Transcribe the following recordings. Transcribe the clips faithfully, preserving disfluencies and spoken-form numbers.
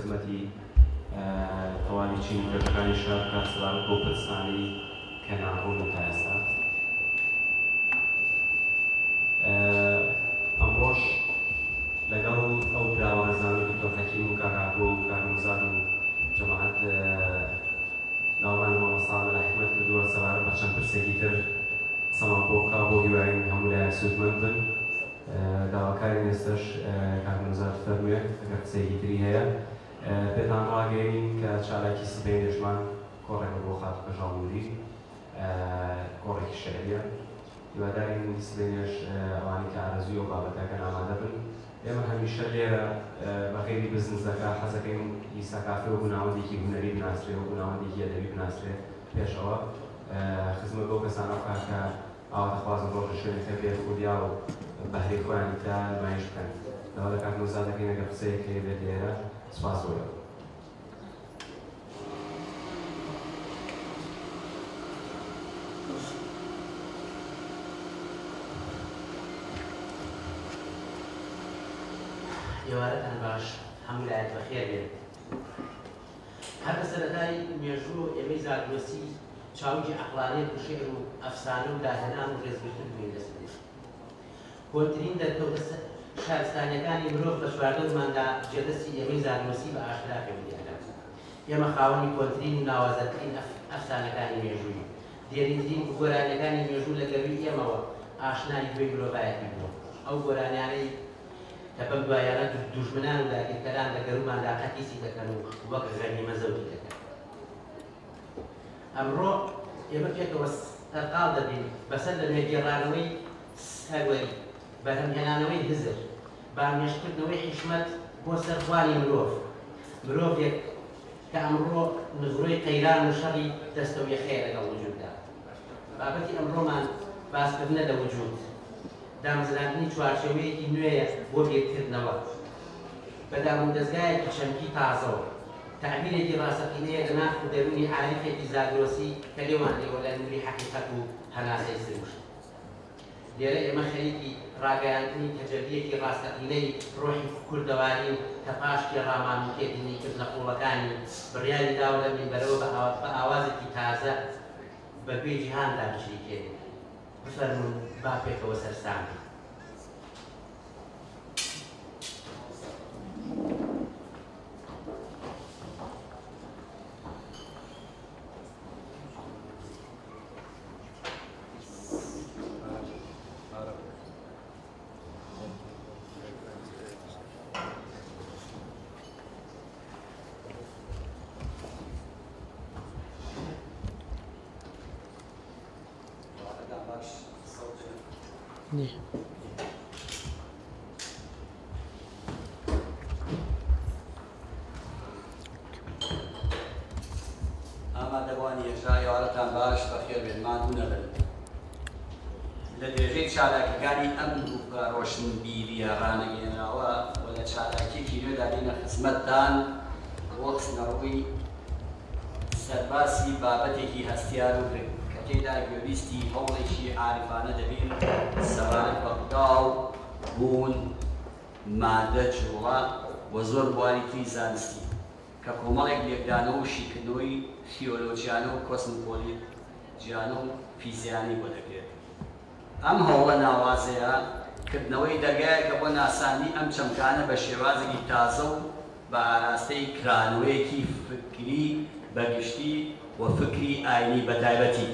خزمەتی تەواوی چین کردەکانی شار بکات سەبارەت بۆ پرسانی کە ناڕوون تا ئێستا. ئەمڕۆژ لەگەڵ ئەو دراوەرزانە دکتۆر حەکیم و کاکابۆ و کاکمزاد و جەماعەت ناوبان مامۆستا لە حکومەت کردووە سەبارەت بە چەند پرسێکی تر سەمان بۆ بکا بۆ هیوایین هەموو لایەن سوودمەند بن. داواکاری نێستەش کاکمزاد فەرموویە ئەگەر قسەیەکی تری هەیە پێتان ڕاگەیەنین کە چالاکی سبەی دێژمان کۆڕێکە بۆ خاتووکە ژاڵموری کۆڕێکی شێعریە. هیوادارین سبەینێش ئەوانی کە ئارەزووی و بابەتەکەن ئامادە بن. ئێمە هەمیشە لێرە بەغێری بزنس دەکا حەزەکەین ئیسا کافێ و بناوەندێکی هونەری بناسرێ و بناوەندێکی ئەدەبی بناسرێ پێشەوە خزمەت بۆ کەسانە بکات کە ئاواتەخوازن ڕۆژە شوێنی خێبێت خودیا و بەهرەی خۆیان تا نمایش بکەن. لەوە لە کاکمزاد دەکەین ئەگەر قسەیەک هەیە بێت لێرە سوپاس بۆ ئێوە. ئێوارەتان باش هەموو لایەک بەخێر بێت. هەر بە سەرەتای مێژوو ئێمەی زاردوەسی چاوکی عەقلانیەت و شێعر و ئەفسانە و داهێنان و ڕێزگرتن بووین دەستێت. کۆنترین دەرکەوتە شارستانیەکانی مرۆڤ بە چواردەماندا جێدەستی ئێمەی زاردوەسی بە ئاشکرا پێوەدیانات. ئێمە خاوەنی کۆنترین و ناوازەترین ئەفسانەکانی مێژووی، دیێرینترین گۆرانیەکانی مێژوو لە گەروی ئێمەوە ئاشنای دوێی مرۆڤایەتی بووە. ئەو گۆرانیانەی کە بەم دوایانە دوژمنان و داگیرکەران لە گەروماندا قەتیسی دەکەن و وەک غەنیمە زەوتی دەکەن. ئەمڕۆ ئێمە پێکەوە سەرقاڵ دەبین بەسەر لە نوێگێڕانەوەی سەروەری، بەرهەمهێنانەوەی هزر، بامێشکردنەوەی حیشمەت بۆ سەرخوانی مرۆڤ. مرۆڤێک کە ئەمڕۆ نزڕۆی قەیران و شەڕی دەستەویە خێر لەگەڵ وجوددا. بابەتی ئەمڕۆمان باسکردنە لە وجود، دامەزراندنی چوارچێوەیەکی نوێیە بۆ بێتکردنەوە بە دامودەستگایەکی چەمکی تازەوە، تعبیرێکی ڕاستەقینەیە لە ناف و دەرونی عاریفێکی زاردۆسی کە لێوان لێوە لە نووری حەقیقەت و هەناسەی سروشت. لێرە ئێمە خەریکی ڕاگەیاندنی تەجەلیەکی ڕاستەقینەی ڕۆحی کوردەوارین کە پاشتی ڕامان و تێبینیکردنە قوڵەکانی بڕیاری داوە لە مینبەرەوە بە ئاوازێکی تازە بە گوێی جیهاندا بچریکێنێت. بفەرمون با پێکەوە سەرسام. نه ئامادەبوانی ێژای ئێوارەتان باش بەخێر بێن مادوو نەبن. لە درێژەی چالاکیەکانی ئەم گروپە ڕۆشنبیریە ڕانەگەێنراوە و لە چالاکیەکی نوێدا دێنە خزمەتتان بۆ قسنەڕووی سەرباسی بابەتێکی هەستیار و گرنگ کە تێدا گوێویستی هەوڵێکی عارفانە دەبین سەبارەت بە خوددا و بوون، مادە، جوڵە و زۆر بواریکی زانستی کە کۆمەڵێک لێکدانەوە و شیکردنەوەی تیۆلۆجیانە و کۆسمۆپۆلیجیانە و فیزیانی بۆ دەکرێت. ئەم هەوڵە ناوازەیە کردنەوەی دەرگایەکە بۆ ناسانی ئەم چەمکانە بە شێوازێکی تازە و بە ئاراستەی کرانەوەیەکی فکری بەگشتی و فکری ئاینی بەتایبەتی.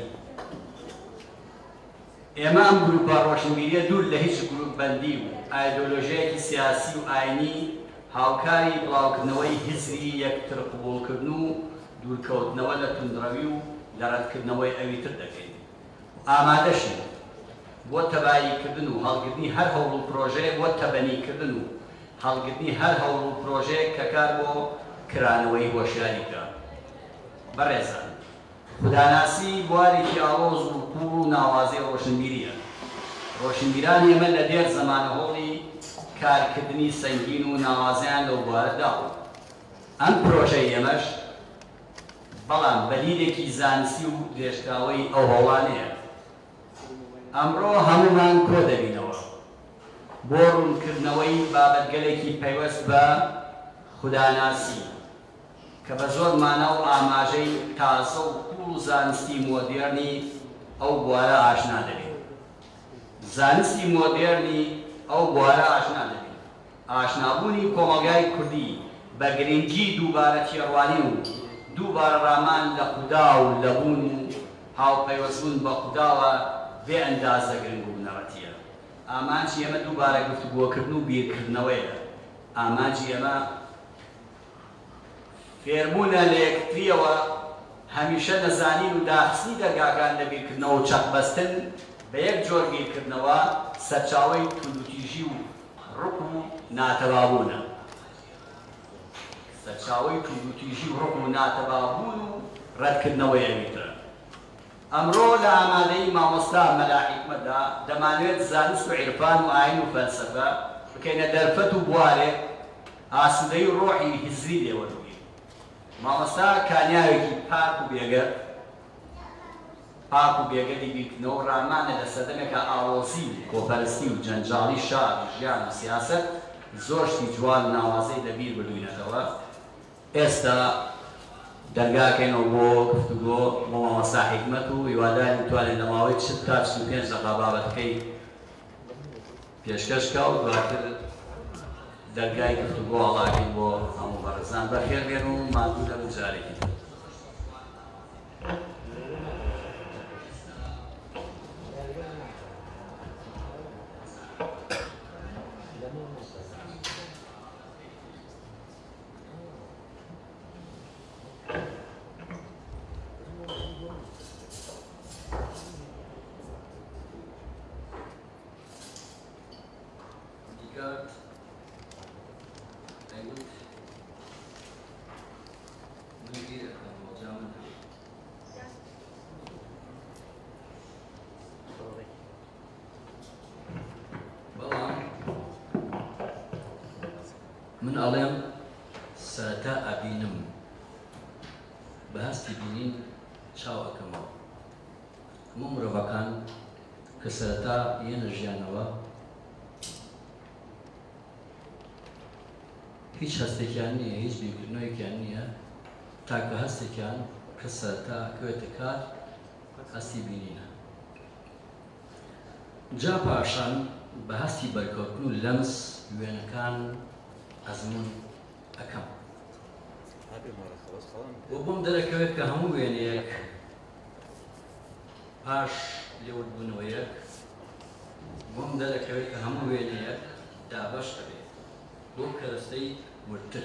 ئێمە ئەم گروپە ڕۆشنبیریە دوور لە هیچ گروپ بەندی و ئایدۆلۆژیەکی سیاسی و ئاینی هاوکاری بڵاوکردنەوەی هزری یەکتر قبوڵکردن و دوورکەوتنەوە لە توندڕەوی و لە ڕەتکردنەوەی ئەوی تر دەکەین. ئامادەشین بۆ تەباییکردن و هەڵگرتنی هەر هەوڵ و پرۆژەیە بۆ تەبەنیکردن و هەڵگرتنی هەر هەوڵ و پرۆژەیەک کە کار بۆ کرانەوەی هۆشیاریکە. بەڕێزان، خوداناسی بوارێکی ئاڵۆز و پوڵ و ناوازەی ڕۆشنبیریە. ڕۆشنبیران ئێمە لە دێر زەمانەهۆڵی کارکردنی سەنگین و ناوازیان لەو بوارەداوە. ئەم پرۆژەی ئێمەش بەڵام بەلیرێکی زانستی و درێژکراوەی ئەو هەوڵانەیە. ئەمڕۆ هەمومان کۆ دەبینەوە بۆ ڕوونکردنەوەی بابەتگەلێکی پەیوەست بە خوداناسی کە بە زۆر مانە و ئاماژەی تازە و کوڵ و زانستی مۆدێرنی ئەو بوارە ئاشنا دەبێت. زانستی مۆدێرنی ئەو بوارە ئاشنا دەبێت. ئاشنابوونی کۆمەلگای کوردی بە گرنگی دووبارە تێڕوانی و دووبارە ڕامان لە خودا و لەبوون و هاوپەیوەستبوون بە خوداوە بێ ئەندازە گرنگ و بنەڕەتیە. ئامانجی ئێمە دووبارە گفتوگۆکردن و بیرکردنەوەیە. ئامانجی ئێمە فێربوونە لە یەکتریەوە هەمیشە نەزانین و داخستنی دەرگاکان لە بیرکردنەوە و چەقبەستن بە یەک جۆر بیرکردنەوە سەرچاوەی توندوتیژی و ڕق و ناتەوابوونە. سەرچاوەی توندوتیژی و ڕق و ناتەوابوون و ڕەتکردنەوەی ئەویترە. ئەمڕۆ لە ئامادەی مامۆستا مەلا حیکمەتدا دەمانوێت زانست و عیرفان و ئاین و فەلسەفە بکەینە دەرفەت و بوارێک ئاسوودەی و ڕۆحی هیزری لێوەربووین. مامۆستا کانیاوێکی پاک و بێگەر پاک و بێگەری بیرکردنەوە و ڕامانە لە سەردەمێکە ئاڵۆزی و کۆپەرستی و جەنجاڵی شار و ژیان و سیاسەت زۆر شتی جوان و ناوازەی لەبیر بردووینەتەوە. ئێستا دەرگاکەینەوە بۆ گفتوگۆ بۆ مامۆستا حیکمەت و هیواداری بتوانێت لە ماوەی چل تا چل و پێنج دەقا بابەتەکەی پێشکەشکە و دواتر دەرگای گفتوگۆ هەڵاگەین بۆ هەموو بەڕێزان بەخێر بێن و ماندوو لە جارێکی تر. من ئەڵێم سەرەتا ئەبینم بە هەستی بینین چاو ئەکەمەوە. هەموو مرۆڤەکان کە سەرەتا یەنە ژیانەوە هیچ هەستێکیان نییە، هیچ بیرکردنەوەیەکیان نییە تاکە هەستێکیان کە سەرەتا کەوێتە کار هەستی بینینە. جا پاشان بە هەستی بەرکەوتن و لەمس وێنەکان ئەزمون ئەەکەم. بۆ بۆم دەرەکەوێت کە هەموو وێنەیەک پاش لێوەربوونەوەیەک بۆم دەرەکەوێت کە هەموو وێنەیەک دابەش دەبێت بۆ کەرەستەی ورتر.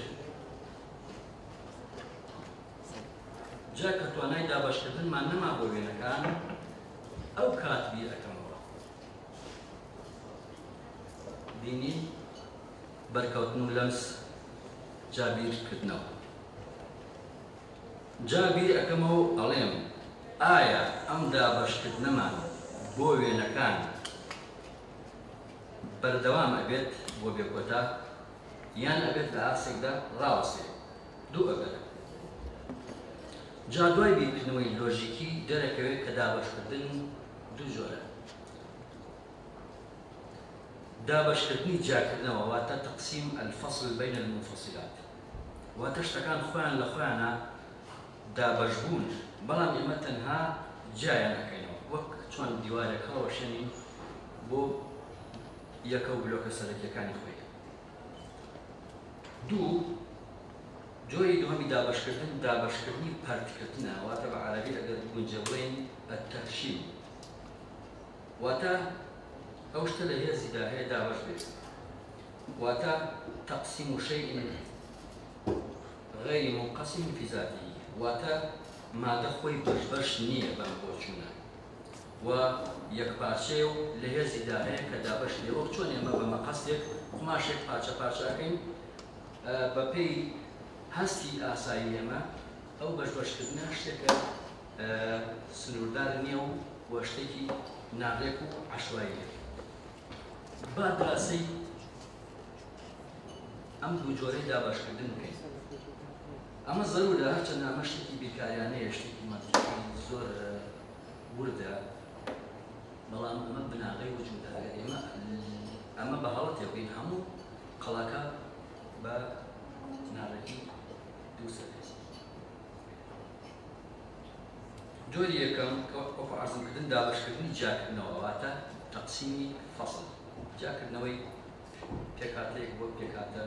جا کە توانای دابەشکردنمان نەما بۆ وێنەکان ئەو کات بیر ئەەکەمەوە. بینین بەرکەوتن و لەمس جا بیرکردنەوە. جا بیر ئەەکەمەوە ئەڵێم ئایا ئەم دابەشکردنەمان بۆ وێنەکان بەردەوام ئەبێت بۆ بێکۆتا یان ئەبێت لە ئاسێکدا ڕاوەسێت. دوو ئەگەرە. جا دوای بیرکردنەوەی لۆژیکی دەرەکەوێت کە دابەشکردن دوو جۆرە. دابەشکردنی جاکردنەوە واتە تەقسیم الفەصل بین المنفەصلات، واتە شتەکان خۆیان لە خۆیانە دابەشبوون بەڵام ئێمە تەنها جایان ئەەکەینەوە وەک چۆن دیوارێکەوە شێنین بۆ یەکە و بلۆکە سەرەکیەکانی خۆی. دوو جۆری دووەمی دابەشکردن دابەشکردنی پەرتکردنە، واتە بە عەرەبی ئەگەر گونجە بڵێین التەرشیم، واتە ئەو شتە لە هێزیدا هەیە دابەش بێت. واتە تەقسیم شەیء غەیری منقەسم فی ذاته، واتە مادە خۆی بەش نییە بەم بۆچوونە و یەکپارچەیە و لە هێزیدا هەیە کە دابەش لێ وەک چۆن ئێمە بە مەقەسێک قماشێک پارچە پارچەکەین بە پێی هەستی ئاسایی ئێمە ئەو بەش بەشکردنە شتێکە سنووردار نییە و شتێکی ناڕێک و عەشواییە. با دراسەی ئەم دوو جۆرەی دابەشکردن بکەین. ئەمە زەرورە هەرچەند ئەمە شتێکی بیکاریانەیە، شتێکی مەنتیقی زۆر وردە، بەڵام ئەمە بناغەی وجودە. ئێمە ئەمە بە هەڵەتێک بین هەموو قەڵاکە بە ناڕێکی دوو سەر جۆری یەکەم وەکو عەرزمکردن دابەشکردنی جاکردنەوە واتە تەقسیمی فەسڵ جاکردنەوەی پێکهاتەیەک بۆ پێکهاتە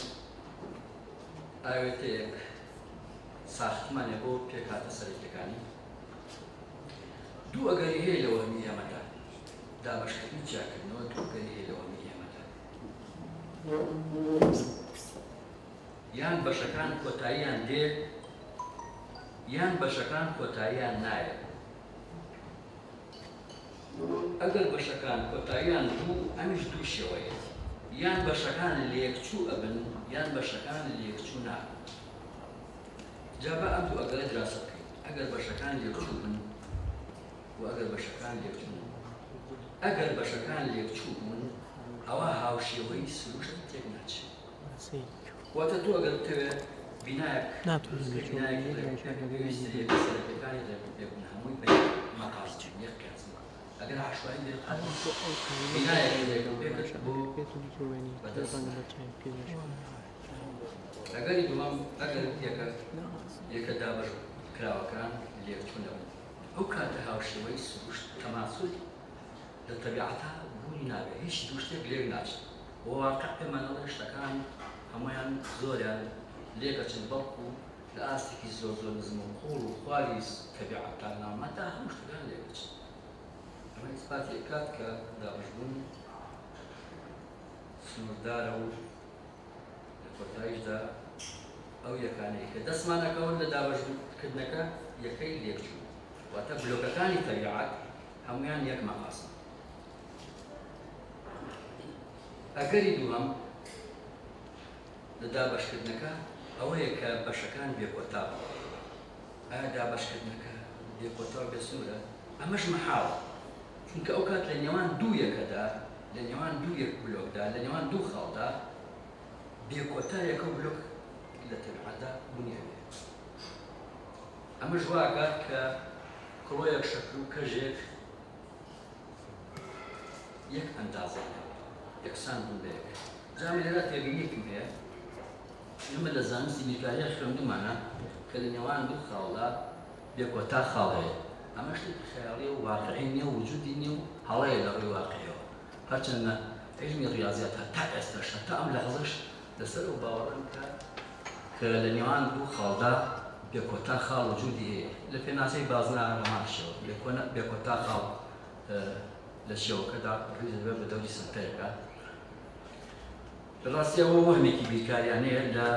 ئاوێتەیەک ساختمانێک بۆ پێکهاتە سەرەکیەکانی دوو ئەگەری هەیە لە وەرمی ئێمەدا دابەشکردنی جاکردنەوە دوو ئەگەری هەیە لە وەرمی ئێمەدا یان بەشەکان کۆتاییان دێ یان بەشەکان کۆتاییان نایە ئەگەر بەشەکان کۆتاییان دوو ئەمیش دوو شێوەیە یان بەشەکان لێکچوو ئەبن یان بەشەکان لێکچوو نابن جا بە ئەم دوو ئەگەرە دراسە بکەین ئەگەر بەشەکان لێکچوو بن و ئەگەر بەشەکان لێکچوو بن ئەگەر بەشەکان لێکچوو بوون ئەوە هاوشێوەی سروشت تێک ناچێت واتە تۆ ئەگەر بتەوێت بینایەک سەرەکیەکانی لێبوون هەمووی بە مەقاس یەک کەسم ئەگەر عەشوایی لێ بینایەک لێکم پێکرد بۆ بەدەست ئەگەری دووەم ئەگەر یەکە یەکە دابەش کراوەکان لێکچوونەوە ئەو کاتە هاوشێوەی سروشت تەماسول لە تەبیعەتە بوونی نابێت هیچ دوو شتێک لێک ناچێت بۆ واقع پێمانەڵە شتەکان هەمویان زۆریان لێکەچن بەڵکو لە ئاستێکی زۆر زۆر نزم و قوڵ و خواری تەبیعەتان نامەتا هەموو شتەکان لێکەچن ئەمە ئیسپاتی کات کە دابەشبوون سنووردارە و لە کۆتاییشدا ئەو یەکانەی کە دەستمانەکەون لە دابەشکردنەکە یەکەی لێکچوو واتە بلۆکەکانی تەبیعەت هەمویان یەک مەقاسن ئەگەری دووەم لە دابەشکردنەکە ئەوەیە کە بەشەکان بێکۆتا بوو ئایا دابەشکردنەکە بێکۆتا و بێسوورە ئەمەش مەحاڵە چونکە ئەو کات لە نێوان دوو یەکەدا لە نێوان دوو یەک بلۆکدا لە نێوان دوو خەڵدا بێکۆتا یەکە بلۆک لە تەبیعەتدا بوونیەوێ ئەمەش واکات کە کڕۆیەک شەکل و کەژێک یەک ئەندازە یەکسان بوون بە یەک جامە لێرە تێبینیەکم هەیە ئێمە لە زانستی بیرکاریە خوێندومانە کە لە نێوان دوو خاڵدا بێکۆتا خاڵ هەیە ئەمە شتێکی خەیاڵی و واقعی نییە و وجودی نییە و هەڵەیە لە ڕێی واقعیەوە هەرچەندە علمی ڕیاضیات هەتا ئێستاش هەتا ئەم لەحظەش لەسەر ئەو باوەڕم کە کە لە نێوان دوو خاڵدا بێکۆتا خاڵ وجودی هەیە لە پێناسەی بازنە ئەماشەوە بێکۆتا خاڵ لە شێوەکەدا ڕووی دەبێت بە دەوری سنتەرەکە ڕاستی ئەوە وەهمێکی بیرکاریانەیە لە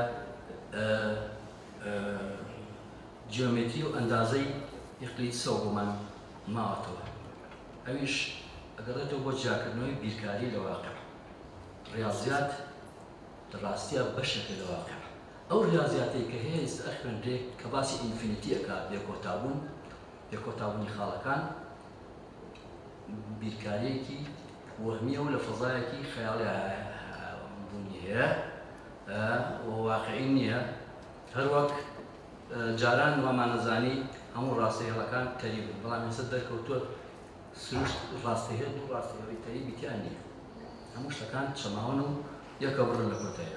جیۆمێتری و ئەندازەی یەکلیت سەو بۆمان ماوەتەوە ئەویش ئەگەڕێتەوە بۆ جاکردنەوەی بیرکاری لە واقع ڕیاضیات لە ڕاستیە بەشێکە لە واقع ئەو ریاضیاتەی کە هەیە ئێستا ئەخوێنرێت کە باسی ئینفینیتیەکە بێکۆتابوون بێکۆتابوونی خاڵەکان بیرکاریەکی وەهمیە و لە فەزایەکی خەیاڵی بوونی هەیە واقعی نییە هەروەک جاران وامانەزانی هەموو ڕاستەیەڵەکان تەری بوون بەڵام ئێستا دەرکەوتووە سروشت ڕاستەیهێت و ڕاستەیەڵی تەری بیتیان نییە هەموو شتەکان چەماون و یەکە بڕن لە کۆتایە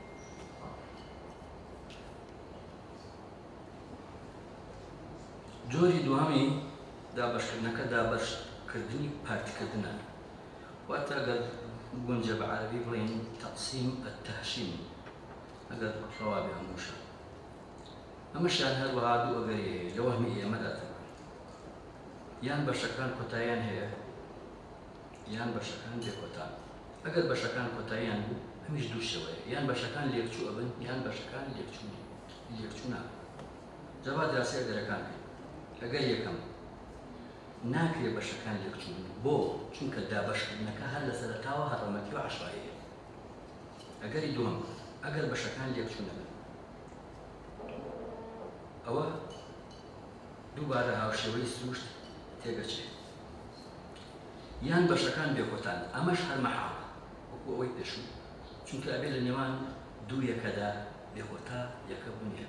جۆری دووەمی دابەشکردنەکە دابەشکردنی پارتکردنە واتە ئەگەر گونجە بە عەرەبی بڵێن تەقسیم التەهشیم ئەگەر ڕەوابی هەمووشە ئەمەشیان هەروەها دوو ئەگەری هەیە لە وەهمی ئێمەداتەوە یان بەشەکان کۆتاییان هەیە یان بەشەکان بێکۆتان ئەگەر بەشەکان کۆتاییان بوو هەمیش دوو شێوەیە یان بەشەکان لێکچوو ئەبن یان بەشەکان لێکچوو نابن جەوا دراسی ئەگەرەکان ئەگەر یەکەم ناکرێت بەشەکان لێکچوو بن بۆ چونکە دابەشکردنەکە هەر لە سەرەتاوە هەڕەمەتی و عەشواییە ئەگەری دووەم ئەگەر بەشەکان لێکچوو نەبن ئەوە دووبارە هاوشێوەی سروشت تێگەچێت یان بەشەکان بێکۆتان ئەمەش هەر مەحاڵە وەکو ئەوەی پێشوو چونکە ئەبێ لە نێوان دوو یەکەدا بێکۆتا یەکە بوونیە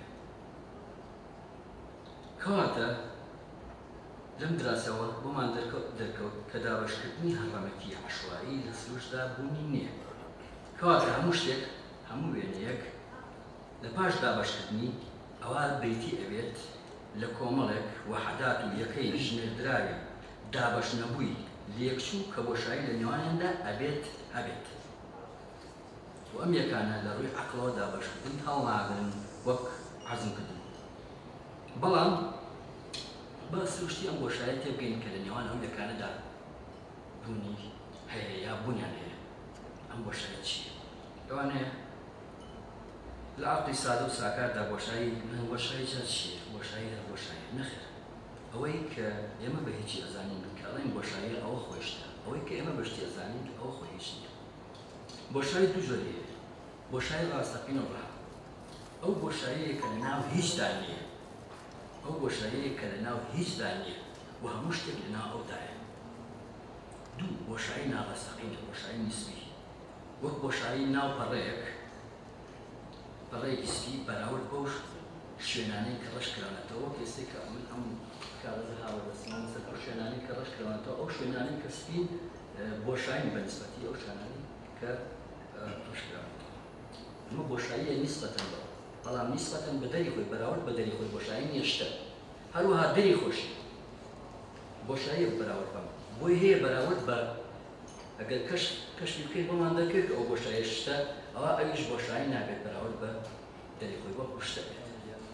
کەواتە لەم دراسەوە بۆمان دەرکەوت کە دابەشکردنی هەڕەمەتی عەشوایی لە سروشتدا بوونی نییە کەواتە هەموو شتێک هەموو وێنەیەک لە پاش دابەشکردنی ئەوە بریتی ئەبێت لە کۆمەڵێک وەحدات و یەکەی ژمێردراوی دابەش نەبووی لێکچوو کە بۆشایی لە نێوانیاندا ئەبێت هەبێت و ئەم یەکانە لە ڕووی عەقڵەوە دابەشکردن هەڵناگرن وەک عەزم کردن بەڵام باسی وشتی ئەم بۆشایە تێبگەین کە لە نێوان ئەم یەکانەدا بوونی هەیە یا بوونیان هەیە ئەم بۆشایە چییە؟ لەوانەیە لە عەقڵی سادە و ساکاردا بۆشایی من بۆشایی جا چییە؟ بۆشایی هەر بۆشایە نەخێر ئەوەی کە ئێمە بە هیچی ئەزانین کە ئەڵێن بۆشایی ئەوە خۆشتە ئەوەی کە ئێمە بەشتی ئەزانین ئەوە خۆی هیچ نییە بۆشایی دوو جۆرەیە بۆشایی ڕاستەقین و ڕاست ئەو بۆشایەیە کە لەناو هیچدا نییە ئەو بۆشایەیە کە لەناو هیچدا نییە و هەموو شتێک لەناو ئەودایە دوو بۆشایی ناڕاستەقینە بۆشایی نیسبی وەک بۆشایی ناو پەڕەیەک پەڕەیەکی سپی بەراورد بەو شوێنانەی کە ڕەش کراونەتەوە وەک ئێستەی کە من ئەم کاغەزە هاوردەستمان لەسەر ئەو شوێنانەی کە ڕەش کراونەتەوە ئەو شوێنانەی کە سپین بۆشاین بە نسبەتی ئەو شوێنانەی کە ڕەش کراونەتەوە ئەمە بۆشاییە نیسبەتەن بەوە بەڵام نیسبەتەن بە دەری خۆی بەراورد بە دەری خۆی بۆشایی نییە شتە هەروەها دەری خۆشی بۆشاییە بەراورد بەم بۆی هەیە بەراورد بە ئەگەر کەشفی بکەیت بۆمان دەکرد ئەو بۆشایە شتە ئەوە ئەویش بۆشایی نابێت بەراورد بە دەری خۆی وەکو شتە بێت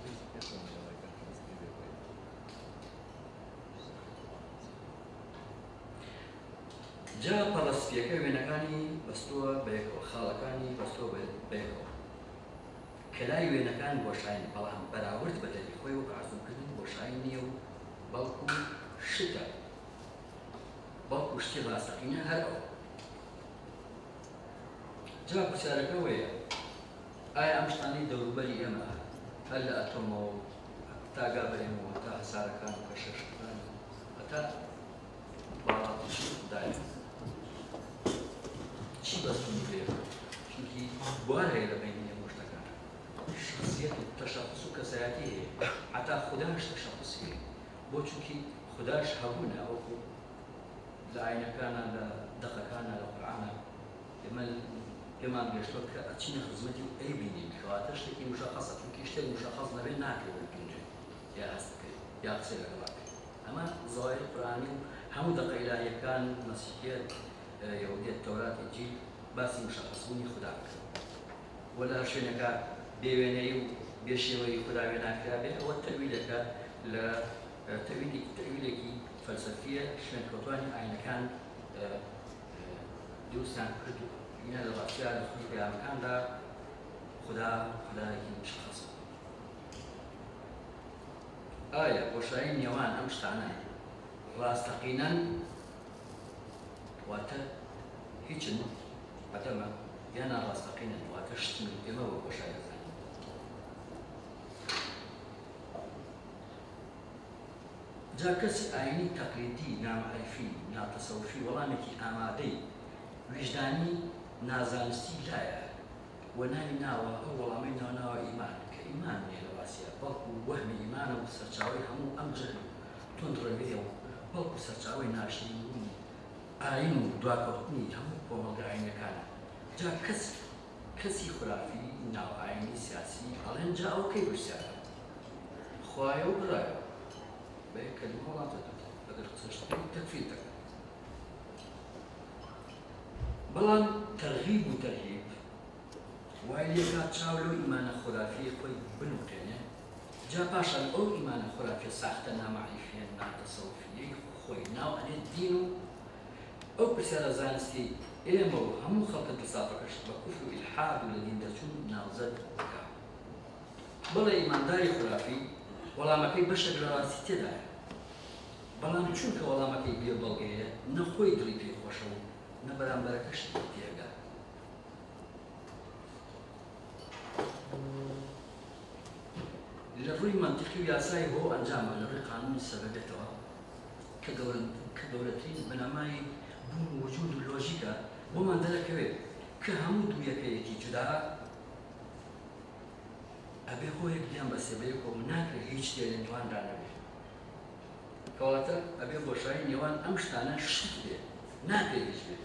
جا پەڕەسپیەکە وێنەکانی بەستووە بەیەکەوە خاڵەکانی بەستووە بەیەکەوە کەلای وێنەکان بۆشاین بەڵام بەراورد بە دەری خۆی وەک عەرزمکردن بۆشایی نییە و بەڵکو شتە بەڵکو شتی ڕاستەقینە هەر ئەوە جا پرسیارەکە وەیە ئایا ئەم شتانەی دەوروبەری ئێمە هەر لە ئەتۆمەوە تا گابەرێمەوە تا هەسارەکان و کەشەشەکان هەتا باڵاتیش دایە چی بەستونی پێ چونکی بوار هەیە لە بینی هەموو شتەکان شخصیەت و تەشەخص و کەسایەتی هەیە حتا خوداش تەشەخصی هەیە بۆ چونکی خوداش هەبوونە وەکو لە ئاینەکانە لە دەقەکانە لە قورئانە ئێمە پێمان گەشتووە کە ئەچینە خزمەتی و ئەیبینین کەواتە شتێکی مشەخەصە چونکی شتێک مشەخەص نەبێت ناکرێت بگرێت یا هەست بکەیت یا قسەی لەگەڵ بکەیت ئەمە زاویە قورئانی و هەموو دەقەیلایەکان مەسیحیەت یەهودیەت تەورات ئینجیل باسی مشەخەصبوونی خوددا کرد وە لە شوێنەکە بێوێنەی و بێشێوەی خوددا وێناکرا بێت ئەوە تەویلەکە لە تەویلێکی فەلسەفیە شوێنکەوتوانی ئاینەکان دروستیان کرد و اینە لە ڕاستیە لە خۆی پەیامەکاندا خوددا خودایەکی مشخەصە ئایا بۆشایی نێوان ئەم شتانە ڕاستەقینەن واتە هیچن ئەدەمە یان ناڕاستەقینەن واتە شتن ئێمە بۆ بۆشایی دەزانین جا کەسی ئاینی تەقلیدی نامعرفی ناتەسەوفی وەڵامێکی ئامادەی وجدانی نازانستی لایە و ناوی ناوە ئەو وەڵامەی ناوناوە ئیمان کە ئیمان نیە لە واسیە بەڵکو وەهمی ئیمانە و سەرچاوەی هەموو ئەم جەهل و تۆندڕەویە و بەڵکو سەرچاوەی ناشرینبوونی ئاین و دواکەوتنی هەموو کۆمەڵگە ئاینەکانە جا کەس کەسی خورافی ناو ئاینی سیاسی هەڵێن جا ئەو کەی پرسیارە خوایە و برایە بە یەک کەلیمە وڵات دەدات ئەگەر قسەشتەکەی تەکفیر دەکات بەڵام تەرغیب و تەرهیب وای لێکات چاو لەو ئیمانە خورافیە خۆی بنووتێنێ جا پاشان ئەو ئیمانە خورافیە ساختە نامعریفیە ناتەسەوفیەی خۆی ناو ئەنێت دین و ئەو پرسیارە زانستی ئێمە و هەموو خەڵکە دەسافەکەش بە کوفر و ئیلحاد و لە دین دەچوون ناوزەد بکات بەڵێ ئیمانداری خورافی وەڵامەکەی بەشێک لە ڕاستی تێدایە بەڵام چونکە وەڵامەکەی بێ بەڵگەیە نەخۆی دڵی پێ خۆشە و نە بەرامبەرەکەش تێگا لە ڕووی منطقی و یاسای بۆ ئەنجامە لە ڕووی قانونی سەبەبێتەوە کە گەورەترین بنەمای بوون وجود و لۆژیکە بۆمان دەرەکەوێت کە هەموو دوویەکەیەکی جودا ئەبێ خۆیەک دیان بە سێبەیەکەوە ناکرێت هیچ شتێ لە نێواندا نەبێت کەواتە ئەبێ بۆشایی نێوان ئەم شتانە شت بێت ناکرێت هیچ بێت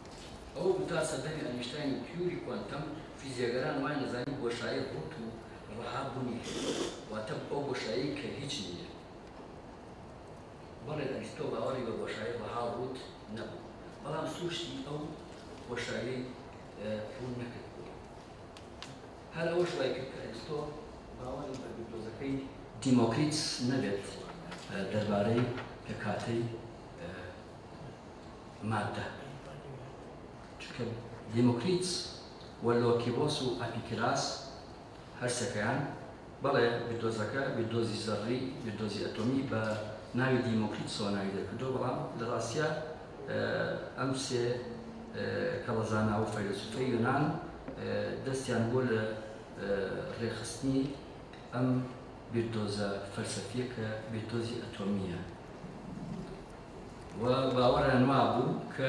ئەو بوتا سەردەمی ئەنیشتاین و تیۆری کوانتەم فیزیەگەران وای نەزانی بۆشایی ڕوت و ڕەهابوونی واتە ئەو بۆشایی کە هیچ نییە بەڵێ ئەریستۆ باوەڕی بە بۆشایی ڕەها ڕوت نەبوو بەڵام سوشتی ئەو بۆشایی ڕوون نەکرد هەر ئەوەش وای کرد کە ئەریستۆ باوەڕی بە بیردۆزەکەی دیمۆکریتس نەبێت دەربارەی کە کاتەی مادە چونکە دیمۆکریتس وەلۆکیبۆس و ئەپیکراس هەرسەکەیان بەڵێ بیردۆزەکە بیردۆزی زەڕی بیردۆزی ئەتۆمی بە ناوی دیمۆکریتسەوە ناوی دەکردو بەڵام لە ڕاستیە ئەم سێ کەڵەزانە و فەیلسوفەی یۆنان دەستیان بۆ لە ڕێخستنی ئەم بیردۆزە فەلسەفیە کە بیردۆزی ئەتۆمیە و باوەڕیان وا بوو کە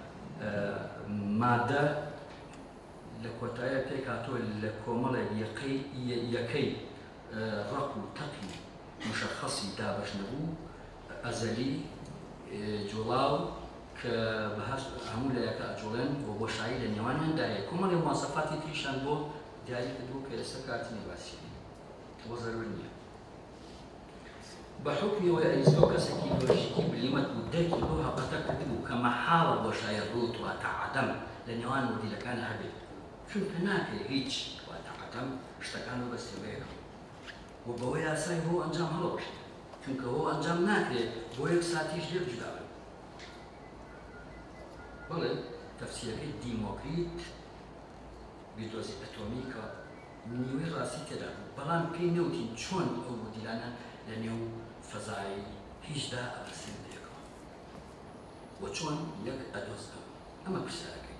مادە لە کۆتاییە پێک هاتووە لە کۆمەڵێک یەکەی ڕق و تەقی مشخصی دابش نەبوو ئەزەلی جوڵاو کە هەموو لە یەکە ئەجوڵێن بۆ بۆشایی لە نێوانیاندایە کۆمەڵی مواصفاتی تریشان بۆ دیاری کردبوو کە ئێستا کاتی نێواسی بۆ زەرور نییە بە حکمیەوە ئەریستۆ کەسێکی لۆژیکی بلیمەت بوو دەرکی بۆ حەقەتە کردبوو کە مەحاڵە بۆشایی ڕوت واتە عەدەم لە نێوان وردیلەکان هەبێت چونکە ناکرێت هیچ واتە عەدەم شتەکان و بەستێوەیەکە و بەوەی یاسای بۆ ئەنجام هەڵەوەشێت چونکە بۆ ئەنجام ناکرێت بۆ یەک ساتیش لێ بجداوێت بەڵێ تەفسیرەکەی دیمۆکریت بیردۆزی ئەتۆمیکە نیوەی ڕاستی تێدا بوو بەڵام پێی نەوتین چۆن ئەو وردیلانە لە نێو فەزایی هیچدا ئەبەسێن لێکەوە و چۆن یەک ئەدۆزەوە ئەمە پرسیارەکەی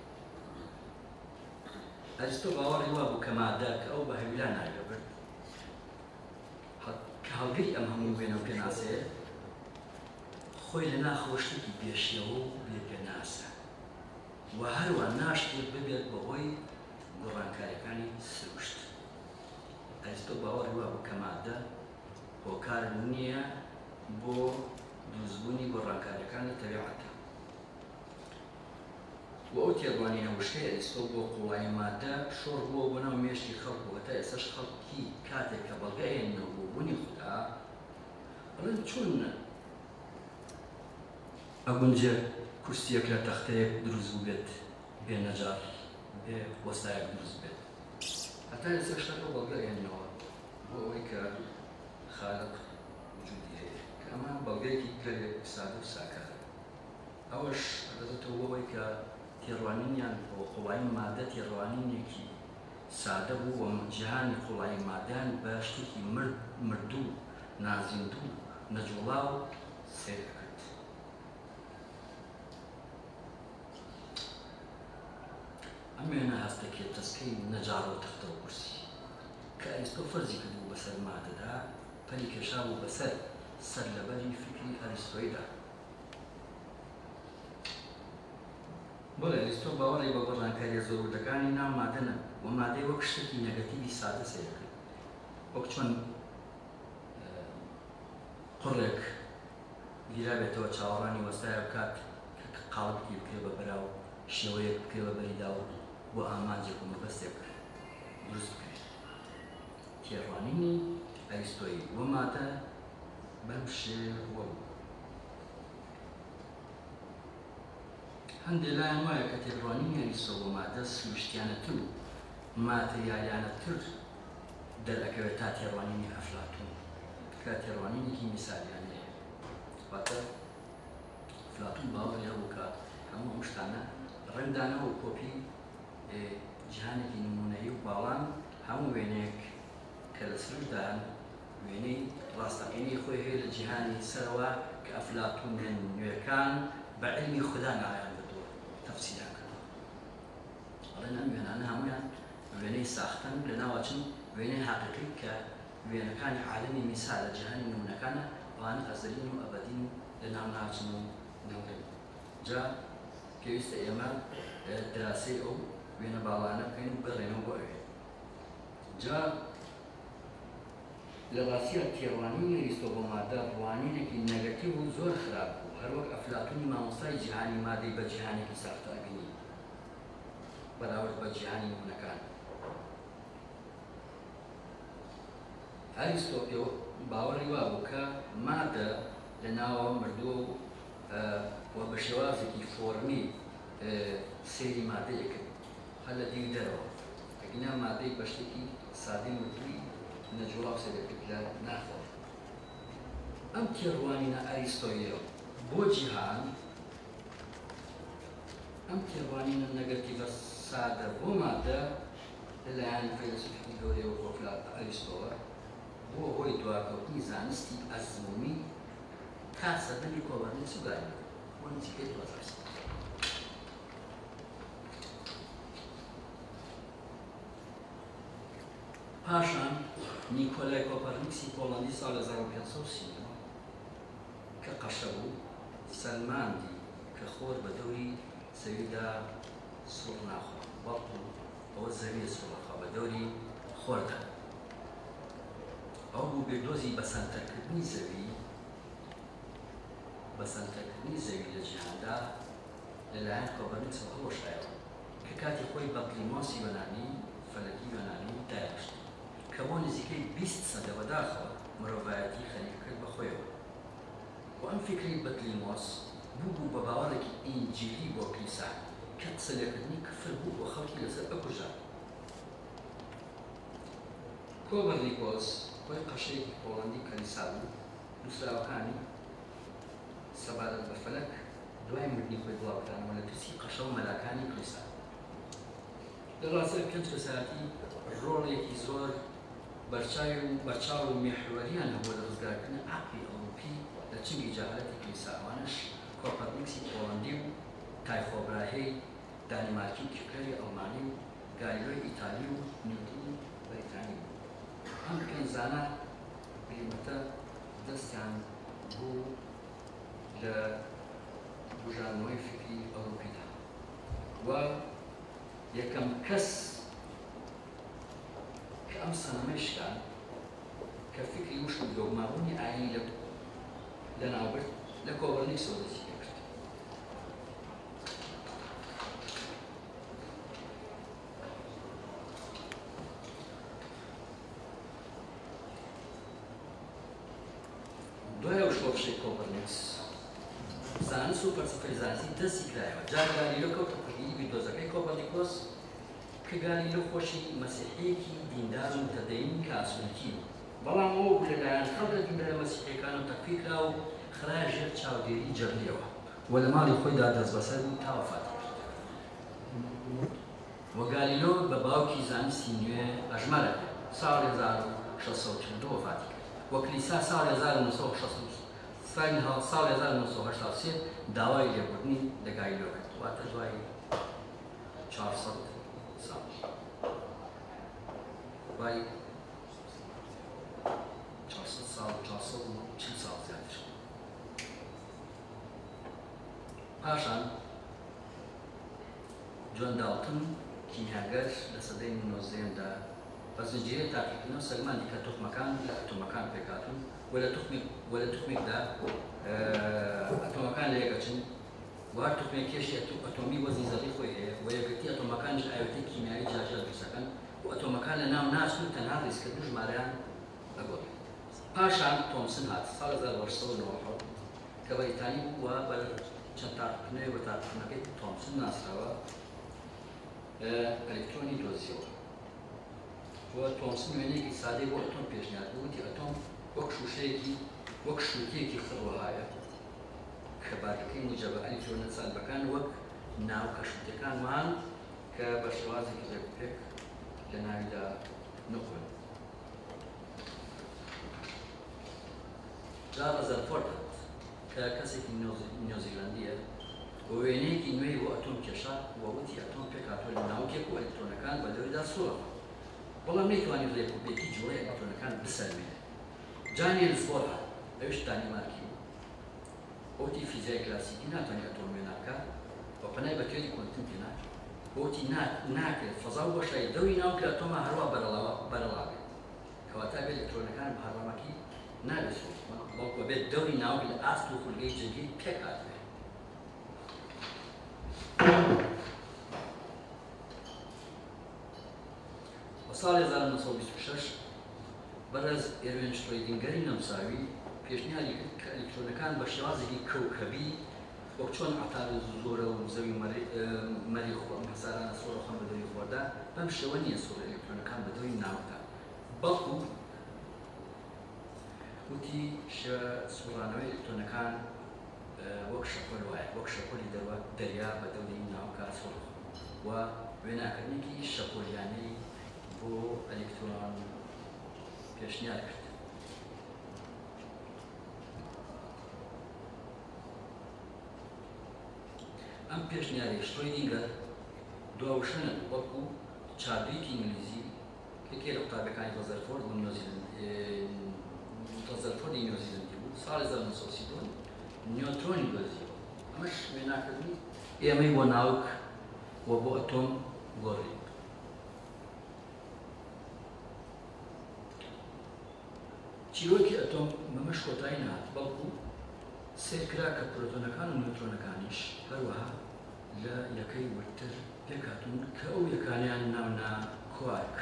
ئەریستۆ باوەڕی وا بوو کە مادە کە ئەو بە هەویلا ناگەبرد کە هەڵگری ئەم هەموو وێنە و پێناسەیە خۆی لە ناخەوە شتێکی بێشیەوە و بێپێناسە و هەروە ناشتێت ببێت بەهۆی گۆڕانکاریەکانی سروشت ئەریستۆ باوەڕی وا بوو کە مادە هۆکار نییە بۆ دروستبوونی گۆڕانکاریەکانی تەبیعەتە و ئەو تێڕوانینە وشکەی ئەریستۆ بۆ قوڵایی مادە شۆڕ بووە بۆ ناو مێشتی خەڵک و هەتا ئێستاش خەڵکی کاتێک کە بەڵگەهێننەوە بۆ بوونی خوددا بەڵێن چۆن ئەگونجێ کورسیەک لە تەختەیەک دروست بوو بێت بێ نەجار بێ وەستایەک دروست بێت هەتا ئێستا شتەکە بەڵگەهێننەوە بۆ ئەوەی کە خالق وجودی هەیە کە ئەمە بەڵگەیەکی گەلێک سادە و ساکارە ئەوەش دەدەێتەوە بۆەوەی کە تێڕوانینیان بۆ قوڵایی مادە تێڕوانینێکی سادە بوو و جیهانی قوڵایی مادەیان بە شتێکی مردوو نازیندوو نەجوڵاو سیر کرد ئەم وێنە هەستێکێت تەسکەی نەجارە و تەختە و کورسی کە ئەریستۆ فەرزی کردبوو بەسەر مادەدا پەلی کێشا بوو بەسەر سەر لەبەری فکری ئەریستۆیدا بۆ لە ئەریستۆ باوەڕی بە گۆڕانکاریە زۆرودەکانی ناو مادە نەبوو و مادەی وەک شتێکی نەگەتیڤی سادە سیر کرد وەک چۆن قوڕێک گیرا بێتەوە چاوەڕانی وەستایە بکات کە قاڵبکی بکرێ بە بەراو شێوەیەک بکرێ بە بەریدا و بۆ ئامانجێک و مەبەستێک دروست بکرێت تێڕوانینی ئەریستۆیی وە مادە بەم شێوە بوو هەندێک لایەن وایە کە تێڕوانینی ئەریستۆ وە مادە سروشتیانەتر و ماتریالیانەتر دەرەکەوێت تا تێڕوانینی ئەفلاتون کە تێڕوانینێکی میسالیان هەیە واتە ئەفلاتون باوەڕی هەبوو کە هەموو ئەم شتانە ڕنگدانەوە و کۆپی جیهانێکی نمونەیی و باڵان هەموو وێنەیەک کە لە سروشدان وێنەی ڕاستەقینەی خۆی هەیە لە جیهانی سەرەوە کە ئەفلاتون نوێەکان بە عیلمی خوددا نایان بردووە تەفسیران کردووە بەڵێن ئەم وێنانە هەموویان وێنەی ساختن لە ناوچن وێنەی حەقیقی کە وێنەکانی عالەمی میسال لە جیهانی نمونەکانە ئەوانە ئەزەلین و ئەبەدین و لە ناو ناوچن و نەوڕێن جا پێویستە ئێمە دراسی ئەو وێنە باڵانە بکەین و بڕێنەوە بۆ ئەوێ جا لە ڕاستیە تێڕوانینی ئەریستۆ بۆ مادە ڕوانینێکی نەگەتیڤ و زۆر خراپ بوو هەروەک ئەفلاتونی مامۆستای جیهانی مادەی بە جیهانێکی ساختە ئەبینی بەراورد بە جیهانی نمونەکان ئەریستۆ باوەڕی وا بوو کە مادە لە ناوە مردووە و بە شێوازێکی فۆرمی سێری مادەیەکرد هەر لە دیوی دەرەوە ئەگینا مادەی بە شتێکی سادەی مردووی نەجوڵاو سێدەکرد لە ناخۆ ئەم تێڕوانینە ئەریستۆیە بۆ جیهان ئەم تێڕوانینە نەگەتیڤە سادە بۆ مادە لەلایەن فەیلسوفێکی گەورەی وەکو ئەریستۆوە بۆ هۆی دواکەوتنی زانستی ئەزمومی تا سەردەمی کۆپەرنیکس و گالیلۆ بۆ نزیکەی دوو هەزار ساڵ. پاشان نیکۆلای کۆپەرنیکسی پۆڵەندی ساڵ لە هەزار و پێنج سەد و سی کە قەشە بوو سەلماندی کە خۆر بە دەوری زەویدا سوڕ ناخۆ بەڵکو ئەوە زەوی سوڕەخوا بە دەوری خۆردا ئەو بوو بێدۆزی بەسەنتەرکردنی زەوی بەسەنتەرکردنی زەوی لە جیهاندا لەلایەن کۆپەرنیکسەوە هەڵۆشایەوە کە کاتی خۆی بەقلیمۆسی یۆنانی فەلەکی یۆنانی دایەشت کە بۆ نزیکەی بیست سەدە بەداخەوە مرۆڤایەتی خەریک کرد بەخۆیەوە و ئەم فکری بەقلیمۆس بوو بوو بە باوەڕێکی ئینجیلی بۆ کلیسا کە قسە لێکردنی کفر بوو بۆ خەڵکی لەسەر بکوژان. کۆپەرنیکۆس خۆی قەشەیەکی پۆڵەندی کەلیسا بوو نووسراوەکانی سەبارەت بە فەلەک دوای مردنی خۆی بڵاوکرانەوە لە ترسی قەشە و مەلاکانی کلیسا. لە ڕاستە پێنج کەسایەتی ڕۆڵێکی زۆر بەرچاو و بەرچاو و میحوەریان هەبووە لە ڕزگارکردنی عەقلی ئەوروپی لە چنگی جاهالەتی کلیسا ئەوانش کۆپەرنیکسی پۆڵەندی و تایخۆ براهێی دانیمارکی و کیپلەری ئەڵمانی و گالیلۆی ئیتالی و نیوتن و بەریتانی بوو. ئەم پێنجزانە بریمەتە دەستیان بوو لە بژاردنەوەی فکری ئەوروپیدا و یەکەم کەس کە ئەم سەنەمەشکان کە فکری وشت و دۆگمابوونی ئاینی لە ناوبرد لە کۆپەرنیکسەوە دەستی پێ کرد. دوای ئەو شۆڕشەی کۆپەرنیکس زانست و فەلسەفەی زانستی دەستی کرایەوە جار گالیلۆ کەوتە پشگیری دۆزەکەی کۆپەرنیکۆس کە گالیلۆ خۆشی مەسیحیەکی دیندار و متەدەین کاسوولکی بوو بەڵام ئەوە بوو لەلایەن خەڵکە دیندار مەسیحیەکان و تەکفیر کرا و خرایە ژێر چاودێری جەبریەوە و لە ماڵی خۆیدا دەست بەسەر بوو تا وەفاتی کرد. و گالیلۆ بە باوکی زانستی نوێ ئەژمەرە ساڵی هەزار و شەش سەد و چل و دوو وەفاتی کرد و کلیسا ساڵی هەزار و نۆ سەد و شەست و ساڵی هەزار و نۆ سەد و هەشتا و سێ داوای لێبوردنی لە گالیلۆ کرد واتە دوای چوار سەد ساڵ دوای چوار سەد ساڵ چوار سەد و چل ساڵ زیاتر. پاشان جۆن داڵتن کیمیاگەر لە سەدەی نۆزدەهەمدا بە زنجیرەی تاقیکردنەوە سەگماندی کە توخمەکان لە ئەتۆمەکان پێکهاتوون و لە توخمێکدا ئەتۆمەکان لە یەکەچن و هەر توخمێک کێشی ئەتۆمی وەزنی زەڵی خۆی هەیە و یەکگرتی ئەتۆمەکانش ئاوێتی کیمیایی جاژە دروستەکەن و ئەتۆمەکان لە ناو ناچن و تەنها ڕیزکردن و ژمارەیان ئەگۆڕێن. پاشان تۆمسن هات ساڵ هەزار و هەشت سەد و نۆ کە بەریتانی بوو و بە چەند تاقیکردنەوەی بە تاقیکردنەکەی تۆمسن ناسراوە ئەلکترۆنی دۆزیەوە و تۆمسن وێنەیەکی سادەی بۆ ئەتۆم پێشنیار بوو وتی ئەتۆم وەک شوشەیەکی وەک شووتەیەکی خڕوەهایە کە بارەکەی موجەبە ئەلکترۆنە سالبەکان وەک ناو کەشوتەکان وان کە بە شێوازێکی لێکپێک لە ناویدا نەخۆن. جا ڕەزەرفۆرد کە کەسێکی نیوزیلەندیە بۆ وێنەیەکی نوێی بۆ ئەتۆم کێشا و وتی ئەتۆم پێکهاتووە لە ناوکێک و ئەلکترۆنەکان بە دەوریدا سووڕە بەڵام نەیتوانی ڕێکوپێکی جوڵەی ئەلکترۆنەکان بسەلمێنێ. جا نیلس بۆر هات ئەویش دانیمارکی بوو بۆتی فیزیای کلاسیکی ناتوانێت ئەتۆم وێنە بکات بە پەنای بە تێری کۆنتم پێ ناکات بۆتی ناکرێت فەزا و بۆشایی دەوری ناو کە ئەتۆمە هەروە بەرەڵاوێت کەواتە بێت ئەلکترۆنەکان بە هەڕەمەکی نابێت بەڵکو بێت دەوری ناوک لە ئاست و خولگەی جەنگی پێکهاتوێت. بە ساڵی هەزار و نۆ سەد و بیست و شەش بەڕێز ئێروێن شڕۆیدینگەری نەمساوی پێشنیاری کرد کە ئەلکترۆنەکان بە شێوازێکی کەوکەبی وەک چۆن عتار زۆرە و زەوی مەری هەزاران سۆرە خۆن بە دەوری خۆردا بەم شێوە نییە سۆرە ئەلکترۆنەکان بە دەوری ناودا بەڵکو وتی سوڕانەوەی ئەلکترۆنەکان وەک شەپۆل وایە وەک شەپۆلی دەریا بە دەوری ناوکە سۆرە و وێناکردنێکی شەپۆلیانەی بۆ ئەلکترۆن پێشنیار کرد. ئەم پێشنیاری شڕۆیدینگەر دواوشەنە وەکو چاپێکی ئینگلیزی یەکێ لە قوتابەکانی ڕەزەرفۆرد و ڕەزەرفۆردی نیوزیلەندی بوو ساڵی هەزار و نۆ سەد و سی و دو نیۆترۆنی دۆزیەوە ئەمەش وێناکردنی ئێمەی بۆ ناوک و بۆ ئەتۆم گۆڕی. چیرۆکی ئەتۆم بەمەش کۆتایی نهات بەڵکو سێرکرا کە پرۆتۆنەکان و نیوترۆنەکانیش هەروەها لە یەکەی ورتر پێکهاتوون کە ئەو یەکانیان ناونا کوارک.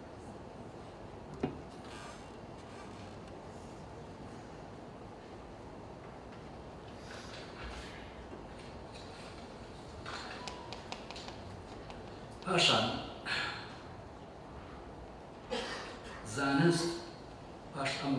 پاشان زانست پاش ئەم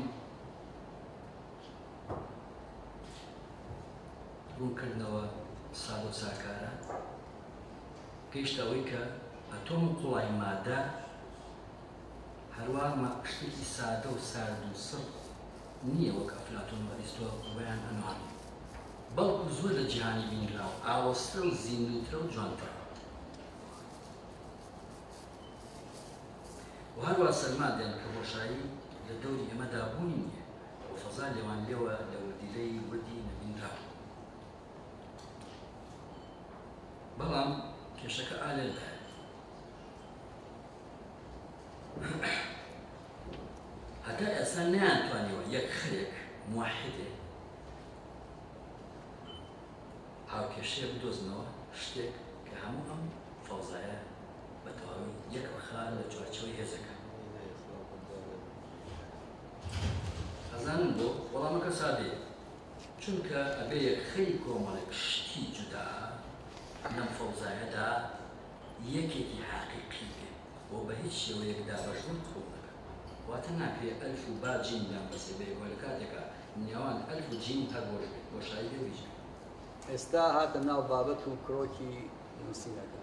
ڕوونکردنەوە ساڵ و چاکارە گەیشتە ئەوەی کە ئەتۆم و قوڵای مادە هەروەها شتێکی سادە و سارد و سڕ نییە وەک ئەفلاتۆن و ئەریستۆ بەیان ئەنوان بەڵکو زۆر لە جیهانی بینراوە ئاوەسترە و زیندوترە و جوانترە. و هەروە سەرمادیان کە ڕۆژایی لە دەوری ئێمەدا بوونی نییە و فەزا لێوان لێوە لە وردیلەی وردی نەبینراوە. بەڵام کێشەکە ئالێدایە هەتا ئێستا نەیانتوانیوە یەک خرێک موحدێ هاوکێشەیە بدۆزنەوە شتێک کە هەموو ئەم فەوزایە بە تەواوی یەک بەخا لە چوارچەوەی هێزەکە. ئەزانم بۆ وەڵامەکە سادەیە چونکە ئەبێ یەک خەی کۆمەڵێک شتی جودا لەم فەوزایەدا یەکێکی حەقیقی بێ بۆ بە هیچ شێوەیەکدا بەشون قبوڵ نەکات. واتە ناکرێت ئەلف و با جیم یان بەسێ بێ بۆ لە کاتێکە نێوان ئەلف و جیم هەر بۆشایی بێویژێ. ئێستا هاتە ناو بابەت و کڕۆکی نووسینەکە.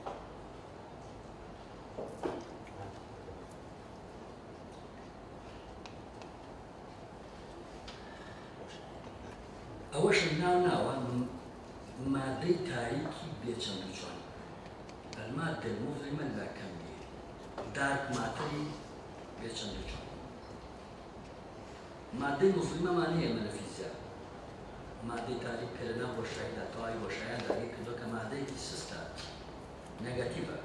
ئەوەشم ناو ناوە مادەی تاریکی بێچەند و چۆن المادة المظلمة اللاكمية دارك ماتري بێچەند و چۆن. مادەی مظلمە مانەیە من لە فیزیک مادەی تاریک کە لەناو بۆشاییدا تەواوی بۆشاییان داگیر کردووە کە مادەیەکی سستە نەگاتیڤە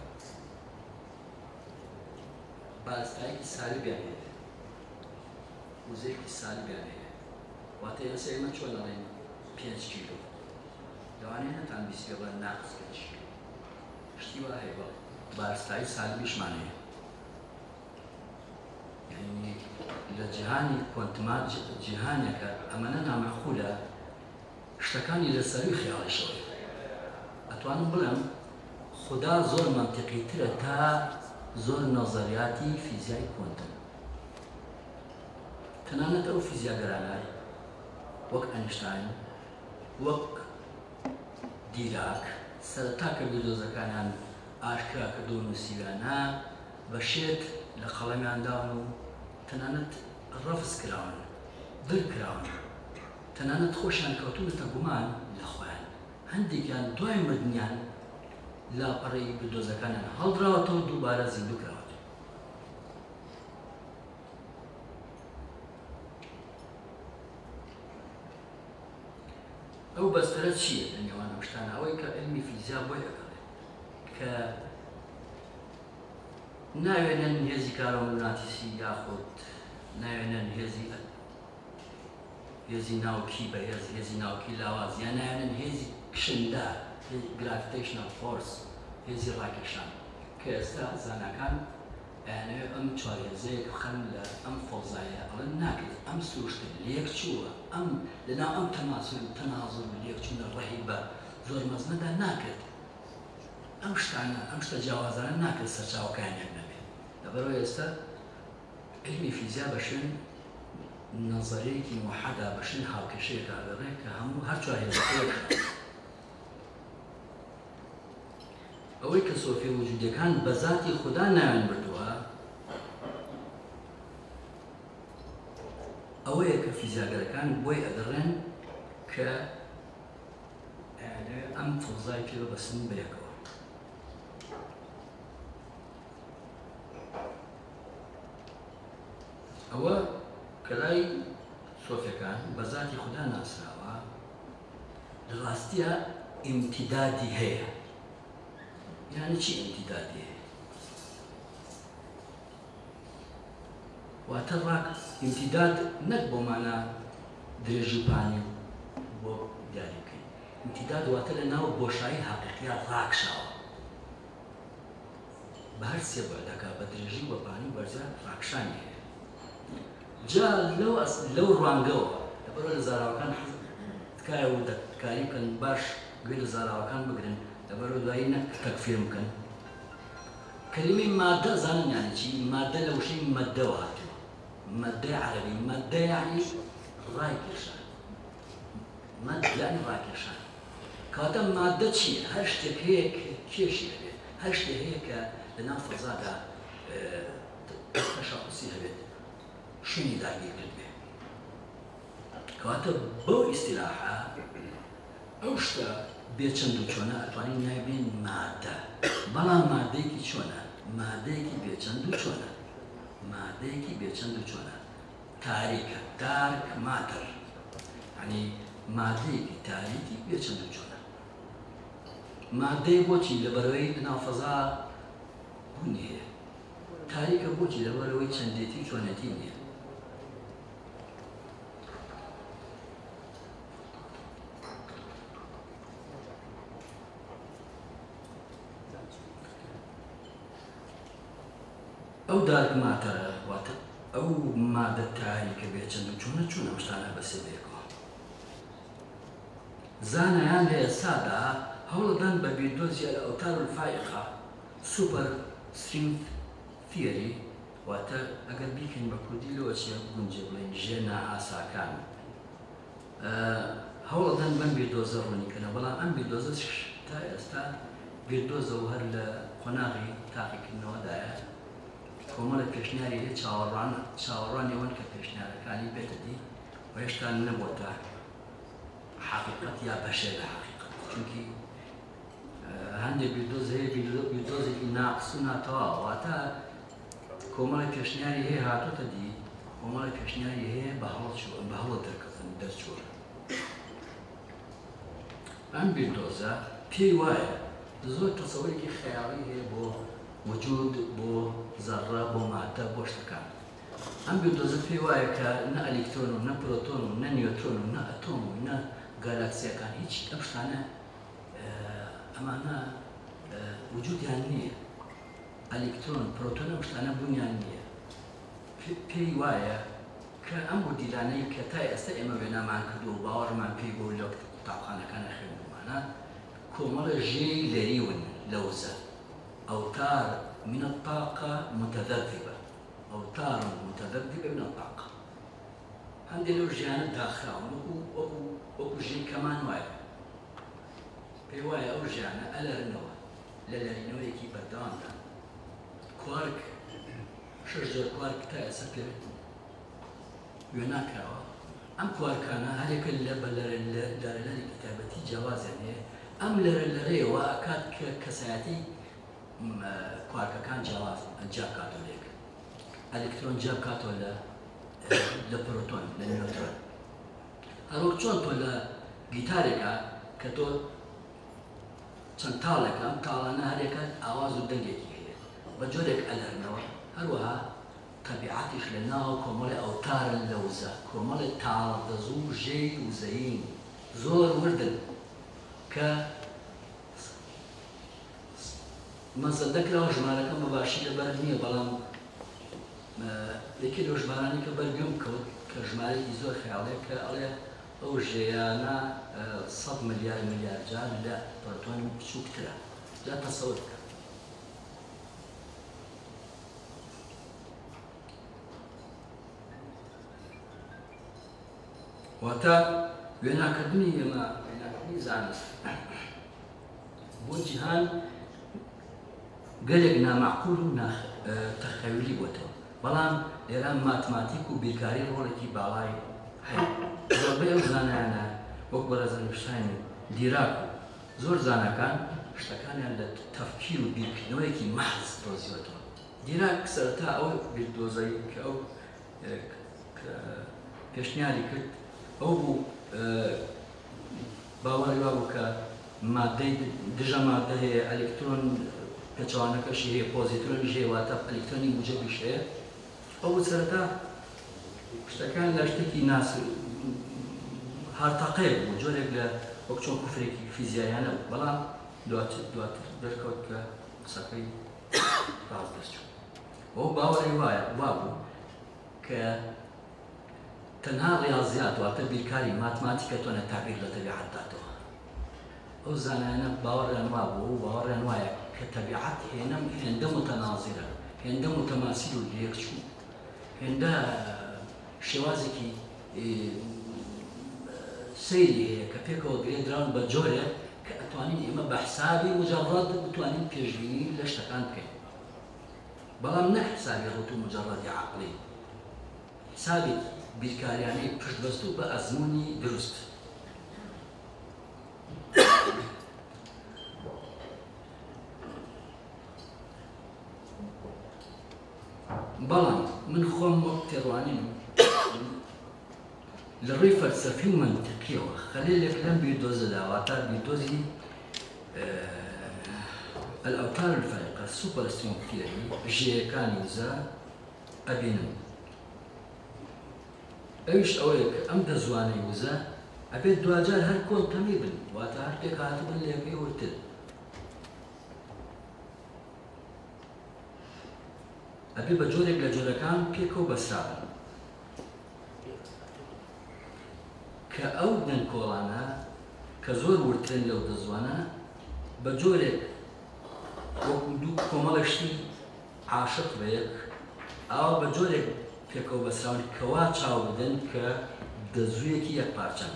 بارستایەکی سالبیان هەیە وزەیەکی سالبیان هەیە. واتە ئێستا ئێمە چۆن دەڵێن پێنج کیلۆ لەوانەیە نەتان بیست بڵێن ناقص پێنج کیلۆ شتی وا هەیە بەڵێ بارستایی سالبیشمان هەیە. یعنی لە جیهانی کۆنتمات جیهانێکە ئەمەنە نامەعقولە شتەکانی لەسەروی خەیاڵیشەوە. ئەتوانم بڵێم خوددا زۆر مەنتیقیترە تا زۆر نەزەریاتی فیزیای کۆنتم. تەنانەت ئەو فیزیاگەرانای وەک ئەینشتاین وەک دیراک سەرەتا کردو دۆزەکانیان ئاشکرا کردو و نووسیوانە بە شێت لە قەڵەمیانداون و تەنانەت ڕەفز کراون دڵ کراون تەنانەت خۆشیان کەوتوونەتە گومان لە خۆیان. هەندێکیان دوای مردنیان لاپەڕەی بلدۆزەکانیان هەڵدراوەتەوە دووبارە زیندوو کراوە. ئەو بەستەرە چییە لە نێوان ئەو شتانە؟ ئەوەی کە علمی فیزیا بۆی ئەگەڵێت کە ناوێنن هێزی کارۆمەگناتیسی یاخود ناوێنن هێزی هێزی ناوکی بە هێز هێزی ناوکی لاواز یان ناوێنن هێزی کشندار گراڤیتەیشنەل فۆرس هێزی ڕاکێشان کە ئێستا زاناکان يعني أم چارەزەیەک بخەن لە ئەم فۆزایە ئەڵێن ناکرێت ئەم سروشتە لێک چووە ئەم لەناو ئەم تەماسل تەنازڵ و لێک چوونە ڕەهی بە زۆر مەزنەدا ناکرێت ئەم شتانە ئەم شتە جیاوازانە ناکرێت سەرچاوەکانیان نەبێت لەبەرەوە ئێستا علمی فیزیا بەشن نەزەرەیەکی موحەدا بەشن هاوکێشەیەکە ئەگەڕێت کە هەموو هەر چوارهێزەکەیەک ئەوەی کە سۆفی وجودەکان بە ذاتی خوددا ناوێن بردووە ئەوەیە کە فیزیاگەرەکان بۆی ئەگەڕێن کە ئەم فۆزای پێوە بەسن بەیەکەوە ئەوە کە لای سۆفیەکان بە ذاتی خوددا ناسراوە لە ڕاستیە ئیمتیدادی هەیە يعني چی امتدادی واتە ڕاک امتداد نەک بۆ مانە درێژی پانی بۆ دیاری بکەین امتداد واتە لە ناو بۆشایی حەقیقیە ڕاکشاوە بە هەر سێ بەردەکە بە درێژی بە پانی بەرزە ڕاکشانی هەیە جا لەو لەو ڕوانگەوە لەبەرەوە لە زاراوەکان تکایە و دەکاری بکەن باش گوێ لە زاراوەکان بگرن لەبەرەوە دوایی تەکفیر بکەن کەلیمەی مادە زانن یانی چی مادە لە وشەی مەدەوە هاتووە مەدەی عەرەبی مەدە یعنی ڕایکێشان مەد یعنی ڕاکێشان کاتە مادە چییە هەر شتێک هەیە کێشی هەبێت هەر شتێک هەیە کە لەناو فەزادا تەشەخصی هەبێت شوێنی داگیرکرد بێت کاتە بەو ئیستیلاحە ئەو شتە بێچەند و چۆنە ئەتوانین نایبین مادە بەڵام مادەیەکی چۆنە مادەیەکی بێچەند و چۆنە مادەیەکی بێچەند و چۆنە تاریکە دارک ماتر یعنی مادەیەکی تاریکی بێچەند و چۆنە مادەی بۆچی لەبەرەوەی ناوفەزا بوونی هەیە تاریکە بۆچی لەبەرەوەی چەندێتی چۆنەتی نییە ئەو دارک ماتەرە واتە ئەو مادە تاریکە بێچەند و چۆنە چۆن ئەم شتانە بەسێ بێکەوە زانایان لە ئێستادا هەوڵدان بە بیردۆزیە لە ئەوتار الفایقە سوپەر سترینگ تیۆری واتە ئەگەر بیکەین بە کوردی لەوە چیە گونجێ بڵێن ژێنە ئاساکان هەوڵدان بەم بیردۆزە ڕوونیکەنە بەڵام ئەم بیردۆزە تا ئێستا بیردۆزە و هەر لە قۆناغی تاقیکردنەوەدایە کۆمەڵە پێشنیاری هەیە چاوەڕوان چاوەڕوانیەوەن کە پێشنیارەکانی بێتەدی و هێشتا نەبووەتە حەقیقەت یا بەشێ لە حەقیقەت چونکی هەندێک بیردۆز هەیە بیردۆزێکی ناقس و ناتەواو واتە کۆمەڵە پێشنیاری هەیە هاتوۆتە دی کۆمەڵە پێشنیاری هەیە بە هەڵ بە هەڵە دەرکەوتن دەرچووە ئەم بیردۆزە پێی وایە زۆر تەسەوەرێکی خەیاڵی هەیە بۆ وجود بۆ زەڕە بۆ مادە بۆ شتەکان ئەم بیردۆزە پێی وایە کە نە ئەلیکترۆن و نە پرۆتۆن و نە نیۆترۆن و نە ئەتۆم و نە گالاکسیەکان هیچ ئەم شتانە ئەمانە وجودیان نییە ئەلیکترۆن پرۆتۆن ئەم شتانە بوونیان نییە پێی وایە کە ئەم بودیلانەی کە تا ئێستا ئێمە وێنامان کردو و باوەڕمان پێی بۆ لەو قوتابخانەکانە خوێندومانە کۆمەڵە ژێی لەریون لەوزە أوتار من الطاقة متذبذبة أوتار متذبذبة من الطاقة عندي لو جيانا داخل وكو وكو جي كمان واي في واي أو جيانا ألا رنوة للا رنوة كي بردان كوارك شجر كوارك تا سكر يناك أم كواركانا هذيك اللي بلر اللي كتابتي جواز يعني أم لر اللي وأكاد كساتي کوارکەکان جیاواز جیاب کاتۆ لێک ئەلکترۆن جیاب کاتۆ لە لە پرۆتۆن لە نیۆترۆن هەروەک چۆن تۆ لە گیتارێکە کە تۆ چەند تاڵێکە ئەم تاڵانە هەرێکە ئاواز و دەنگێکی هەیە بە جۆرێک ئەلەرنەوە هەروەها تەبیعەتیش لە ناو کۆمەڵی ئەوتارن لەوزە کۆمەڵی تاڵدەزوو ژێی وزەین زۆر وردن کە مەزەدەکراوە ژمارەکەم بەباشی لەبەر نییە بەڵام یەکێ لەو ژمارانی کە بەرگم کەوت کە ژمارەی زۆر خەیاڵەیە کە ئەڵێ ئەو ژێیانە سەد ملیار ملیار جار لە پڕۆتۆنی بچووکترە جا تەسەوور بکە. واتە وێناکردنی ئێمە وێناکردنی زانست بۆ جیهان گەلێک نامەعقول و تەخەویلی بۆتەوە، بەڵام لێرە ماتماتیک و بیرکاری ڕۆڵێکی باڵای هەیە. زۆربەی ئەو زانایانە وەک بەرەز ئەینشتاین و دیراک و زۆر زانەکان شتەکانیان لە تەفکیر و بیرکردنەوەیەکی مەحز دۆزیوەتەوە. دیراک سەرەتا ئەو بیردۆزەی کە ئەو پێشنیاری کرد ئەو بوو باوەڕی وا بوو کە مادەی دژە مادە هەیە، ئەلکترۆن پێچەوانەکەشی هەیە، پۆزیترۆنیش هەیە، واتە ئەلکترۆنی موجەبیش هەیە. ئەو سەرەتا شتەکان لە شتێکی ناس هەرتەقەیەک بوو، جۆرێک لە وەک چۆن کوفرێکی فیزیایانە بوو، بەڵام دواتر دواتر دەرکەوت کە قسەکەی ڕاز دەستچوو. ئەو باوەڕی وایە وا بوو کە تەنها ڕیاضیات واتە بیرکاری ماتماتیکە تۆنە تابیر لە تەبیعەت داتەوە. ئەو زانایانە باوەڕیان وا بوو و باوەڕیان وایە کە تەبیعەت هێندە متەنازیرە، هێندە متەماسیل و یەکچوو، هێندە شێوازێکی سەیری هەیە کە پێکەوە گرێدراون بە جۆرێک کە ئەتوانین ئێمە بە حسابی مجەڕەد بتوانین پێشبینی لە شتەکان بکەین، بەڵام نەک حسابی ڕوت و مجەڕەدی عەقڵی، حسابی بیرکاریانەی پشتبەست و بە ئەزموونی دروست. بەڵام من خۆم وەک تێڕوانیم لە ڕێی فەلسەفی و مەنتیقیەوە خەلێلێک لەم بیردۆزەدا واتە بیردۆزی ئەلئەوتار الفارقە سوپەرستریۆن تیۆری ژێیەکانی وزە ئەبینم. ئەویش ئەوەیە کە ئەم دەزوانەی وزە ئەبێت دوجار هەر کۆن تەمی بن، واتە هەر پێک هاتبن لە یەکەی ورتر. ئەبێ بە جۆرێک لە جۆرەکان پێکەوە بەسرابن کە ئەو دەنگکۆڵانە کە زۆر ورترن لەو دەزوانە بە جۆرێک وەکو دوو کۆمەڵەشتی عاشق بە یەک ئاوا بە جۆرێک پێکەوە بەسراون کەوا چاو بدەن کە دەزوویەکی یەک پارچەن.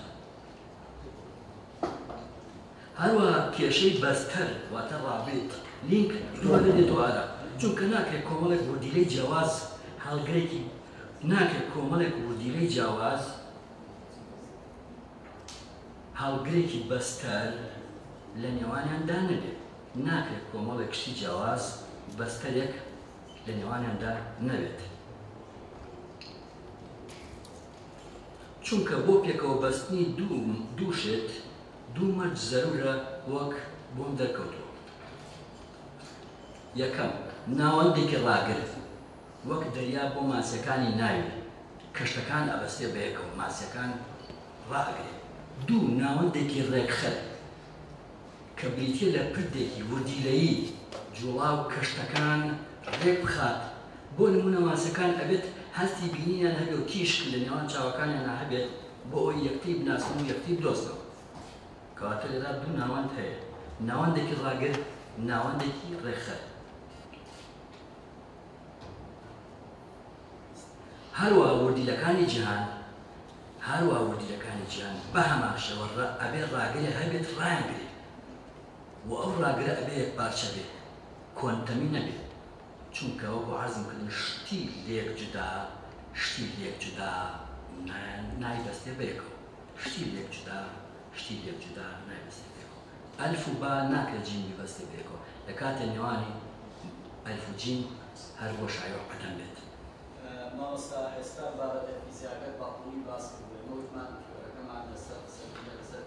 هەروەها کێشەی بەستەر واتە ڕابێت لینک دووە دێتەوە ئارا، چونکە ناکرێت کۆمەڵێک وردیلەی جیاواز هەڵگرێکی ناکرێت کۆمەڵێک وردیلەی جیاواز هەڵگرێکی بەستەر لە نێوانیاندا نەبێت، ناکرێت کۆمەڵێک شتی جیاواز بەستەرێک لە نێوانیاندا نەبێت. چونکە بۆ پێکەوە بەستنی دوو شت دوو مەرج زەرورە وەک بۆم دەرکەوتەوە. یەکەم ناوەندێکی ڕاگرت وەک دەریا بۆ ماسیەکانی ناوی کەشتەکان ئەبەستێ بە یەکەوە ماسیەکان ڕاگرێت. دوو ناوەندێکی ڕێکخەت کە بریتیە لە پردێکی وردیلەیی جوڵا و کەشتەکان ڕێک بخات، بۆ نمونە ماسیەکان ئەبێت هەستی بینیان هەبێت و تیشک لە نێوان چاوەکانیان هەبێت بۆ ئەوی یەکتی بناسن و یەکتی بدۆزنەوە. کەواتە لێرا دوو ناوەند هەیە، ناوەندێکی ڕاگرت، ناوەندێکی ڕێکخەت. هەروە وردیلەکانی جیهان هەروە وردیلەکانی جیهان بە هەمان شێوە ئەبێ ڕاگرێ هەبێت ڕایانگرێت و ئەو ڕاگرە ئەبێ یەک پارچە بێت، کۆنتەمی نەبێت، چونکە وەکو عەرزم کردن شتی لێک جودا شتی لێک جودا نایبەستێ بە یەکەوە، شتی لێک جودا شتی لێک جودا نایبەستێ بە یەکەوە. ئەلف و با ناکرێت جین ببەستێ بە یەکەوە لە کاتە نێوانی ئەلف و جین هەر بۆ شایۆ قەدەم بێت. مامۆستا ئێستا بابەتە فیزیاکە باقووی باس کردن وتمان کەمان لەسەر لەسەر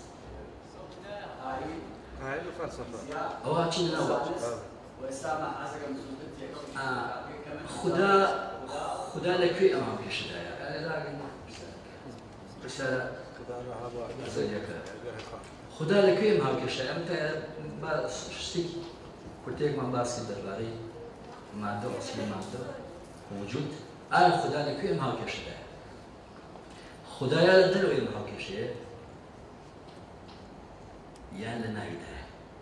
هاي الفلسفة ئەوە چی نەوە وێستا مەحازەکەم زووتر تێکەڵ خدا خدا لەکوێ ئەمان پێشدایە خدا لەکوێ ئەم هاوکێشایە ئەم تا شتێکی کورتێکمان باسی دەربارەی مادە ئەسلی مادە وجود ئایا خدا لەکوێ ئەم هاوکێشەدایە خدایە لە دەرەوەی ئەم هاوکێشەیە یان لە ناویدایە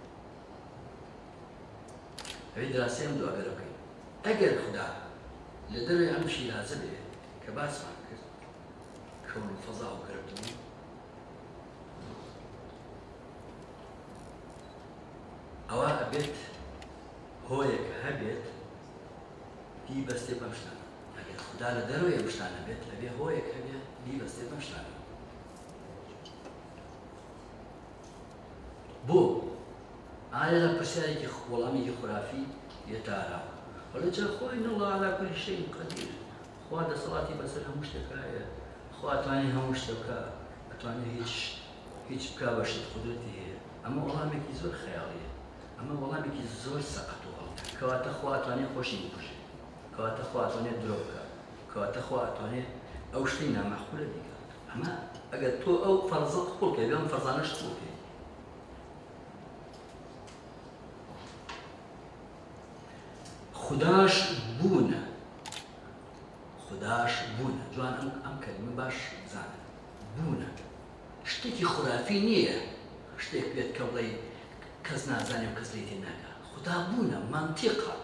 ئەوەی دراسی ئەم دووەگەرە بکەین ئەگەر خدا لە دەرەوەی ئەم شیرازە بێ کە باسمان کرد کەون و فەزا و گەرەبوون ئەوە ئەبێت هۆیەک هەبێت دی بەستێ بەم شتانە ئەگەر خدا لە دەرەوەی ئەم شتانە بێت ئەبێ هۆیەک هەبێت دی بەستێ بەم شتانە بۆ ئایا لە پرسیارێکی وەڵامێکی خورافی یێتاراوە وەڵە جا خۆی نەڵڵا عەلا کولی شەیئین قەدیر خوا دەسەڵاتی بەسەر هەموو شتێکە هەیە خوا ئەتوانێت هەموو شتێک بکا ئەتوانێت هیچ هیچ بکا بە شت قودرەتی هەیە ئەمە وەڵامێکی زۆر خەیاڵیە ئەمە وەڵامێکی زۆر سەقەت و هەڵ کەواتە خوا ئەتوانێت خۆشی بکوژێت کەواتە خوا ئەتوانێت درۆ بکات کەواتە خوا ئەتوانێت ئەو شتەی نامەحقولە بیکات ئەمە ئەگەر تۆ ئەو فەرزە قبوڵ بکەی بێ ئەم فەرزانەش قبوڵ بکەی خداش بوونە خداش بوونە جوان ئەم کەلیمە باش بزانن بوونە شتێکی خورافی نییە شتێک بێت کە بڵێ کەس نازانێ و کەس لێی تێ ناکا خدا بوونە مانتیقە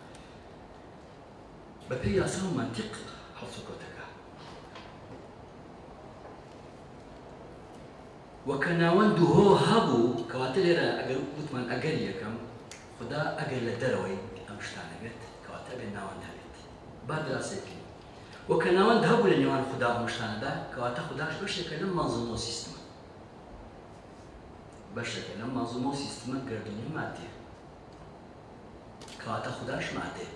بەپێی یاسا و مانتیق هەڵس و کۆتەکە وەکە ناوەند و هۆ هەبوو کەواتە لێرە ئەگەر وتمان ئەگەر یەکەم خدا ئەگەر لە دەرەوەی ئەم شتانە بێت کەواتە بێ ناوەند هەبێت با دراسێکی وەکە ناوەند هەبوو لە نێوان خدا و شتانەدا کەواتە خداش بەشێکە لەم مەنزومە و سیستمە بەشێکە لەم مەنزومە و سیستمە گردونی مادێ کەواتە خداش مادێ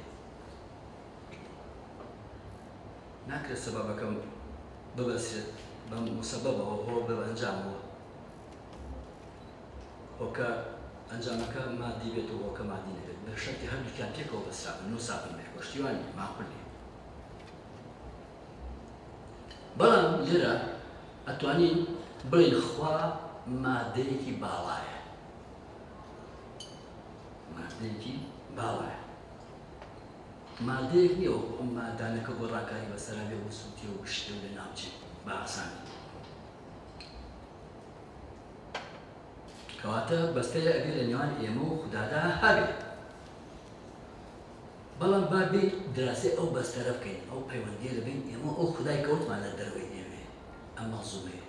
ناکرێت سەبەبەکەم ببەسرێت بەم مسەبەبەوە هۆ بە ئەنجامەوە هۆکە ئەنجامەکە مادی بێت و هۆکە مادی نەبێت بە شەرتی هەردووکیان تێکەوە بەسرابن نو سابن بێت پشتیوانی ماقول نیە بەڵام لێرە ئەتوانین بڵین خوا مادەیەکی باڵایە مادەیەکی باڵایە مادەیەک نییە ئەم مادانەکە بۆ ڕاکاری بەسەرا بێ و سووتێ و گشتێ و لە ناوچێت بە ئاسانی کەواتە بەستەیە ئەگەر لە نێوان ئێمە و خوددادا هەبێت بەڵام با بێ دراسی ئەو بەستەرە بکەین ئەو پەیوەندیە لەبین ئێمە ئەو خودای کەوتمان لە دەروەی ئێمێ ئەم مەزومەیە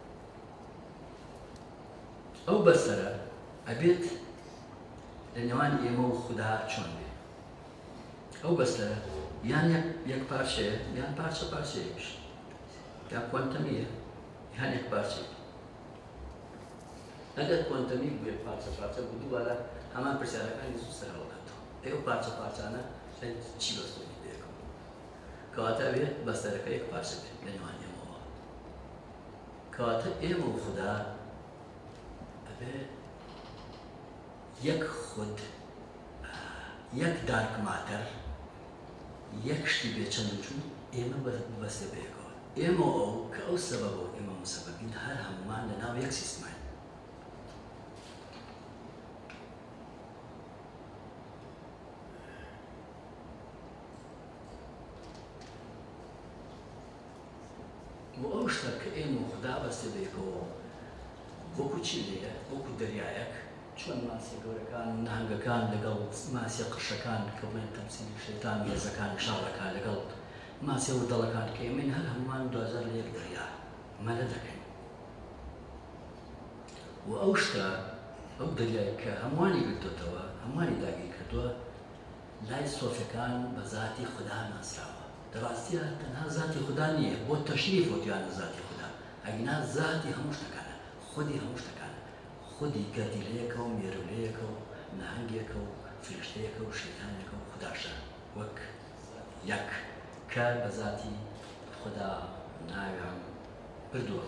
ئەو بەستەرە ئەبێت لە نێوان ئێمە و خوددا چۆن بێت ئەو بەستەرە یان یەک پارچەیە یان پارچە پارچەیەکش یا کوانتەمیە یان یەک پارچەیە ئەگەر کوانتەمی بێت پارچە پارچە بوو دووبارە هەمان پرسیارەکانی زوو سەرەوەداتەوە ئەو پارچە پارچانە چی بەستۆنی دێکەوە کەواتە بێت بەستەرەکە یەک پارچە بێت لە نێوان ئێمەوە کەواتە ئێمە و خوددا ئەبێ یەک خود یەک دارک ماتەر یەک شتی بێ چەند چوون ئێمە بەستە بەیەکەوە ئێمە ئەو کە ئەو سەبەبەوە ئێمە مسەبەبین هەر هەمومان لە ناو یەک سیستمای بۆ ئەو شتە کە ئێمە و خوددا بەستە بەیەکەوە وەکو چی لێیە وەکو دەریایەک چۆن ماسی گەورەکان و نهنگەکان لەگەڵ ماسی قشەکان کە بڵێن تەمسیلی شەیتان مێزەکان شاڕەکان لەگەڵ ماسی وردەڵەکان کە ئێمە هەر هەمومان دوازار لە یەک دەریا مەلە دەکەین و ئەو شتە ئەو دەریای کە هەمووانی گرتوتەوە هەمووانی داگیر کردووە لای سۆفیەکان بە ذاتی خوددا ناسراوە دەڕاستیە تەنها ذاتی خوددا نییە بۆ تەشریف وتیانە ذاتی خوددا ئەگینا ذاتی هەموو شتەکانە خودی هەموو شتەکانە خودی گەردیلەیەکە و مێرولەیەکە و نەهەنگێکە و فریشتەیەکە و شەیتانێکە و خودداشە وەک یەک کە بە ذاتی خوددا ناویان بردووە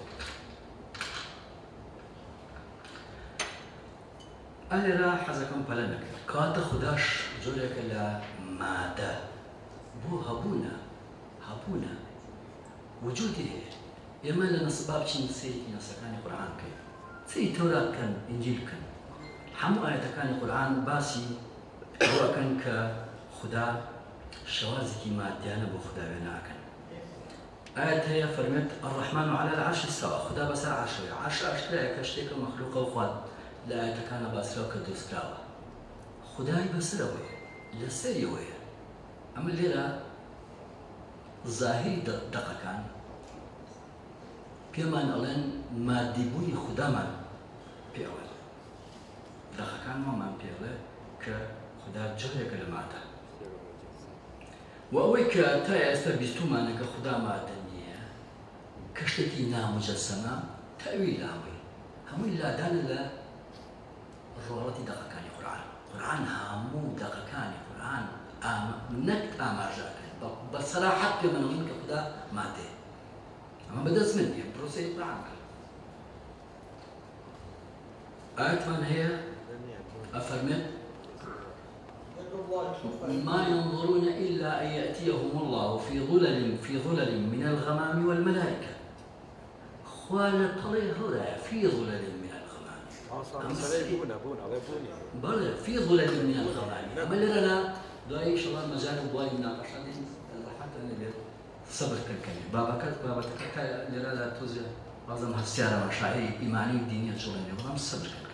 ئەلێرە حەزەکەم پەلە نەکرد کەواتە خودداش جۆرێکە لە مادە بۆ هەبوونە هەبوونە وجودی هەیە ئێمە لە نەسبا بچین سەیری نەسەکانی قورئان بکەین سەیری تەورات بکەن ئینجیل بکەن هەموو ئاەتەکانی قورئان باسی ئەوەکەن کە خوددا شوازێکی مادیانە بۆ خوددا وێ ناکەن. ئاەت هەیە فەرمێت الرحمن على العرش استوى، خوددا بەسەر عەرشەوەیە. عەرش ئاشکرایە کە شتێکە مەخلووقە و خوات لە ئاەتەکانە باسراوە کە دروستکراوە. خودای بەسەرەوەیە، لەسەریەوەیە. ئەمە لێرە زاهری دەقەکان پێمان ئەڵێن مادیبوونی خودامان پێوە. دەقەکان وەمان پێڵێ کە خوددا جۆرێکە لە مادە. و ئەوەی کە تا ئێستا بیستومانە کە خوددا مادە نییە، کە شتێکی نامجەسەمە تەویل ئەوەی هەمووی لادانە لە ڕۆڵەتی دەقەکانی قورئان. قورئان هەموو دەقەکانی قورئان نەک ئاماژەکەن بە سەراحەت پێمەڵێن کە خوددا مادەیە. ئەمە بەدەست من نییە، پرۆسەی قورئان کرد. ئاەتمان هەیە ئەفەرمێت ما ينظرون إلا أن يأتيهم الله في ظلل في ظلل من الغمام والملائكة. خوانا طلي هذا في ظلل من الغمام. بلى في ظلل من الغمام. أما لنا دعي إن شاء الله مجال بواي مناقشة حتى نقدر صبر كالكلمة. بابك بابك لنا لا توزع معظم هالسيارة مشاعري إيماني دينية شغلانية. بغام صبر كالكلمة.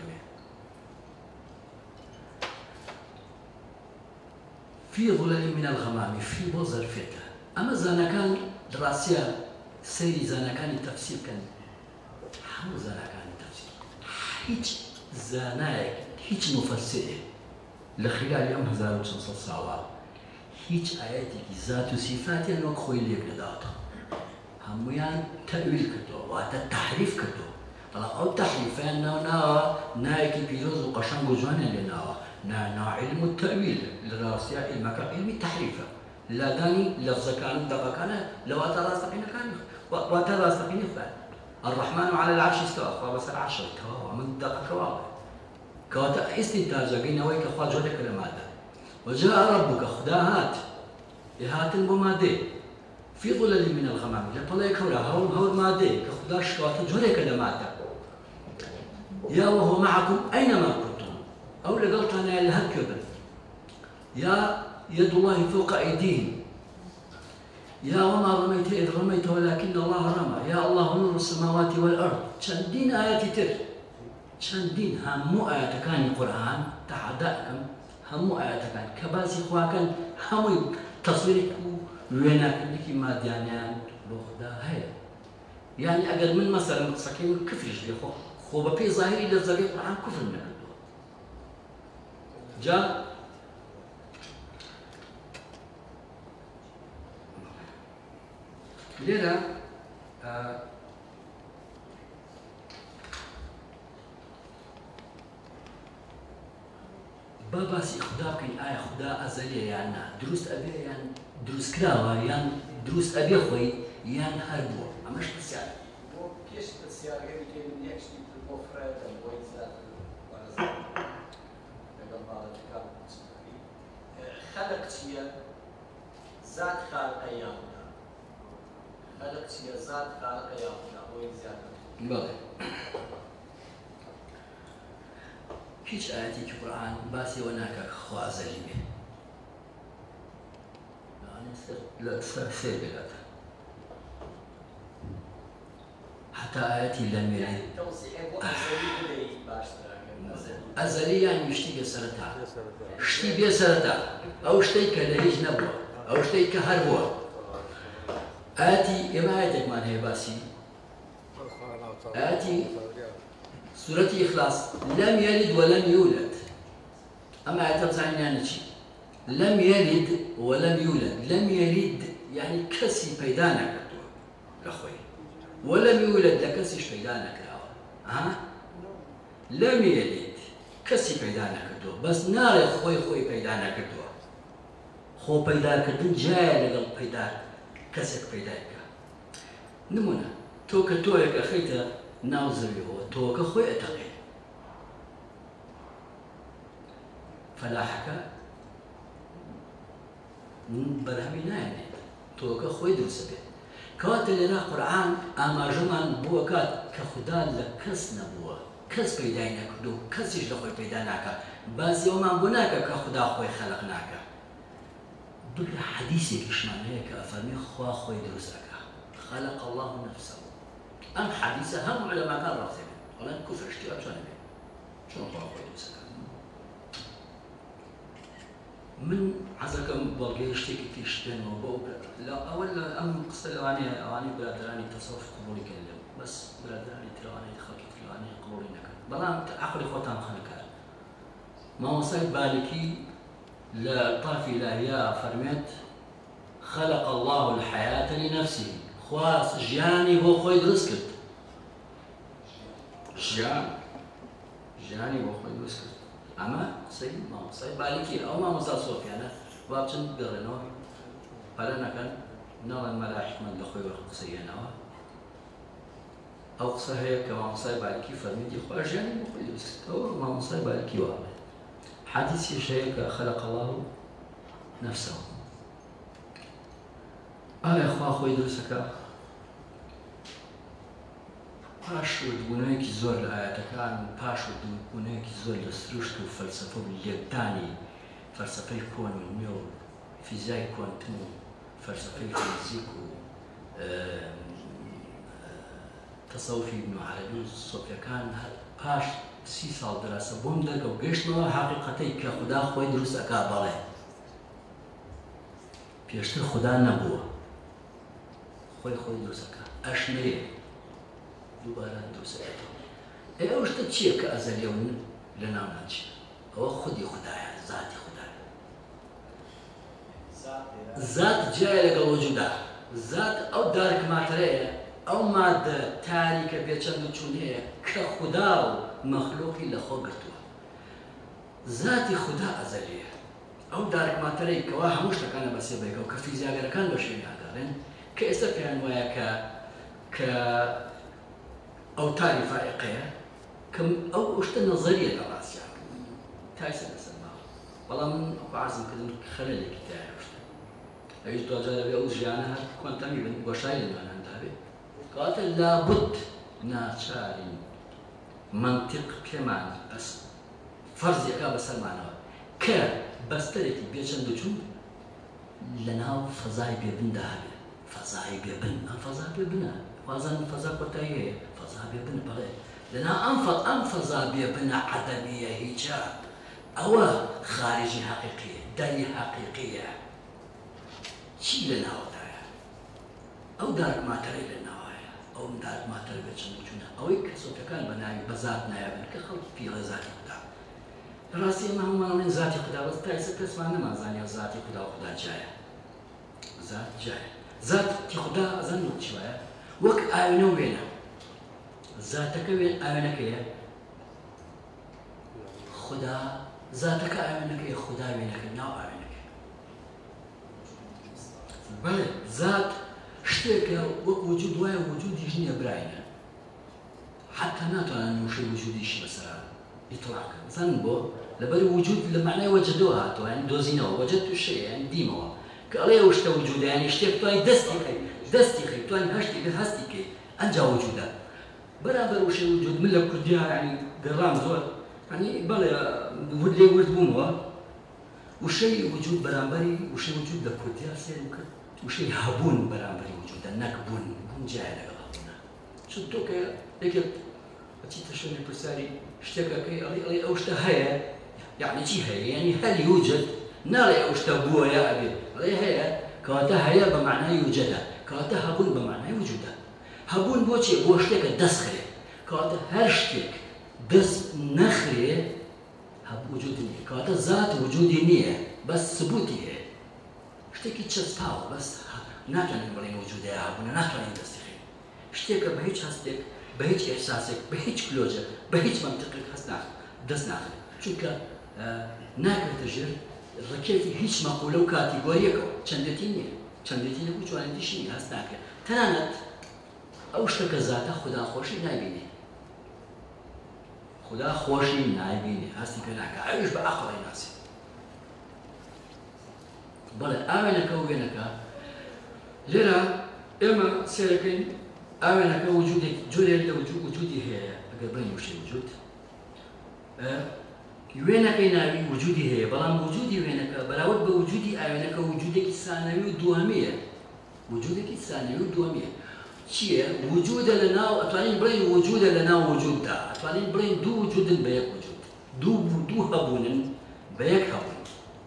في ظلل من الغمام في بوزر فيتا. أما زانا كان دراسيا سيري زانا كان التفسير كان حمو زانا كان التفسير هيج زانايك هيج مفسر لخلال يوم هزار وخمسمية ساعة هيج آياتك ذات وصفات أنه خوي ليك لداتا هميان تأويل كتو وهذا التحريف كتو أو تحريفان ناوا نايكي بيروز وقشان وجوانا لناوا نا نا علم التأويل لراسيا علمك علم التحريف لا داني لفظ كان دقة كان لو أترى سقينا كان وأترى سقينا فعل الرحمن على العرش استوى فبس العرش كوا من دقة كوا كوا استنتاج بين ويك خواجه لك المادة وجاء ربك خداهات إهات بمادة في ظلل من الغمام لا طلع كورا هول هول مادة كخداش كوا جورك المادة يا وهو معكم أينما كنتم أو لقلت أنا الهكذا يا يد الله فوق أيديهم يا وما رميت إذ رميت ولكن الله رمى يا الله نور السماوات والأرض شندين آيات تر شندين هم آيات كان القرآن تحداكم هم آيات كان كباسي خواكن هم تصويرك وينك لك ما ديانيان بخدا هي يعني أجر من مثلا سكين كفرش بيخو خو بفي ظاهري للزبيب القرآن كفر منه جاء ليرة آه باباسي خدا بكين آية خدا أزلية يعني دروس أبي يعني دروس كلاوة يعني دروس أبي خوي يعني هربوا أماش بسيار كيش بسيار غير كي من يكشف البوفرات البويزات خلقتي ذات خالق ياهودا خلقتي ذات خالق ياهودا وين زيادة بله هیچ آياتي كقرآن باسي وناك خوا أزلي به يعني لا سير بلاتا حتى آياتي لم يرد توصيح أزلي باش أزلي يعني يشتي بسرطة شتي بسرطة أو شتي كلهيج نبوة أو شتي كهربوة آتي إما آياتك من هي باسي آتي سورة إخلاص لم يلد ولم يولد أما أتبزعني يعني شيء لم يلد ولم يولد لم يلد يعني كسي بيدانا كتو أخوي ولم يولد لكسيش بيدانا كتو ها لم يلد كسي بيدانا كتو بس نار خوي خوي بيدانا كتو خو بيدا كتن جاي لقل بيدا كسك بيداك نمونا تو كتو يك أخيتا ناوزري هو تو كخوي أتقي فلاحك برهمي ناينه تو كخوي درسبه كوات اللي را قرآن أما جمان بوا كات كخدا لكس نبوا كس بيداينا كدو كس يجد خوي بيداناك بس يوم بناك كخدا خوي خلقناك بقرا حديثك شمان هيك أفرمي خوا خوي دروسك خلق الله نفسه أم حديثة هم علماء كان راسين ولا كفر اشتغل شو نبي شو خوا خوي دروسك من عزكم بلغي اشتكي في شتين وبو لا أول أم قصة أواني أواني برادراني تصرف قبولي كلهم بس برادراني ترواني خلقي ترواني قبولي نكر بلان عقلي خوتان خلقها ما وصلت بالكي لطافي إلهية فرمت خلق الله الحياة لنفسه خواص جياني هو خوي درسكت جيان جياني هو خوي درسكت أما صحيح ما صحيح بالكي أو ما مصال صوفي أنا بابتن بقرنه فلنا كان نوع الملاحق من دخوي وقصي أنا أو قصة هي كما مصال بالكي فرمتي خوا جياني هو خوي درسكت أو ما مصال بالكي وعمل حديث شيء خلق الله نفسه آه يا أخوة أخوي درسك باش ودبونيك زور الآيات كان باش ودبونيك زور لسروشت وفلسفة بالياباني فلسفة كون ونيو فيزياء كوانتم فلسفة فيزيك تصوفي ابن عربي صوفيا كان باش سی سال دراسة بوم درک و گشتمەوە حقیقەتی کە خدا خۆی دروست ئەکا بەڵێ پێشتر خدا نەبووە خۆی خۆی دروست ئەکا ئەش نەیە دووبارە دروست ئەکاتەوە ئێ ئەو شتە چییە کە ئەزەلیەون لە ناو ناچێت ئەوە خودی خدایە ذاتی خدایە ذات جایە لەگەڵ وجودا ذات ئەو دارک ماترەیە ئەو مادە تاریکە بێچەند و چوون هەیە کە خدا و مخلوقی لەخۆ گرتووە ذاتی خدا ئەزەلیە ئەو دارک ماتەرەی کەوا هەموو شتەکانە بەسێ بێکەوە کە فیزیاگەرەکان بە شوێنی ئاگەڕێن کە ئێستا پێیان وایە کە کە ئەو تاری فائقەیە کە ئەو شتە نەزەریە لە ڕاستیان تایسە لەسەر ماوە بەڵام من ئەو عەرزم کردم خەلەلێکی تایە ئەو شتە ئەویش دوجا دەبێ ئەو ژیانە هەر کوانتەمی بن بۆشایی لەنوانەندا بێ کەواتە لابد ناچارین منطق پێمان ئەس فەرزێکا بەسەرمانەوە کە بەستەرێکی بێچەند بچوو لە ناو فەزای بێبندا هەبێ فەزای بێبن ئەم فەزا بێبنە وازانم فەزا کۆتایی هەیە فەزا بێبن بەڵێ لەناو ئەم ئەم فەزا بێبنە عەدەمیە هیچە ئەوە خارجی حەقیقیە دەری حەقیقیە چی لە ناوەدایە ئەو دارک ماتەرەی لە ناوایە ئەو دارک ماتەر بێچەند بچوونە ئەوەی کەسۆتەکان بەناوی بەزات نایابن کە خەڵک پیڵە ذاتی خدا ڕاستی ئەمە هەمووانڵێن ذاتی خدا بەس تایسە کەسمان نەمازانێ ذاتی خدا و خدا جایە ذات جایە ذاتی خدا ئەزانن چی وایە وەک ئاوێنە و وێنە ذاتەکە وێن ئاوێنەکەیە خدا ذاتەکە ئاوێنەکەیە خدا وێنەکە ناو ئاوێنەکە بەڵێ ذات شتێکە وەک وجود وایە وجودیش نییە براینە حتى ناتوانن نوشەی وجودیشی بەسەرا ئیطلاقن زانن بۆ لەبەر وجود لە معنای وەجدەوە هاتووە یعنی دۆزینەوە وەجدت شەیە یعنی دیمەوە کە ئەڵێ ئەو شتە وجودە یعنی شتێک توانی دەستی کەی دەستی خەی توانی هەشتی کرد هەستی کەی ئەنجا وجودە بەرامبەر وشەی وجود من لە کوردیا یعنی گەڕام زۆر یعنی بەڵێ ورد لێ ورد بوومەوە وشەی وجود بەرامبەری وشەی وجود لە کوردیا سێرم کرد وشەی هەبوون بەرامبەری وجودە نەک بوون بوون جایە لەگەڵ هەبوونە چون تۆ کە یەکێک بەچیتە شوێنی پرسیاری شتێکەکەی ئەڵێ ئەڵێ ئەو شتە هەیە یعنی چی هەیە یعنی هەل یوجد ناڵێ ئەو شتە بووە یا ئەبێ ئەڵێ هەیە کەواتە هەیە بە معنای وجودە کەواتە هەبوون بە معنای وجودە هەبوون بۆچی بۆ شتێکە دەستخرێ کەواتە هەر شتێک دەست نەخرێ وجود نییە کەواتە ذات وجودی نییە بەس سبوتی هەیە شتێکی چەسپاوە بەس ناتوانین بڵێن وجودەیە هەبوونە ناتوانین دەستی خێن شتێکە بە هیچ هەستێک بە هیچ ئێحساسێک بە هیچ کلۆجە بە هیچ مەنتیقێک هەست دەست ناخرێت چونکە ناکرێتە ژێر ڕکێتی هیچ مەقولە و کاتیگۆریەکەوە چەندێتی نییە چەندێتی نەبوو جوانێتیشی نییە هەست ناکرێت تەنانەت ئەو شتەکە زاتە خدا خۆشی نابینێ خدا خۆشی نابینێ هەستی پێ ناکە ئەویش بە عەقڵی ناسی بەڵێ ئاوێنەکە و وێنەکە لێرە ئێمە سێرەکەین ئاوێنەکە وجودێک جۆرێک لە وجودی هەیە ئەگەر بین وشەی وجود وێنەکەی ناوی وجودی هەیە بەڵام وجودی وێنەکە بەراورد بە وجودی ئاوێنەکە وجودێکی ثانەوی و دووەمیە وجودێکی ثانەوی و دووەمیە چییە؟ وجودە لە ناو ئەتوانین بڵێن وجودە لە ناو وجوددا ئەتوانین بڵێن دوو وجودن بە یەک وجود دوو دوو هەبوونن بە یەک هەبوون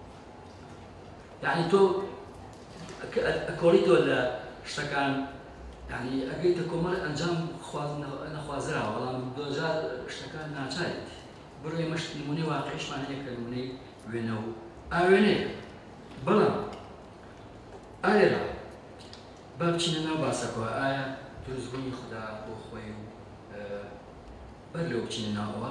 یعنی تۆ ئەکۆڵیتەوە لە شتەکان یعنی ئەگەیتە کۆمەڵ ئەنجام نەخوازراوە بەڵام دۆجار شتەکان ناچێت بڕێ مەش نمونەی واقعیشمان هەیە کە نمونەی وێنە و ئاوێنەیە بەڵام ئاێرا با بچینە ناو باسەکەوە ئایا دروستبوونی خوددا بۆ خۆی و بەر لەو بچینە ناوەوە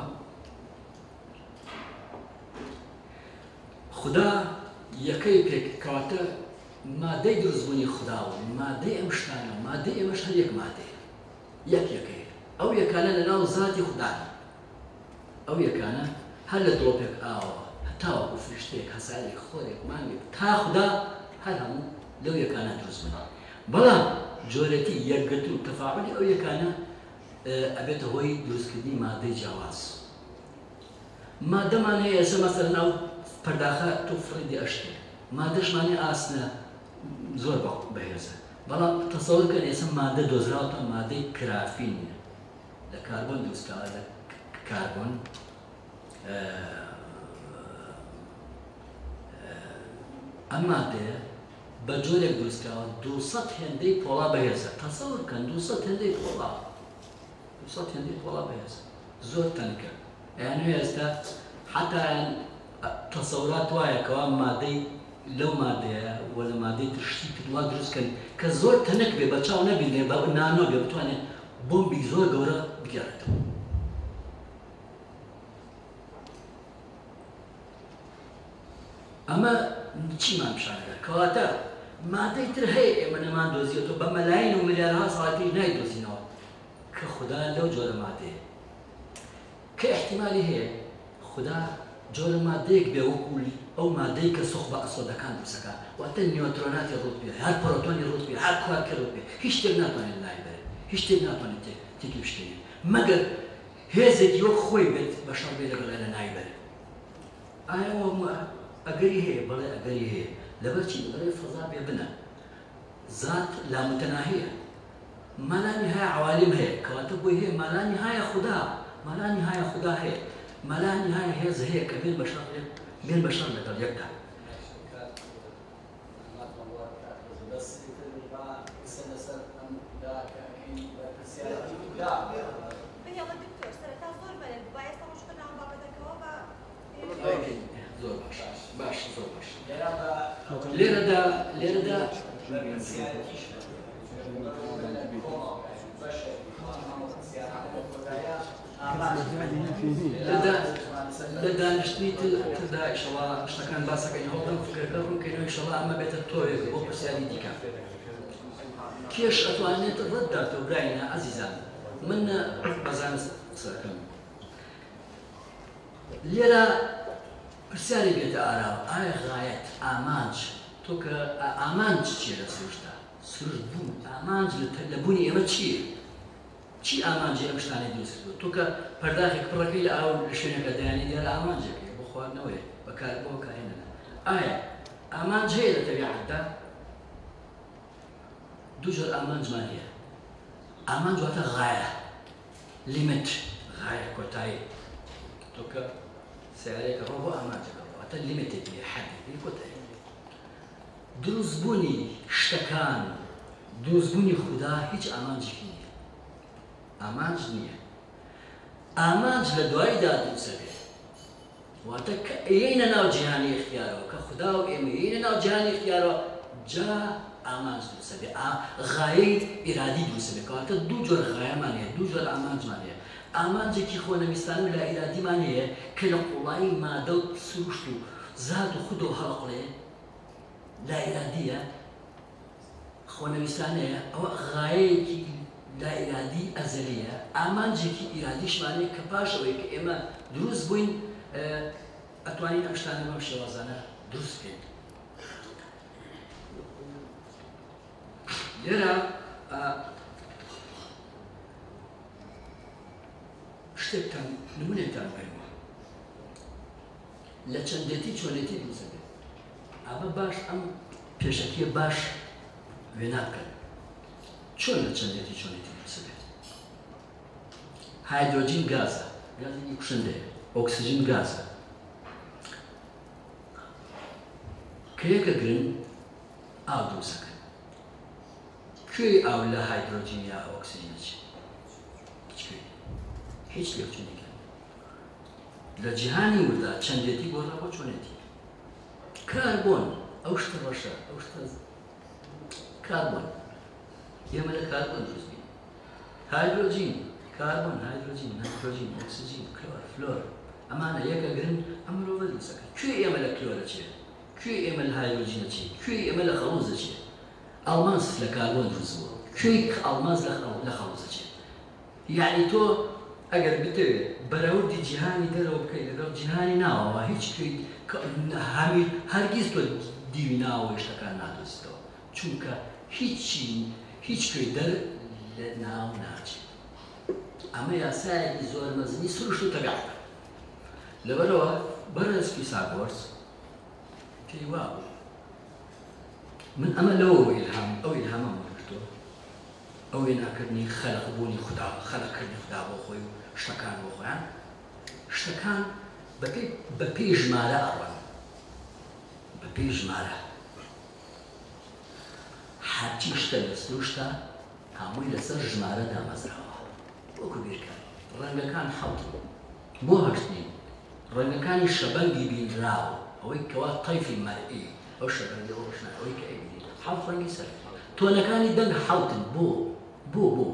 خوددا یەکەی پێک کەواتە مادەی دروستبوونی خوددا و مادەی ئەم شتانە مادەی ئێمەش هەر یەک مادەیە یەک یەکەیە ئەو یەکانە لە ناو زاتی خوددانە ئەو یەکانە هەر لە دڵۆپێک ئاوە هەتاوەکو فریشتەیەک هەسارێک خۆرێک مانگێک تا خوددا هەر هەموو لەو یەکانە دروستبوون بەڵام جۆرەتی یەکگرتن و تەفاعلی ئەو یەکانە ئەبێتە هۆی دروستکردنی مادەی جیاواز مادەمان هەیە ئێستا مەسەڵەن ناو پەرداخە تۆ فڕیدی ئەشتێ مادەشمانی ئاسنە زۆر بەهێزە بەڵام تەسەوڕکەن ئێستا مادە دۆزراوەتە مادەی کرافین لە کاربۆن دروستکراوە لە کاربۆن ئەم مادەیە بە جۆرێک دروستکراوە دووسەد هێندەی پۆڵا بەهێزە تەسەوڕ بکەن دووسەد هێندەی پۆڵا دووسەد هێندەی پۆڵا بەهێزە زۆر تەنکە یانوێ ئێستا حتا تەسەورات وایە کەوا مادەی لەو مادەیە وە لە مادەی ترشتی کردوا دروستکەن کە زۆر تەنک بێ بە چاو نەبینێ بە نانۆ بێ بتوانێت بۆمبی زۆر گەورە بگێڕێتەوە ئەمە چیمان پیشانەکە کەواتە مادەی تر هەیە ئێمە نەمان دۆزیێتەوە بە مەلاین و ملیارها ساڵاتی نایدۆزینەوە کە خوددا لەو جۆرە مادەیە کە احتیمالی هەیە خوددا جۆرە مادەیەک بێ وەکولی ئەو مادەی کە سوخ بە ئەسۆدەکان دروستەکە واتە نیۆترۆناتی ڕوت بێ هەر پڕۆتۆنی ڕوت بێ هەر کوارکە ڕوت بێ هیچ شتێک ناتوانێت لای بێت هیچ شتێک ناتوانێت تێکی بشکێنێت مەگەر هێزێکی وەک خۆی بێت بە شەڕ بێ لەگەڵ لە نایبێت ئایا ئەگەری هەیە بەڵێ ئەگەری هەیە لەبەرچی بەڵێ فەزا بێ بنە زات لامتەناهەیە مالانی هەیە عوالم هەیە کەواتە بۆی هەیە مالانی هەیە خوددا مالانی هەیە خوددا هەیە مالانی هەیە هێز هەیە کە بێن بە شەڕ بێن بە شەڕ لەگەڵ یەکدا زۆر باش باش زۆر باش لێرەدا لێرەدا لە دانیشتنی تردا ئیشەڵا شتەکان باسەکەین هەوڵدەم فکرەکە ڕوونکەینەوە ئیشەڵا ئەمە بێتە تۆیەک بۆ پرسیاری دیکە کێش ئەتوانێت ڕەتداتەوە براینە عەزیزان من بەزانست قسەکەم لێرە پرسیاری بێتە ئاراوە ئایا غایەت ئامانج تۆ کە ئامانج چییە لە سروشتا سروشت بوون ئامانج لە بوونی ئێمە چییە چی ئامانجی ئەم شتانەی دروست بوو تۆ کە پەرداخێک پڕەکەی لە ئاو لە شوێنەکە دایانی دیارە ئامانجێکەیە بۆ خواردنەوەیە بەکار بۆ کارێنەدا ئایا ئامانج هەیە لە تەبیعەتدا دوو جۆر ئامانجمان هەیە ئامانج واتە غایە لیمت غایە کۆتایی تۆ کە سیارەیەکە ڕۆ بۆ ئامانجەکە واتە لیمتێکی هەیە حەدێکی کۆتایی دروستبوونی شتەکان دروستبوونی خوددا هیچ ئامانجێکی نییە ئامانج نییە ئامانج لە دواییدا دروستە بێت واتە کە ئێینە ناو جیهانی اختیارەوە کە خوددا و ئێمە ئێینە ناو جیهانی اختیارەوە جا ئامانج دروستە بێت غایەی ئیرادی دروستە بێت کەواتە دوو جۆر غایەمان هەیە دوو جۆر ئامانجمان هەیە ئامانجێکی خۆنەویستان و لا ئیرادیمان هەیە کە لە قوڵایی مادە و سروشت و زاد و خود و هەڵقڵێ لا ئیرادیە خۆنەویستان هەیە ئەوە غایەیەکی لا ئیرادی ئەزەلیە ئامانجێکی ئیرادیشمانەیە کە پاشەوەی کە ئێمە دروست بووین ئەتوانین ئەم شتانە بەم شێوازانە دروست بکەین لێرە شتێکتان نمونێکتان بێنەوە لە چەندێتی چۆنێتی دروست بێت ئەمە باش ئەم پێشەکیە باش وێنە بکەن چۆن لە چەندێتی چۆنێتی دروست بێت هایدرۆجین گازە گازێکی کوشندەیە ئۆکسیژن گازە کە یەکە گرن ئاو دروستەکەن کوێی ئاو لە هایدرۆجین یا ئۆکسیژن چی هیچ لێوچونێکە لە جیهانی وردا چەندێتی گۆڕا بۆ چۆنێتی کاربۆن ئەو شتە ڕەشە ئەو شتە کاربۆن ئێمە لە کاربۆن دروست بین هایدرۆجین کاربۆن هایدرۆجین نایترۆجین ئۆکسیژین کلۆر فلۆر ئەمانە یەکە گرن ئەم مرۆڤە دروستەکە کوێ ئێمە لە کلۆرە چێ کوێ ئێمە لە هایدرۆجینە چێ کوێ ئێمە لە خەڵوزە چێ ئەڵماس لە کاربۆن دروست بووە کوێ ئەڵماز لە خەڵوزە چێ یعنی تۆ ئەگەر بتەوێت بەراوردی جیهانی دەرەوە بکەیت لەگەڵ جیهانی ناوەوە هیچ هەمی هەرگیز تۆ دیوی ناوەوەی شتەکان نادۆستەوە چونکە هیچی هیچ کوێی دەر لە ناو ناچێت ئەمە یاسایەکی زۆر مەزنی سروشت و تەبیعەتە لەبەرەوە بەرز فیساگۆرس پێی وا بوو من ئەمە لەوە ئیلهام ئەو ئیلهامە وەرگرتووە ئەو وێناکردنی خەلقبوونی خوددا خەلقکردنی خوددا بۆ خۆی و شتەکان بۆ خۆیان شتەکان بە پێی ژمارە ئەڕۆن بە پێی ژمارە هەرچی شتە لە سروشتە هەمووی لەسەر ژمارە دامەزراوە وەکو بیرکە ڕەنگەکان حەوتن بۆ هەشتین ڕەنگەکانی شەبەنگی بینراوە ئەوەی کەوا تایفی مەرئی ئەو شەبەنگی ئەو ڕۆشنە ئەوەی کە ئەبینی حەوت ڕەنگی سەر تۆنەکانی دەنگ حەوتن بۆ بۆ بۆ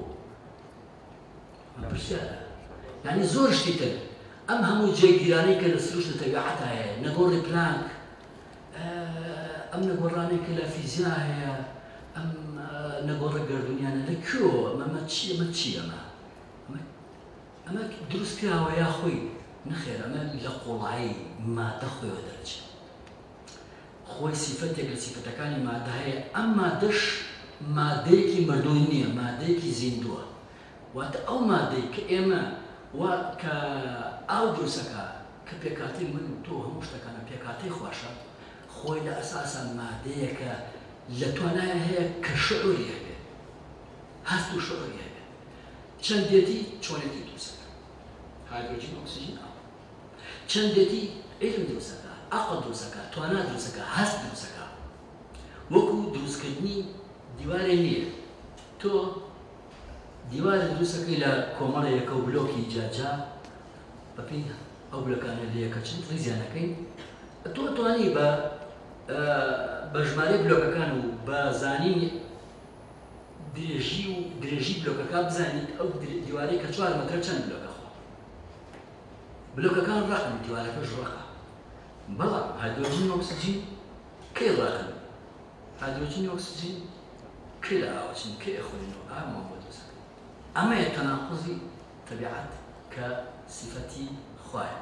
پرسیارە یعنی زۆر شتی تر ئەم هەموو جێگیرانەی کە لە سروشتە تەبیعەتە هەیە نەگۆڕی پلانک ئەم نەگۆڕانەی کە لە فیزیا هەیە ئەم نەگۆڕە گەردونیانە لەکوێوە ئەمە چی ئەمە چی ئەمە ئەمە دروست کراوە یا خۆی نەخێر ئەمە لە قوڵایی مادە خۆیەوە دەرەچێت خۆی سیفەتێک لە سیفەتەکانی مادە هەیە ئەم مادەش مادەیەکی مردووی نییە مادەیەکی زیندووە واتە ئەو مادەی کە ئێمە وا کە ئاو دروستەکە کە پێکاتی من و تۆ هەموو شتەکانە پێکاتی خۆشە خۆی لە ئەساسان مادەیەکە لە توانایە هەیە کە شعوری هەبێت هەست و شعوری هەبێت چەندێتی چۆنێتی دروستەکە هایدرۆجین ئۆکسیژین ئاو چەندێتی علم دروستەکە عەقڵ دروستەکە توانا دروستەکە هەست دروستەکە وەکو دروستکردنی دیوارێ نییە تۆ دیوارە دروستەکەی لە کۆمەڵە یەکە و بلۆکی جاجا بەپێی ئەو بلۆکانە لە یەکە چەند ڕیزیانەکەی تۆ توانی بە بە ژمارەی بلۆکەکان و بە زانینی درێژی و درێژی بلۆکەکە بزانیت ئەو دیوارەی کە چوار مەترە چەند بلۆکە خۆ بلۆکەکان ڕەقن دیوارەکەش ڕەقە بەڵام هایدرۆجین ئۆکسیژین کەی ڕەقن هایدرۆجین ئۆکسیژین کەی لە ئاوچین کەی ئەخۆینەوە ئامەوە بۆ دەسەکە ئەمەیە تەناقوزی تەبیعەت کە سیفەتی خوایە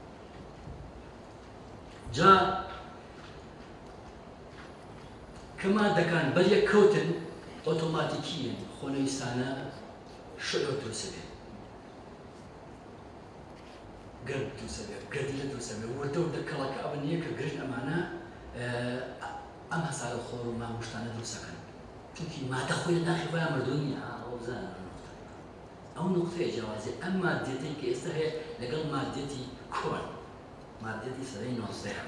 جا کە مادەکان بەر یەک کەوتن ئۆتۆماتیکیەن خۆنەویستانە شعوع دروست بێت گرد دروست بێت گردیلە دروست بێت وردە وردە کەڵەکە ئەوە نییە کە گرن ئەمانە ئەم هەسارە خۆر و مامۆشتانە دروستەکەن چونکی مادە خۆی لە داخی خۆیان مردوو نییە ئەوزانە ئەو نقطەیە جیاوازی ئەم مادێتی کە ئێستا هەیە لەگەڵ مادێتی کۆن مادێتی سەدەی نۆزدەیە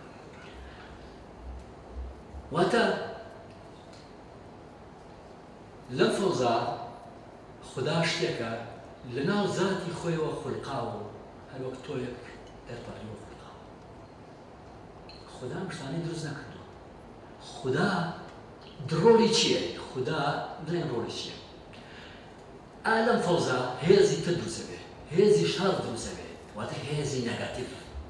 واتە لەم فەوزا خوددا شتێکە لە ناو زاتی خۆیەوە خوڵقاوە هەر وەک تۆیەک دەرپەڕیەوە خوڵقاوە خوددا ئەم شتانەی دروست نەکردووە خوددا ڕۆڵی چییە خوددا بڵێن ڕۆڵی چییە ئا لەم فەوزا هێزی تر دروست بێ هێزی شەڕ دروست بێ واتە هێزی نەگاتیڤ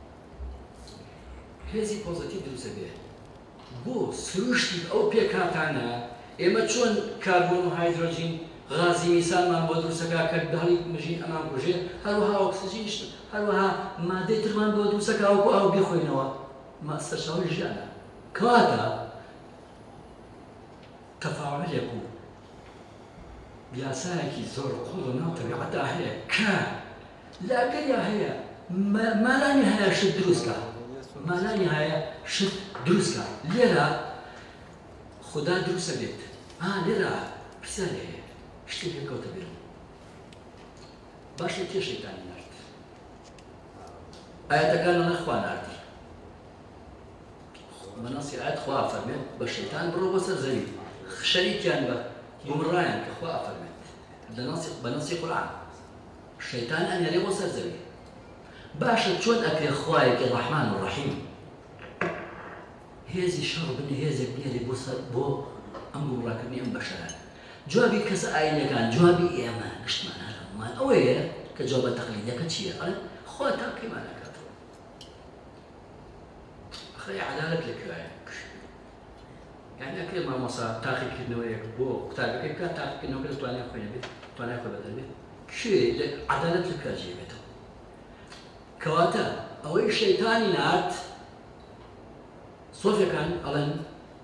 هێزی پۆزیتیڤ دروست بێ بۆ سروشتی ئەو پێکاتانە ئێمە چۆن کاربۆن و هایدرۆجین غازی میسانمان بۆ دروستەکە کە داڵی مژین ئەمان کوژێ هەروەها ئۆکسیژین هەروەها مادەی ترمان بۆ دروستەکە ئەو بۆ ئەو بخۆینەوە سەرچاوەی ژیانە کەواتە تەفاعولێک و یاسایەکی زۆر قوڵ ناو تەبیعەتدا هەیە کە لاگەریا هەیە مالانی هەیە شت دروستکە ما لا نهاية شت دروس كان ليرة خدا دروس بيت آه ليرة رسالة هي اشتري كوتا بيرم باش تي شيطان نارد آيات كانوا الأخوان ناردي مناصي آيات خوا فرمت بالشيطان برو بسر زمين شريك كان بمرايان كخوا فرمت بنصي بنصي قرآن الشيطان أن يلي بسر زمين باشا شون أكل خوايك الرحمن الرحيم هذي شر بني هذي بني اللي بوصل بو أم راكبني أم بشران جوابي كس أين كان جوابي إيه ما قشت معنا ما أويه كجواب تقليدي كتشير قال خواتك كما نكتب أخي عدالة لك يعني أكيد ما مصا تاخي كنويك بو كتابك كيف تاخي كنويك تواني أخوي بيت تواني أخوي بدل بيت شيء عدالة لك جيبته كواتا أو الشيطان نات صوفيا كان ألن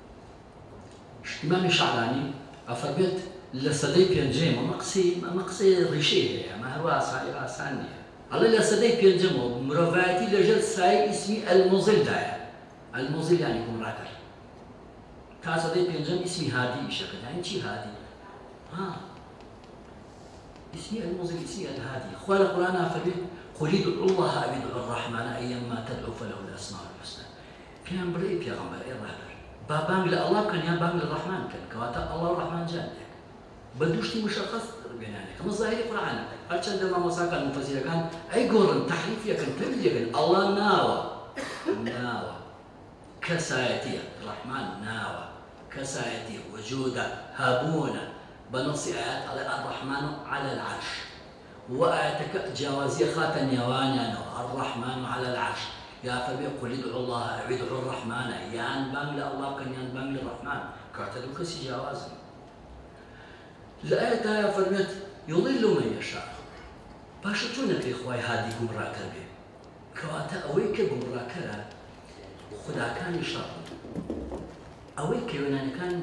إمام شعراني أفرمت لصدي بينجيم مقصي مقصي ريشيه ما هو صاحب أساني الله لصدي بينجيم مرافعتي لجل ساي اسمي الموزل دايا الموزل يعني كم راكر كاسدي بينجيم اسمي هادي إشكال يعني شيء هادي ها اسمي الموزل اسمي الهادي خوال القرآن أفرمت قل ادعوا الله أو ادعوا الرحمن أيما تدعوا فله الأسماء الحسنى كان بريء يا غمر إيه الرحمن بابان الله كان يا بان الرحمن كان كواتا الله الرحمن جانك بدوشتي مشخص بينانك كما ظاهر القرآن هرشان دما مساكا المفسر كان أي قرن تحريف يكن تبدي يكن الله ناوى ناوى كسايتي الرحمن ناوى كسايتي وجودا هابونا بنص آيات على الرحمن على العرش وآياتك جوازي خاتن يوانيا الرحمن على العرش يا فربي قل ادعوا الله أو ادعوا الرحمن يان بان الله كان يان بان للرحمن كاتلو كسي جواز الآية يا فرمت يضل من يشاء باشا تونك إخوائي هادي قمرا كربي كواتا أويك قمرا كرا خدا كان شر أويك يونان كان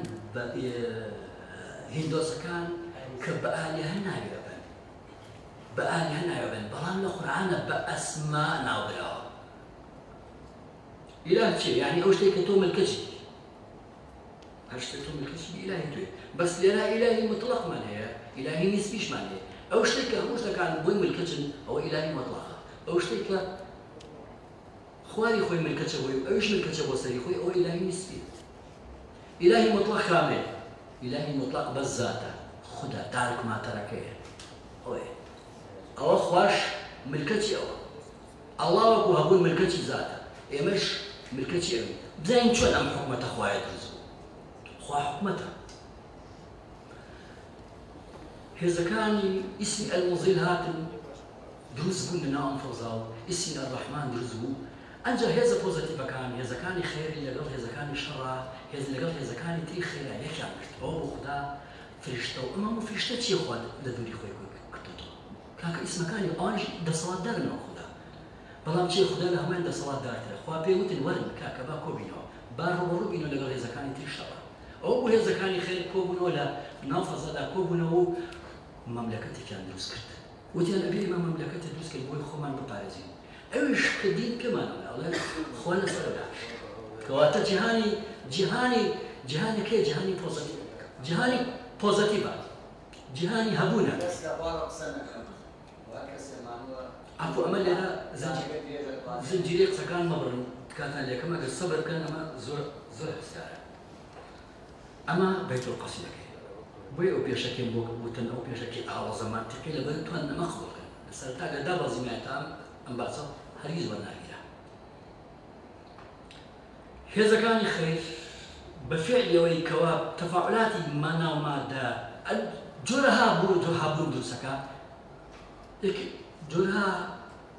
هندوس كان كبآلي هنا يبن بآلي هنا يبن بلان القرآن بأسماء ناظرة إله شيء يعني أوش تيك توم الكشف هرش توم الكشف إلهي توي بس لنا إلهي مطلق من هي إلهي نسبيش من هي أوش تيك أوش كان بوي من الكشف أو إلهي مطلق أوش تيك خواري خوي من الكشف أو أوش من الكشف وسري خوي أو إلهي نسبي إلهي مطلق كامل إلهي مطلق بس ذاته خدا تارك ما تركه أوه أو خواش من الكشف أو الله وكو هقول من الكشف ذاته إيمش ملكتي أوي بزين شو أنا حكمة أخويا يدرسوا أخويا حكمتها إذا كان اسم المظل هاتن دروس قلنا أنفرزاو اسم الرحمن درسوا أنجا هذا بوزيتيف كان إذا كان خير اللي قبل إذا كان شر إذا اللي قبل إذا كان تري خير عليك يا مرت أو خدا فرشته أما مو فرشته شيء خد لدوري خوي كتوتو كان اسمه كان أنج دصوات درنا خدا بلام شيء خدا له من دصوات دارته خوا بيوت الورد كاكبا كوبينو بار وربينو لقال إذا كان تري شر أو إذا كان خير كوبنو ولا نافذ هذا كوبنو مملكتي كان دروس كرت وتيان أبي ما مملكتي دروس كرت بوي خمان ببارزين أيش كدين كمان الله خوانا سردا كواتا جهاني جهاني جهاني كي جهاني بوزيتيف جهاني بوزيتيفا جهاني هبونا بس كبار سنة وهكذا معنوها عفوا أمل لنا زنجير زنجيريق سكان مبرن كان لك ما الصبر كان ما زور زور استعار أما بيت القصيدة بوي أو بيشكل بوك بوتن أو بيشكل أعوى زمان تقيل بيتوان مخلوق سرتاق دابا زميتام أم بعصا هريز وناهية هذا كان خير بفعل يوي كواب تفاعلاتي مانا ومادا جرها بوجها بندو سكا لكن جرها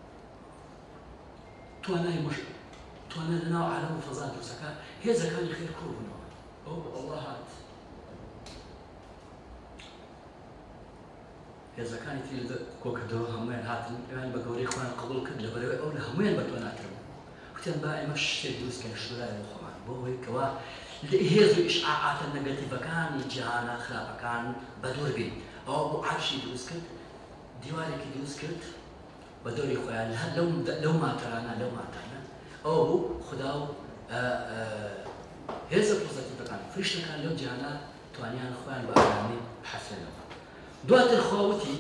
توانا مش توانا لنا عالم فضاء سكا هذا كان خير كوبنا أو الله هات إذا كانت في كوكدو همين هاتن يعني بقولي إخوان قبول كل لبري أو همين بتونا ترى وقتين بقى مش دوس كان شراء الخمان بوي كوا هذا إشعاعات النيجاتيف كان جانا خلاف كان بدور بين أو عرشي دوس كت ديوالي كي دوس كت بدور إخوان لو لو ما ترانا لو ما ترانا ئەوە بوو خدا و هێزە پۆزەتیڤەکان فریشتەکان لەو جیهانە توانیان خۆیان بە ئارامەی بحەسێنەوە. دواتر خواوتی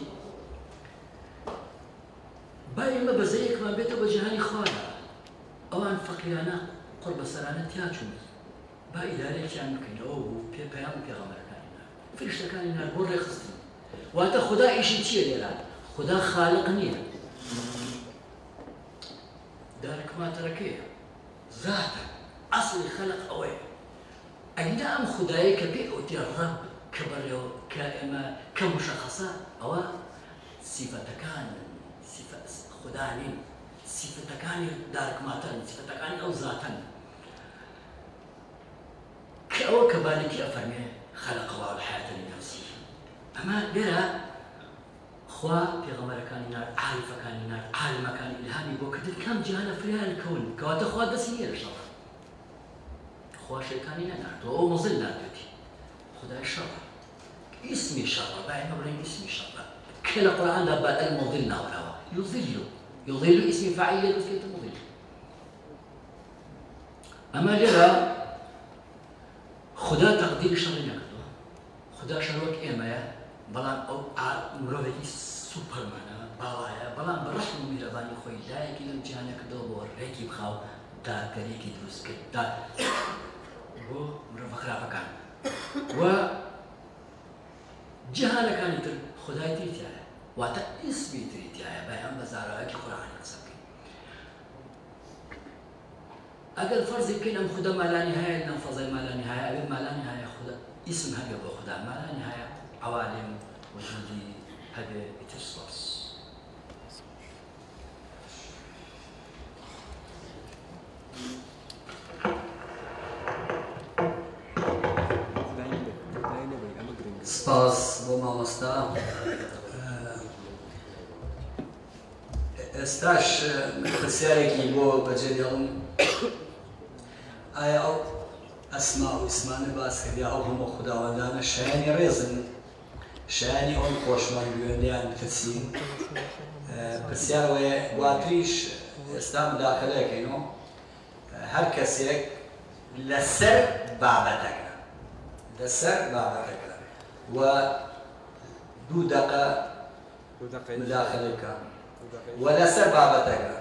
با ئێمە بەزەیەکمان بێتەوە بە جیهانی خوادا، ئەوان فەقیرانە قڕ بەسەرانە تیا چوون، با ئیدارەیەکیان بکەین. ئەوە بوو پێ پەیام پێغەمبەرەکانی نار فریشتەکانی نار بۆ ڕێخستن. واتە خدا ئیشی چییە لێرە؟ خدا خالق نییە، دارکماتەرەکەیە، زاتە، ئەسڵی خەلق ئەوەیە. ئەگەر ئەم خدایە کە پێ ئەوتێ ڕەب کە بەڕێوە کە ئێمە کە مشەخەسە ئەوە سیفەتەکان خدا نین، سیفەتەکانی دارکماتەن، سیفەتەکانی ئەو زاتەن کە ئەوە کە بالێکی ئەفەرمێ خەلق الله الحیاة لنفسه. ئەمە لێرە خوا پێغەمبەرەکانی نار، عارفەکانی نار، عالمەکانی ئیلهامی بۆ کردن کام جیهانە فریان کەون کەواتە خوا دەستی نییە لە شەڕە، خوا شەیطانی نەناردووە، ئەو مەزل ناردوێتی، خدای شەڕە، ئیسمی شەڕە، با ئێمە بڵێین ئیسمی شەڕە کە لە قورئاندا بە ئەلموضل ناوراوە، یوضل یوضل ئیسمی فاعیلە دەستێتە مضل. ئەمە لێرە خدا تەقدیری شەڕی نەکردووە، خدا شەڕ وەک ئێمەیە، بەڵام ئەو مرۆڤێکی سوپەرمانە باوایە، بەڵام بە ڕەحم و میهرەبانی خۆی لایەکی لەم جیهانە کردەوە بۆ ڕێکی بخاو داگەرێکی دروست کرد بۆ مرۆڤە خراپەکان. و جیهانەکانی تر خدای تری تایە، واتە ئیسمی تری تایە، با ئەم بە زاراوەیەکی قورئانی قسە بکەین. ئەگەر فەرزی بکەین ئەم خودە مالانی هەیە، لەم فەزای مالانی هەیە، ئەگەر مالانی هەیە خودە ئیسم هەبێ بۆ خوددا، مالانی هەیە عوالم وجودی هەبێ ئیتر سپاس. سپاس بۆ مامۆستا. ئێستاش پرسیارێکی بۆ بەجێدێڵم، ئایا ئەو ئەسما و ئیسمانە باس کردی ئەو هەموو خوداوەندانە شایانی ڕێزن، شایانی ئەوم خۆشمان گوێندیان کەسین؟ پرسیارەوەیە دواتریش ئێستا مداخلەیەکەینەوە، هەر کەسێک لەسەر بابەتەکە لەسەر بابەتەکە و دوو دقە مداخلە بکە و لەسەر بابەتەکە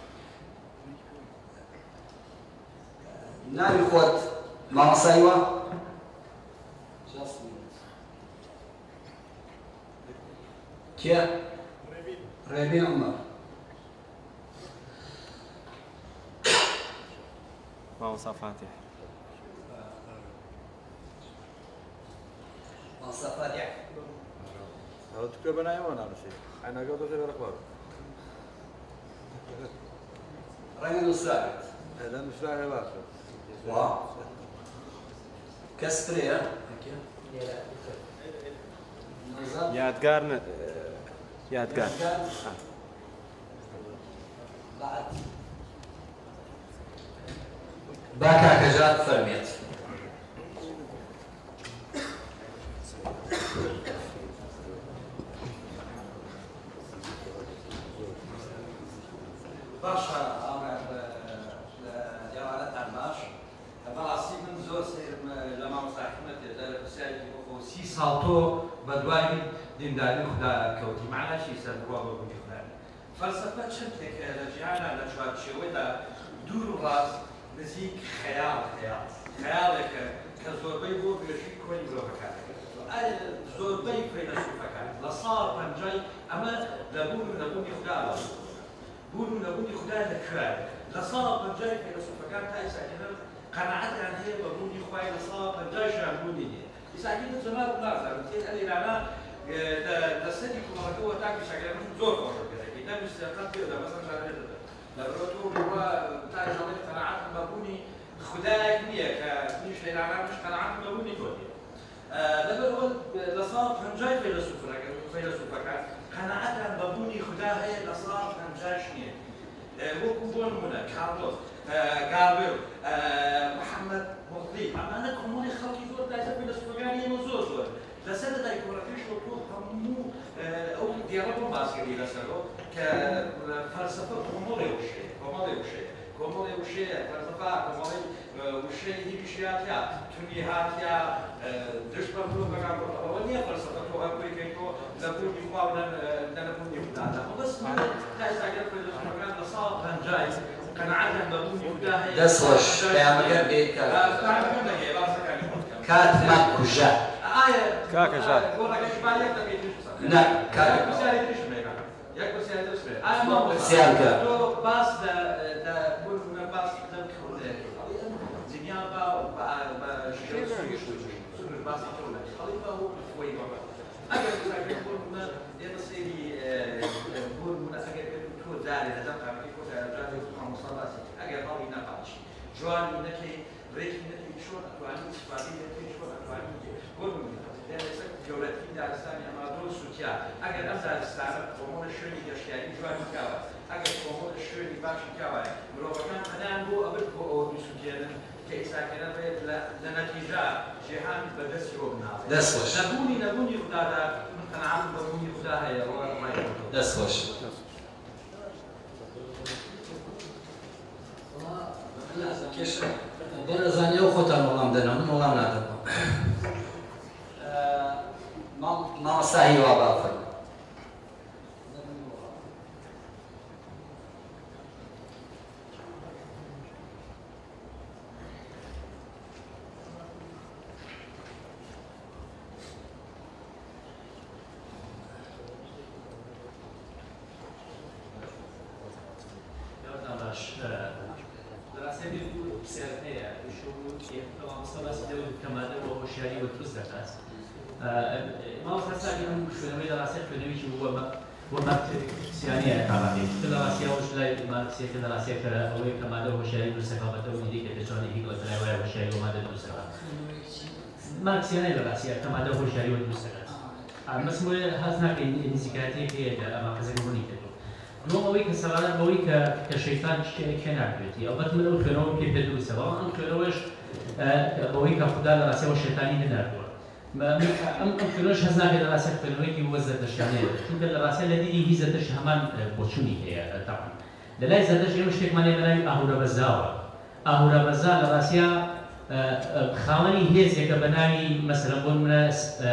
ناوی خۆت مامۆستاییوە؟ کێ؟ ڕێبین عومەر. مامۆستا فاتح. مامۆستا فاتح. هذا تكتب أنا يوم أنا شيء أنا قبل شيء بالأخبار. رأينا نساعد. هذا مش لاعب باشا. واو. كسرية. یادگار یادگار. بعد. باكا كجات فرميت. باشە ئەمە جوالەتان باش بەڕاستی من زۆر سێرم لە مامۆستا حکمەت لە پرسیارێکی بۆ سی ساڵ تۆ بە دوای دینداری خدا کەوتی معنی چی سەربڕوا بە بوونی خودایی فەلسەفە چەند شتێکە لە جیهانە لە چوارچێوەیدا دوور و ڕاست نزیک خەیاڵ خەیاڵ خەیاڵێکە کە زۆربەی بۆ گوێژی کۆنی مرۆڤەکان زۆربەی فەیلسوفەکان لە ساڵ پەنجای ئەمە لە بوون و نەبوونی خدا بوون و نەبوونی خدا لە کوێیە لە ساڵ پەنجای فەیلسوفەکان تا ئێستاکەنە قەناعەتیان هەیە بە بوونی خوای لە ساڵ پەنجایشیان بوونی نییە ئێستاکەنە زەمان نازانم تێ ئەلێرانە دەسەری کومەڵەکەەوە تاکی شاگەران زۆر خۆشە پێدەکەی نەویستەکان پێدا بەسەر ژانێت لەبەرەوە تۆ بووە تا ژەڵێت قەناعەتم بە بوونی خدایەک نییە کە نیش لێرانانش قەناعەتم بە بوونی تۆ نییە لەبەرەوە لە ساڵ پەنجای فەیلسوفەکان قەناعەتیان بە بوونی خدا هەیە لە ساڵ پەنجاش نییە وەکو بۆ نمونە کارلۆس گابر محەممەد مۆڵی ئەمانە کۆمەڵی خەڵکی زۆر دایزە فەیلسوفەکانی ئێمە زۆر زۆر لەسەر دایکۆڕەکەش وەکو هەموو ئەو دیێڕە بۆ باسکردی لەسەرەوە کە فەلسەفە کۆمەڵێ وشەیە کۆمەڵێ وشەیە کۆمەڵێ وشەیە فەرزەفا کۆمەڵی وشەی هیویشیاتیا تونی هاتیا دشت بە بڵۆ بەکار ئەوە نییە فەرسەفە تۆ هەرکوی کەیتۆ لە بوونی خوا و لە نەبوونی خودادا بەس تا ئێستاگەر پێدەستەکان لە ساڵ پەنجای قەنەعەتیان بە بوونی خوددا هەیە دەستخۆش پەیامبەر بێت کاتمان کوژە کاکە ژات نه کاکە پرسیار کە باس لە باس جنیا بە باسی تۆ خەڵی بە خۆی بابە ئەگەر بۆ ئێمە سێری بۆ ئەگەر تۆ دارێ لە دەقاقی خۆ دارێ خامۆسا باسی ئەگەر هەڵی نەپاچی جوانی نەکەی ڕێکی نەکەی چۆن ئەتوانی سپاری نەکەی چۆن ئەتوانی بۆ گەورەتی دارستانی ئەمە دۆ سووتیا ئەگەر ئەم دارستانە کۆمەڵە شوێنی گەشتیاری جوانی کاوە ئەگەر کۆمەڵە شوێنی باشی کاوایە مرۆڤەکان هەنان بۆ ئەبێت بۆ ئەوە دووسووتێنن کە ئێستاکەرە بێت لە نەتیجا جیهان بەدەستی وە بناوێت دەستخۆش نەبوونی نەبوونی خوددادا من قەنەعەت بە بوونی خوددا هەیە ئەوە دەستخۆش بۆ نەزانانی ئەو خۆتان وەڵام دەنەوە من وەڵام نادەم مامۆستا هیوا بافەر ما وصلت لهم شنوي دراسات شنوي شو هو هو ماركسيانية كمان دراسية وش لا ماركسية دراسية كأو كمان هو شيء بالثقافة ودي كتجاني هيك ولا لا هو شيء وما ده بالثقافة ماركسيانية دراسية كمان هو شيء بالثقافة مسموع هذا كإنسكاتي في أما كزموني كده نو أوي كسبارة أوي ك كشيطان كنار بيتي أو بس من أول كلام كيف بدو سوا أن كلامش أوي كخدا دراسية والشيطاني هنار ما أم أم كلش هزنا في دراسة فنوي كي وزة الشامية شو الدراسة التي دي هي زتش همان بوشوني هي طبعا لا زتش يوم شيء ما نبغى أهورا بزاوة أهورا بزاوة دراسة خاوني هي زي كبناي مثلا قلنا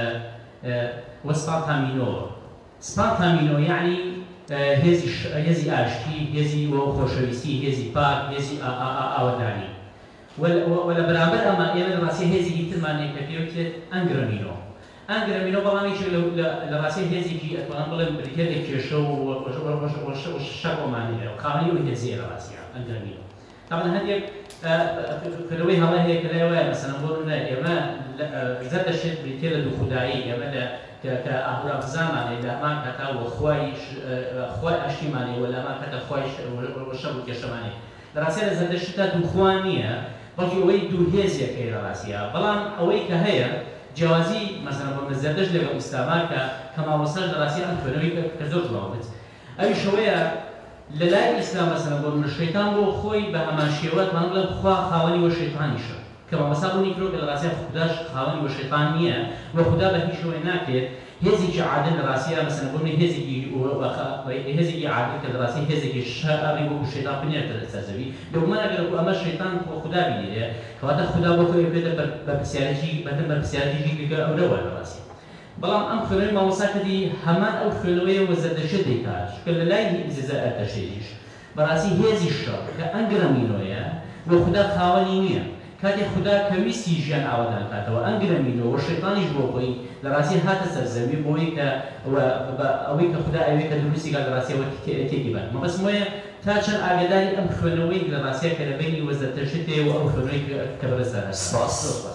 وسبارتامينو سبارتامينو يعني هذي هذي أشتي هذي وخوشويسي هذي باك هذي أوداني ولا برابر أما إيمان راسي هذي يتمنى كفيوتة أنغرامينو أنغرامينو بلامي شو لراسي هذي كي أتوان بلام بريكة كيشو وش وش وش وش شاكو ماني خامني وهذي راسي أنغرامينو طبعا هذي كلوي هلا هي كلوي مثلا قلنا إيمان زاد الشيء بريكة للخداعي إيمان كأهورا بزمان إذا ما كتا وخوايش خواي أشيماني ولا ما كتا خوايش وشبو كشماني دراسة زاد الشيء دخوانية بلکه اوی دو هزیه که راسیه بلام اوی که هیا جوازی مثلا با مزدش لگه استعمال که کما وصل دراسیه آن فنوی که زود لامت اوی شویه للای اسلام مثلا با من الشیطان بو خوی به همان شیوت من قلب خوا خاونی و شیطانیشه کما وصل بونی کرو که دراسیه خداش خاونی و شیطانیه و خدا به هیچ شوی نکرد هزی که عادل دراسیه مثلا بونی هزی که هزی که عادل که دراسیه هزی که شعبی و شیطان بنیاد تلسازوی لو ما نقدر کو اما شیطان و خدا بیه که وقت خدا بو خوی بده بر بسیارجی بدن بر بسیارجی که او نوع دراسیه بلام ام خلوی ما وصلت دی همان او خلوی و زدشه دیکارش که لای ززاء تشیش براسي هذه الشر كأنجرمينويا وخدا خوانينيا كاتي خدا كويسي جان عودان كاتا وأنجرمينو والشيطان يجبوقي لراسي هات السرزمي بويك وأويك خدا أويك دروسي قال لراسي وتيجيبان ما بس مويا تاشن أجداني أم خنوي لراسي كربيني وزتشتي وأم خنوي كبرزة سباس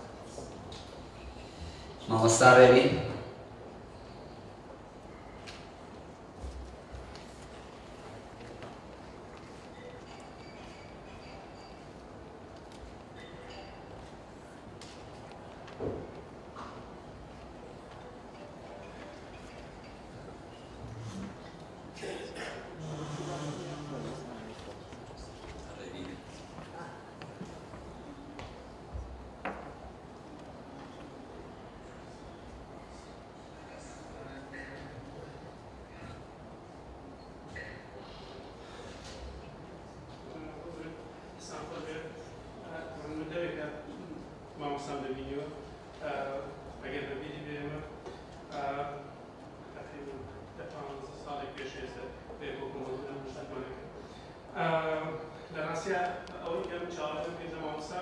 ما مستعربي لراسيا أول كم شهر في زمان وسا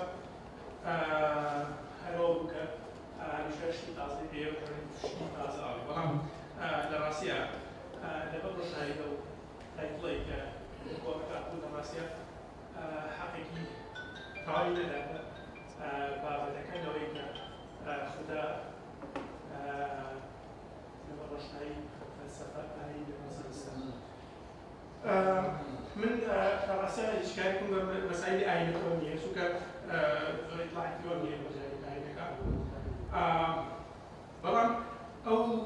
هلو بك نشر شيء تازه بيو شيء تازه أوي بلام لراسيا لبقى شايدو هيطلع كقوة كأقول لراسيا حقيقي فعلنا لها بعد ذلك نوعي خدا لبقى شاي فلسفة هاي المسلسل من راسيا إشكالكم مسائل أين كونية شو كا يطلع كونية مسائل أين كا بلام أو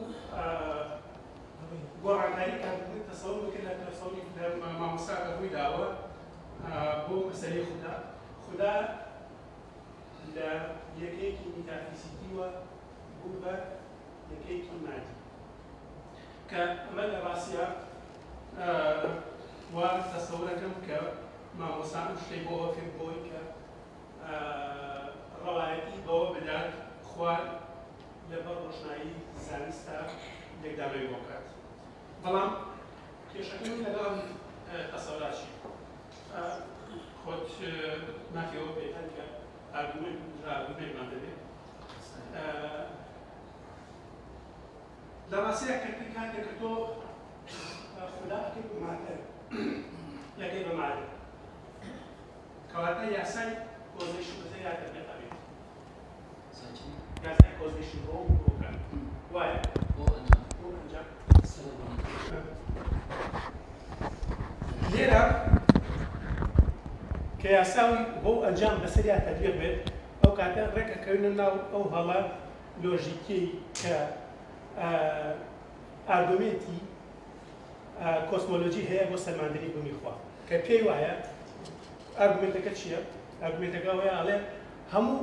قرآن هاي كان تصور كنا تصور ما مسافر هو دعوة بو مسألة خدا خدا لا يكيك ميتافيزيكية بوبا يكيك مادي كمل راسيا وتصورا كم ك ما مسافر شيء بو في بوي ك روايتي بو بدأ خوار لبرشناي زانستا يقدر يوقع بلام كيشكل من هذا تصورات شيء خود ما فيه بيتان كأرجوين أرجوين ما تبي لما سير كتير كتو خدا كيف معتر يا كيف معتر كواتا ياساي كوزيشن بس يا تبي تبي ياساي كوزيشن هو هو كان واي هو أنجام هو أنجام ليرة كياساوي هو أنجام بسريع تدبير بيت أو كاتر رك كوننا أو هلا لوجيكي ك أرجومنتي كوسمولوجي هي بس الماندري بميخوا كبير وياه أرجومنت كتشيا أرجومنت كوايا على همو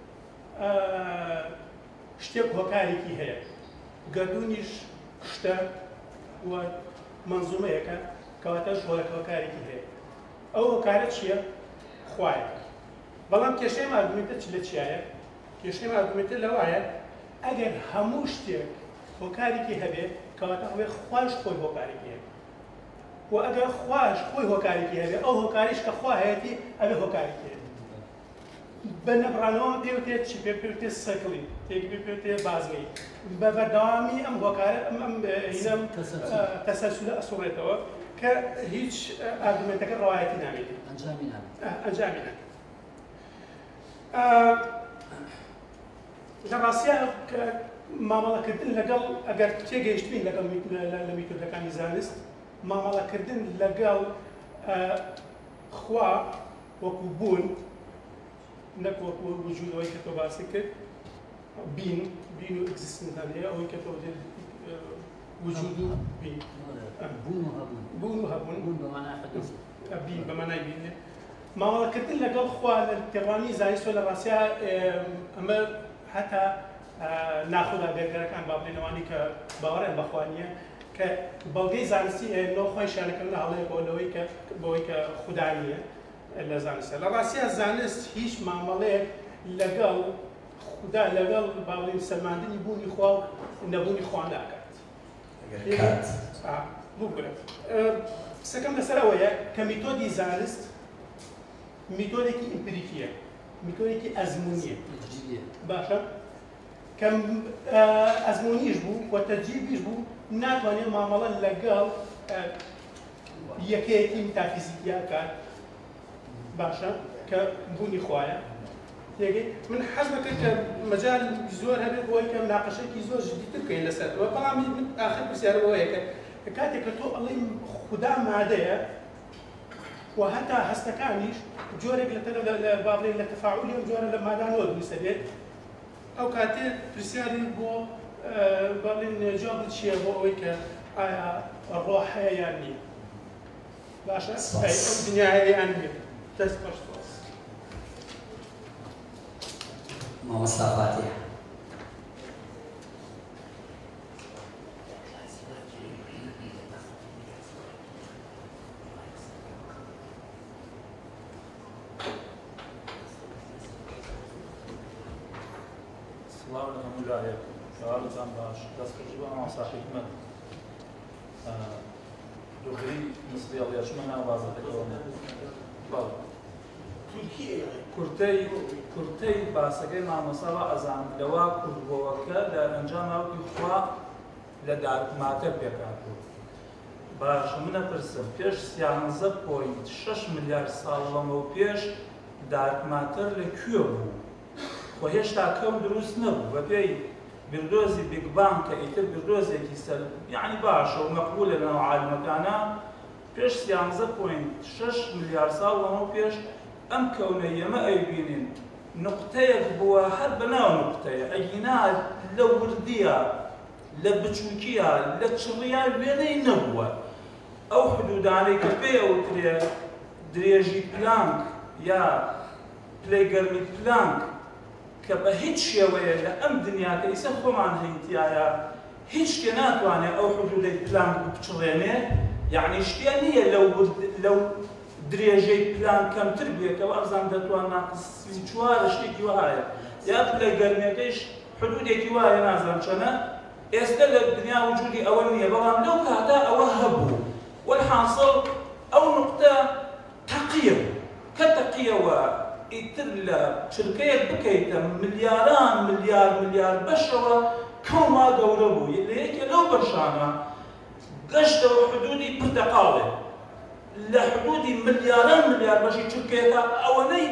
شتيك هكاري كي هي قدونيش شتا ومنظومة يكا كواتش هو هكاري كي هي أو هكاري تشيا خوايا بلام كشيء ما أرجومنت تشيل تشيا كشيء ما أرجومنت لو عيا أجر همو شتيك هكاري كي هبه كواتش هو خواش خوي هكاري كي وأجر خواش خوي هكاري كي هبه أو هكاريش كخوا هاتي أبي هكاري كي بنبرانو ديو تي تشي بيبيوتي سيكلي تي بيبيوتي بازمي ببردامي أم هكاري أم أم هنا تسلسل أسورته كهيج أرجومنتك الرواية نامي أنجامي نامي أنجامي نامي لراسيا مامەڵە کردن لەگەڵ ئەگەر تێگەیشتبین لەگەڵ لە میتۆدەکانی زانست مامەڵەکردن لەگەڵ خوا وەکو بوون نەک وەکو وجودەوەی کە تۆ باسی کرد بین بین و ئەگزیستنتان هەیە ئەوەی کە تۆ وجود و بین بوون و هەبوون بوون و هەبوون بوون بەمانای حەدیث بین بەمانای بین مامەڵەکردن لەگەڵ خوا لە تێڕوانی زانست و لە ڕاستیا ئەمە حتا ناخدا بێگەرەکان با بڵێنەوانی کە باوەڕیان بەخوا نییە کە بەڵگەی زانستی نۆ خۆی شانەکەن هەڵەیە بۆ لەوەی کە بۆی کە خودا نییە لە زانستە لە ڕاستیا زانست هیچ مامەڵەیەک لەگەڵ خودا لەگەڵ با بڵێن سەلماندنی بوونی خوا و نەبوونی خوا ناکات بوو بگرە قسەکەم لەسەر ئەوەیە کە میتۆدی زانست میتۆدێکی ئیمپریکیە میتۆدێکی ئەزمونیە باشە کەم ئەزمونیش بوو و تەجریبیش بوو ناتوانێت مامەڵە لەگەڵ یەکەیەکی متافیزیکیا کات باشە کە بوونی خوایە تێگەی من حەز دەکرد کە مەجال زۆر هەبێت بۆی کە مناقەشەیەکی زۆر جدیتر بکەین لەسەرەوە بەڵام ئاخر پرسیارەوەیە کە کاتێک کە تۆ ئەڵێ خودا مادەیە و هەتا هەستەکانیش جۆرێک لە با بڵێن لە تەفاعولی ئەم جۆرە لە مادانەوە دروستە بێت ئەو کاتێ پرسیاری بۆ با بڵێن جواب چییە بۆ ئەوەی کە ئایا ڕۆح هەیە یان نییە باشە ئەو دنیا هەیە یان نییە دەست بەش تۆز مامۆستا فاتح سڵاو لە هەموو لایەک سەوالتان باش دەستکردی بۆ مامۆستا حیکمەت دغري نسبية يشمنا وبازة كورونا بال تركيا کورتەی کورتەی باسەکەی مامۆساوە ئەزان لەوا کوردبووەکە لە ئەنجام ئەوکی خوا لە دارکماتەر پێکاتوە باش منە پرسم پێش سیانزە پۆینت شەش ملیار ساڵ لەمە و پێش دارکماتەر لەکوێ بوو خۆ هێشتا کەم دروست نەبوو بە پێی بردۆزی بیگ بانگ کە ئیتر بردۆزێکی سەر یعنی باشە و مەقبولە لەناو عالمەکانە پێش سیانزە پۆینت شەش ملیار ساڵ لەمە و پێش ئەم کەونە ئێمە ئەیبینین نقطەیەک بووە هەر بەناو نقطەیە ئەگینا لە وردیە لە بچووکیە لە چڕیە وێنەی نەبووە ئەو حدودانەی کە پێ ئەوترێ درێژی پلانک یا پلەیگەرمی پلانک کە بە هیچ شێوەیە لە ئەم دنیاکە ئیسە خۆمان هەیتیایە هیچ شتێ ناتوانێت ئەو حدودەی پلانک بچڕێنێ یعنی شتێ نییە لەو درێژەی پلان کەمتر بێتەوە ئەزان دەتوان ناقسی چوارە شتێکی وایە یا پلەیگەرمەکەیش حدودێکی وایە نازان چەنە ئێستا لە دنیا وجودی ئەوە نییە بەڵام لەو کاتا ئەوە هەبوو والحاصل ئەو نقطە تەقیە کە تەقیەوە ئیتر لە چرکەیەک بکەیتە ملیاران ملیار ملیار بەشەوە کەوما گەورە بوو لە یەکێ لەو بەشانە گەشتەوە حدودی پرتەقاڵێ لە حدودی ملیاران ملیار بەشی چرکەیەکە ئەوەنەی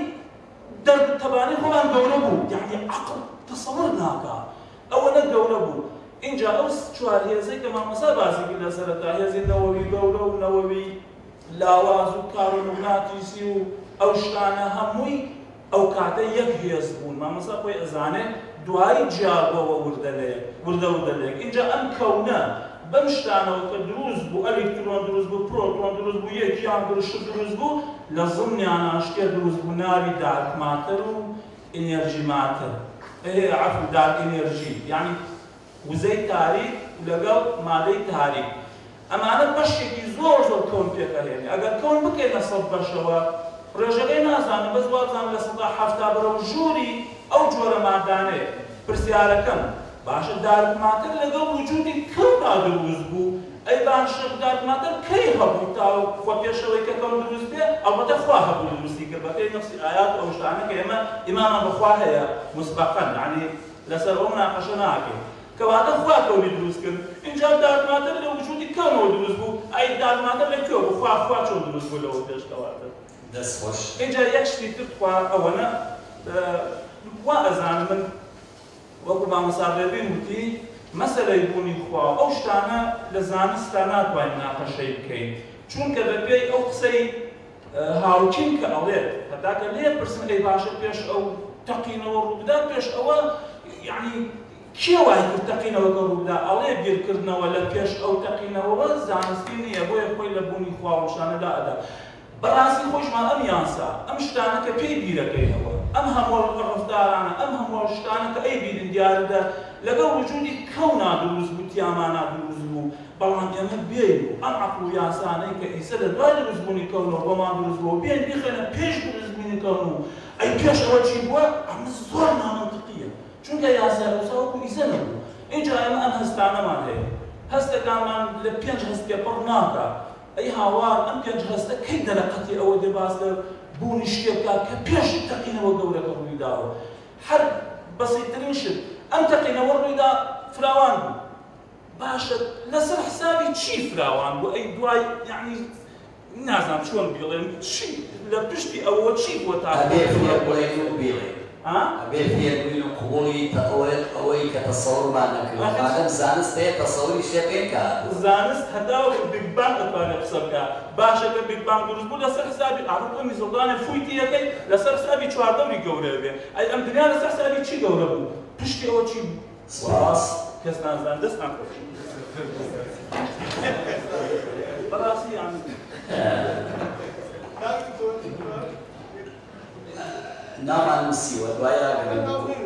دەرتەبانی خۆمان گەورە بوو یعنی عەقڵ تەسەوور ناکا ئەوەنە گەورە بوو اینجا ئەو چوار هێزەی کە مامۆستا باسێکی لە سەرەتا هێزی نەوەوی گەورە و نەوەوی لاواز و کارۆمەغناتیسی و ئەو شتانە هەمووی ئەو کاتە یەک هێز بوون مامۆستا خۆی ئەزانێ دوایی جیاگەوە وردەلەیەک وردە وردەلەیەک اینجا ئەم کەونە بەم شتانەوە کە دروست بوو ئەلکترۆن دروست بوو پرۆتۆن دروست بوو یەکیان گرشت دروست بوو لە زمنیانە شتێ دروست بوو ناوی دارک ماتەر و ئێنێرژی ماتەر عەفو دارک ئێنێرژی یعنی وزەی تاریک لەگەڵ مادەی تاریک ئەمانە بەشێکی زۆر زۆر کەون پێکەهێنێ ئەگەر کەون بکەینە سەد بەشەوە ڕێژەکەی نازانم بەس وازان لە سەدا حەفتا بەرەو ژووری ئەو جۆرە مادانەیە پرسیارەکەم باشە دارک ماتەر لەگەڵ وجودی کەونا دروست بوو ئەی باشە دارک ماتەر کەی هەبوو تا خۆ پێشەوەی کە کەون دروست بێ ئەڵبەتە خوا هەبوو دروستی کرد بەپێی نەفسی ئایات ئەو شتانە کە ئێمە ئیمانمان بەخوا هەیە مسبەقەن یعنی لەسەر ئەو مناقەشە ناکەین کەواتە خوا کەونی دروست کرد اینجا دارک ماتەر لە وجودی کەونەوە دروست بوو ئەی دارک ماتەر لەکوێ بوو خوا خوا چۆن دروست بوو لەوە پێش کەواتە دەستخۆش اینجا یەک شتی تر خوا ئەوەنە وا ئەزانم من وەکو مامۆستا ڕێبین وتی مەسەلەی بوونی خوا ئەو شتانە لە زانستدا ناتوانین مناقەشەی بکەین چونکە بەپێی ئەو قسەی هاوچین کە ئەڵێت هەتا کە لێ پرسن ئەی باشە پێش ئەو تەقینەوە ڕووبدا پێش ئەوە یعنی کێ وای کرد تەقینەوەکە ڕووبدا ئەڵێ بیرکردنەوە لە پێش ئەو تەقینەوە زانستی نییە بۆیە خۆی لە بوونی خوا و شتانەدا ئەدا بەڕاستی خۆشمان ئەم یانسا ئەم شتانە کە پێی بیرەکەینەوە ئەم هەموو ڕەفتارانە ئەم هەموو شتانە کە ئەی بیرن دیارەدا لەگەڵ وجودی کەونا دروست بوو تیامانە دروست بوو بەڵام ئێمە بێین و ئەم عەقڵ و یاسانەی کە ئیسە لە دوای دروستبوونی کەونەوە بۆمان دروست بووە بێن بیخێنە پێش دروستبوونی کەون و ئەی پێش ئەوە چی بووە ئەمە زۆر نامەنتیقیە چونکە یاسا وەسا وەکو ئیسە نەبوو اینجا ئێمە ئەم هەستانەمان هەیە هەستەکانمان لە پێنج هەست پێ پڕ ناکە ئەی هاوار ئەم پێنج هەستە کەی دەرەقەتی ئەوە دێ باس لە بوونی شتێ بکات کە پێش تەقینەوە گەورەکە ڕوویداوە هەر بەسیطترین شت ئەم تەقینەوە ڕوویدا فراوان بوو باشە لەسەر حسابی چی فراوان بوو ئەی دوای یعنی نازانم چۆن بڵێم چی لە پشتی ئەوە چی بووە تا ئەبێ فێر بووین و قبوڵی ئەوەی کە تەسەوڕمان نەکردووە مادەم زانست هەیە تەسەوری شتێک پێ بکات زانست هەتا بیگ بانگ دەتوانێت قسە بکات باشە کە بیگ بانگ دروست بوو لەسەر حسابی ئاڕۆ میزڵدانێ فویتی یەکەی لەسەر حسابی چواردەوری گەورە بێ ئەی ئەم دنیا لەسەر حسابی چی گەورە بوو پشتی ئەوە چی بوو سوپاس کەس نازان دەستان خۆش بەڕاستی یان نامان نووسیوە دوای راگەڕێن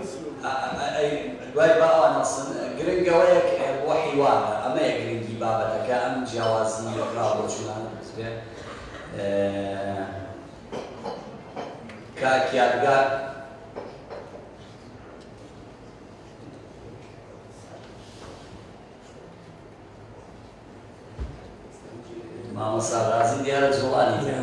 دوای باوە نەسن گرنگەوەیەک بۆ حیوانە ئەمەیە گرنگی بابەتەکە ئەم جیاوازی ڕابۆچوونانە بێ کاکیارگار مامۆستا غازی دیارە جوڵانی هەیە.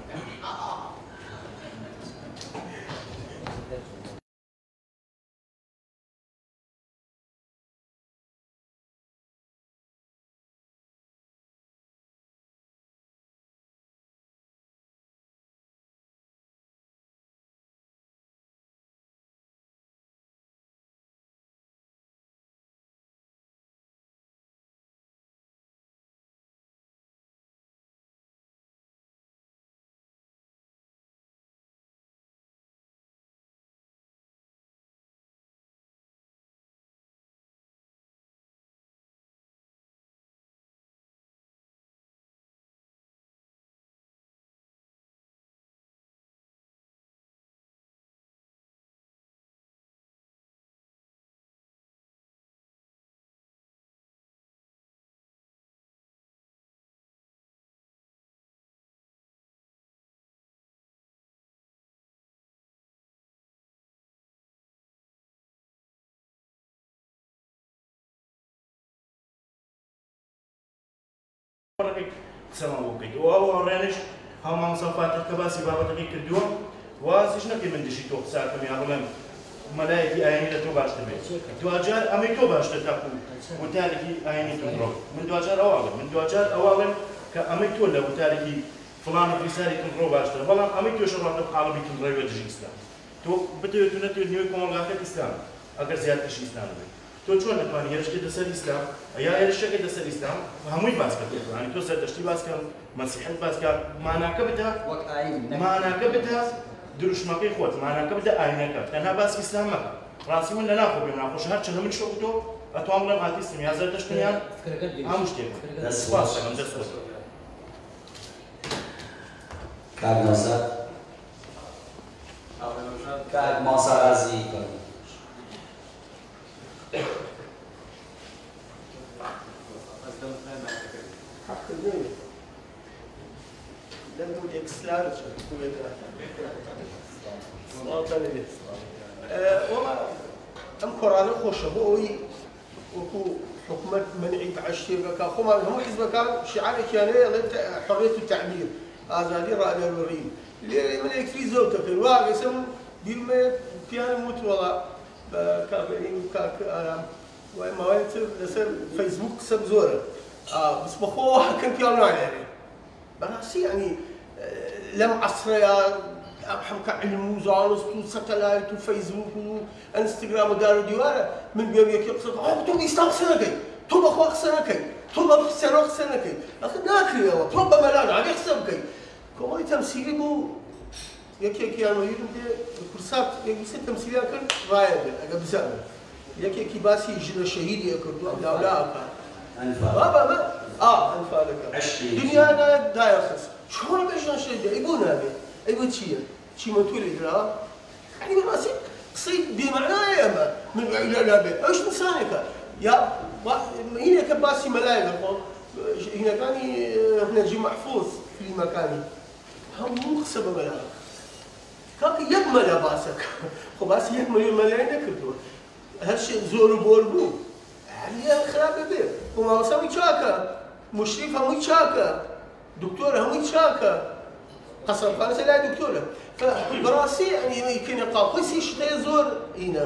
قسەمان بۆ بکەیت ئەوە ڕێنش هەڵمان سەفاتت کە باسی بابەتەکەی کردووە وازیش نەکەی من دژی تۆ قساکەم یا بڵێم مەلایەتی ئاینی لە تۆ باشتر بێت دوجار ئەمەی تۆ باشتر تاکو وتارێکی ئاینی تۆڕۆ من دوجار ئەواڵم من دوجار ئەواڵم کە ئەمەی تۆ لە وتارێکی فڵان فیساری تۆڕۆ باشتر بەڵام ئەمەی تۆ شەڕاتە قاڵبی تۆڕێوە دژی ئیسلام تۆ بتەوێت و نەتوێت نوێی کۆمەڵگاکەت ئیسلام ئەگەر زیاترشی ئیسلام بێت تۆ چۆن نتوانانی هێرشکێتە سەر ئیسلام یا هێرشەکەیتە سەر ئیسلام هەمووی باس کرد دەتوانی تۆ سەردەشتی باس کە مەسیحەت باس کە ماناکە بدە ماناکە بدە دروشمەکەی خۆت ماناکە بدە ئاینەکە تەنها باس ئیسلام مەکە ڕاستی من لە ناخۆ بێ ناخۆش هەرچەندە من شۆک تۆ ئەتوان بڵێم ئاتیستم یا زەردەشتیان هەموو شتێک دەسپاس دەکەم دەست خۆت کاک نەوسەد کاک مامۆستا غازی ئەم کۆرانە خۆشە بۆ ئەوی وەکو حکومەت منعی تەعەشتێکەکە خۆمان هەموو حیزبەکان شیعارێکیان هەیە حڕیەت التەعبیر ئازادی ڕادیۆلۆژی لێرە من یەکتری زۆر دەکەین وا گەسم بیرمێ پیانم وت وەڵا بە کابرین و کاک ئارام وای ماوەیە تر لەسەر فەیسبوک قسەم زۆرە بس بەخۆ هەکەم پیان نانێرێ بەڕاستی یعنی لەم عەسرەیە حەمکە علم و زانست و سەتەلایت و فەیسبوک و ئەنستاگرام و دار و دیوارە من بێم یەکێ قسە تۆ ئیسلام قسە نەکەی تۆ بەخوا قسە نەکەی تۆ بە سەرۆ قسە نەکەی ئەخر ناکرێەوە تۆ بە مەلا نابێ قسە بکەی کۆمەڵی تەمسیلی بوو یەکێکیان وەیرم دێ کورسات یەکیسە تەمسیلیان کرد ڕایە بێت ئەگە بزانن یەکێکی باسی ژنە شەهیدیە کردو ئەولاولاکە بابا بە ئا ئەنفالەکە دنیا دایە خست چۆن بە ژنە شەهیدە ئەی بۆ نابێت ئەی بۆ چییە چیمە توێری درا یعنی بەڕاستی قسەی بێمەعنایە ئەمە من عیلا نابێت ئەوش ئینسانێکە یا هینێکە باسی مەلایەکە خۆ هینەکانی نەجی مەحفوظ فیلمەکانی هەموو قسە بە مەلایە کاکە یەک مەلا باسەکە خۆ باسی یەک مەلیۆن مەلای نەکردووە هەر شێ زۆر و بۆر بوو هەریە خراپە بێ خۆ مامۆستا هەمووی چاکە مشریف هەمووی چاکە دکتۆر هەمووی چاکە قەسەمخانە سەلای دکتۆرە بەڕاستی ئەنی کەینە قاڵخۆی سی شتەیە زۆر ئینە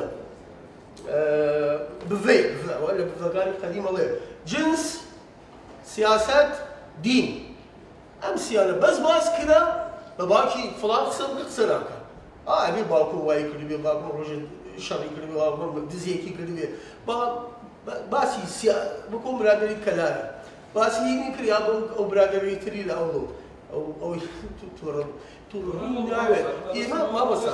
بڤێ لە بڤەکانی قەدیم ئەڵێ جنس سیاست دین ئەم سیانە بەس باس کرا بە باوکی فڵان قسە بکە قسە ناکە ئا ئەبێ باوکم وای کردی بێ باوکم ڕۆژێ شەڕی کردی بێ باوکم دزیەکی کردی بێ باسی بکۆم برادەری کەلارە باسی هینی کرد یا ئەو برادەری تری لە ئەوڵۆ ئەوەی تووڕە تووڕی ناوێت ئێمە مامۆستا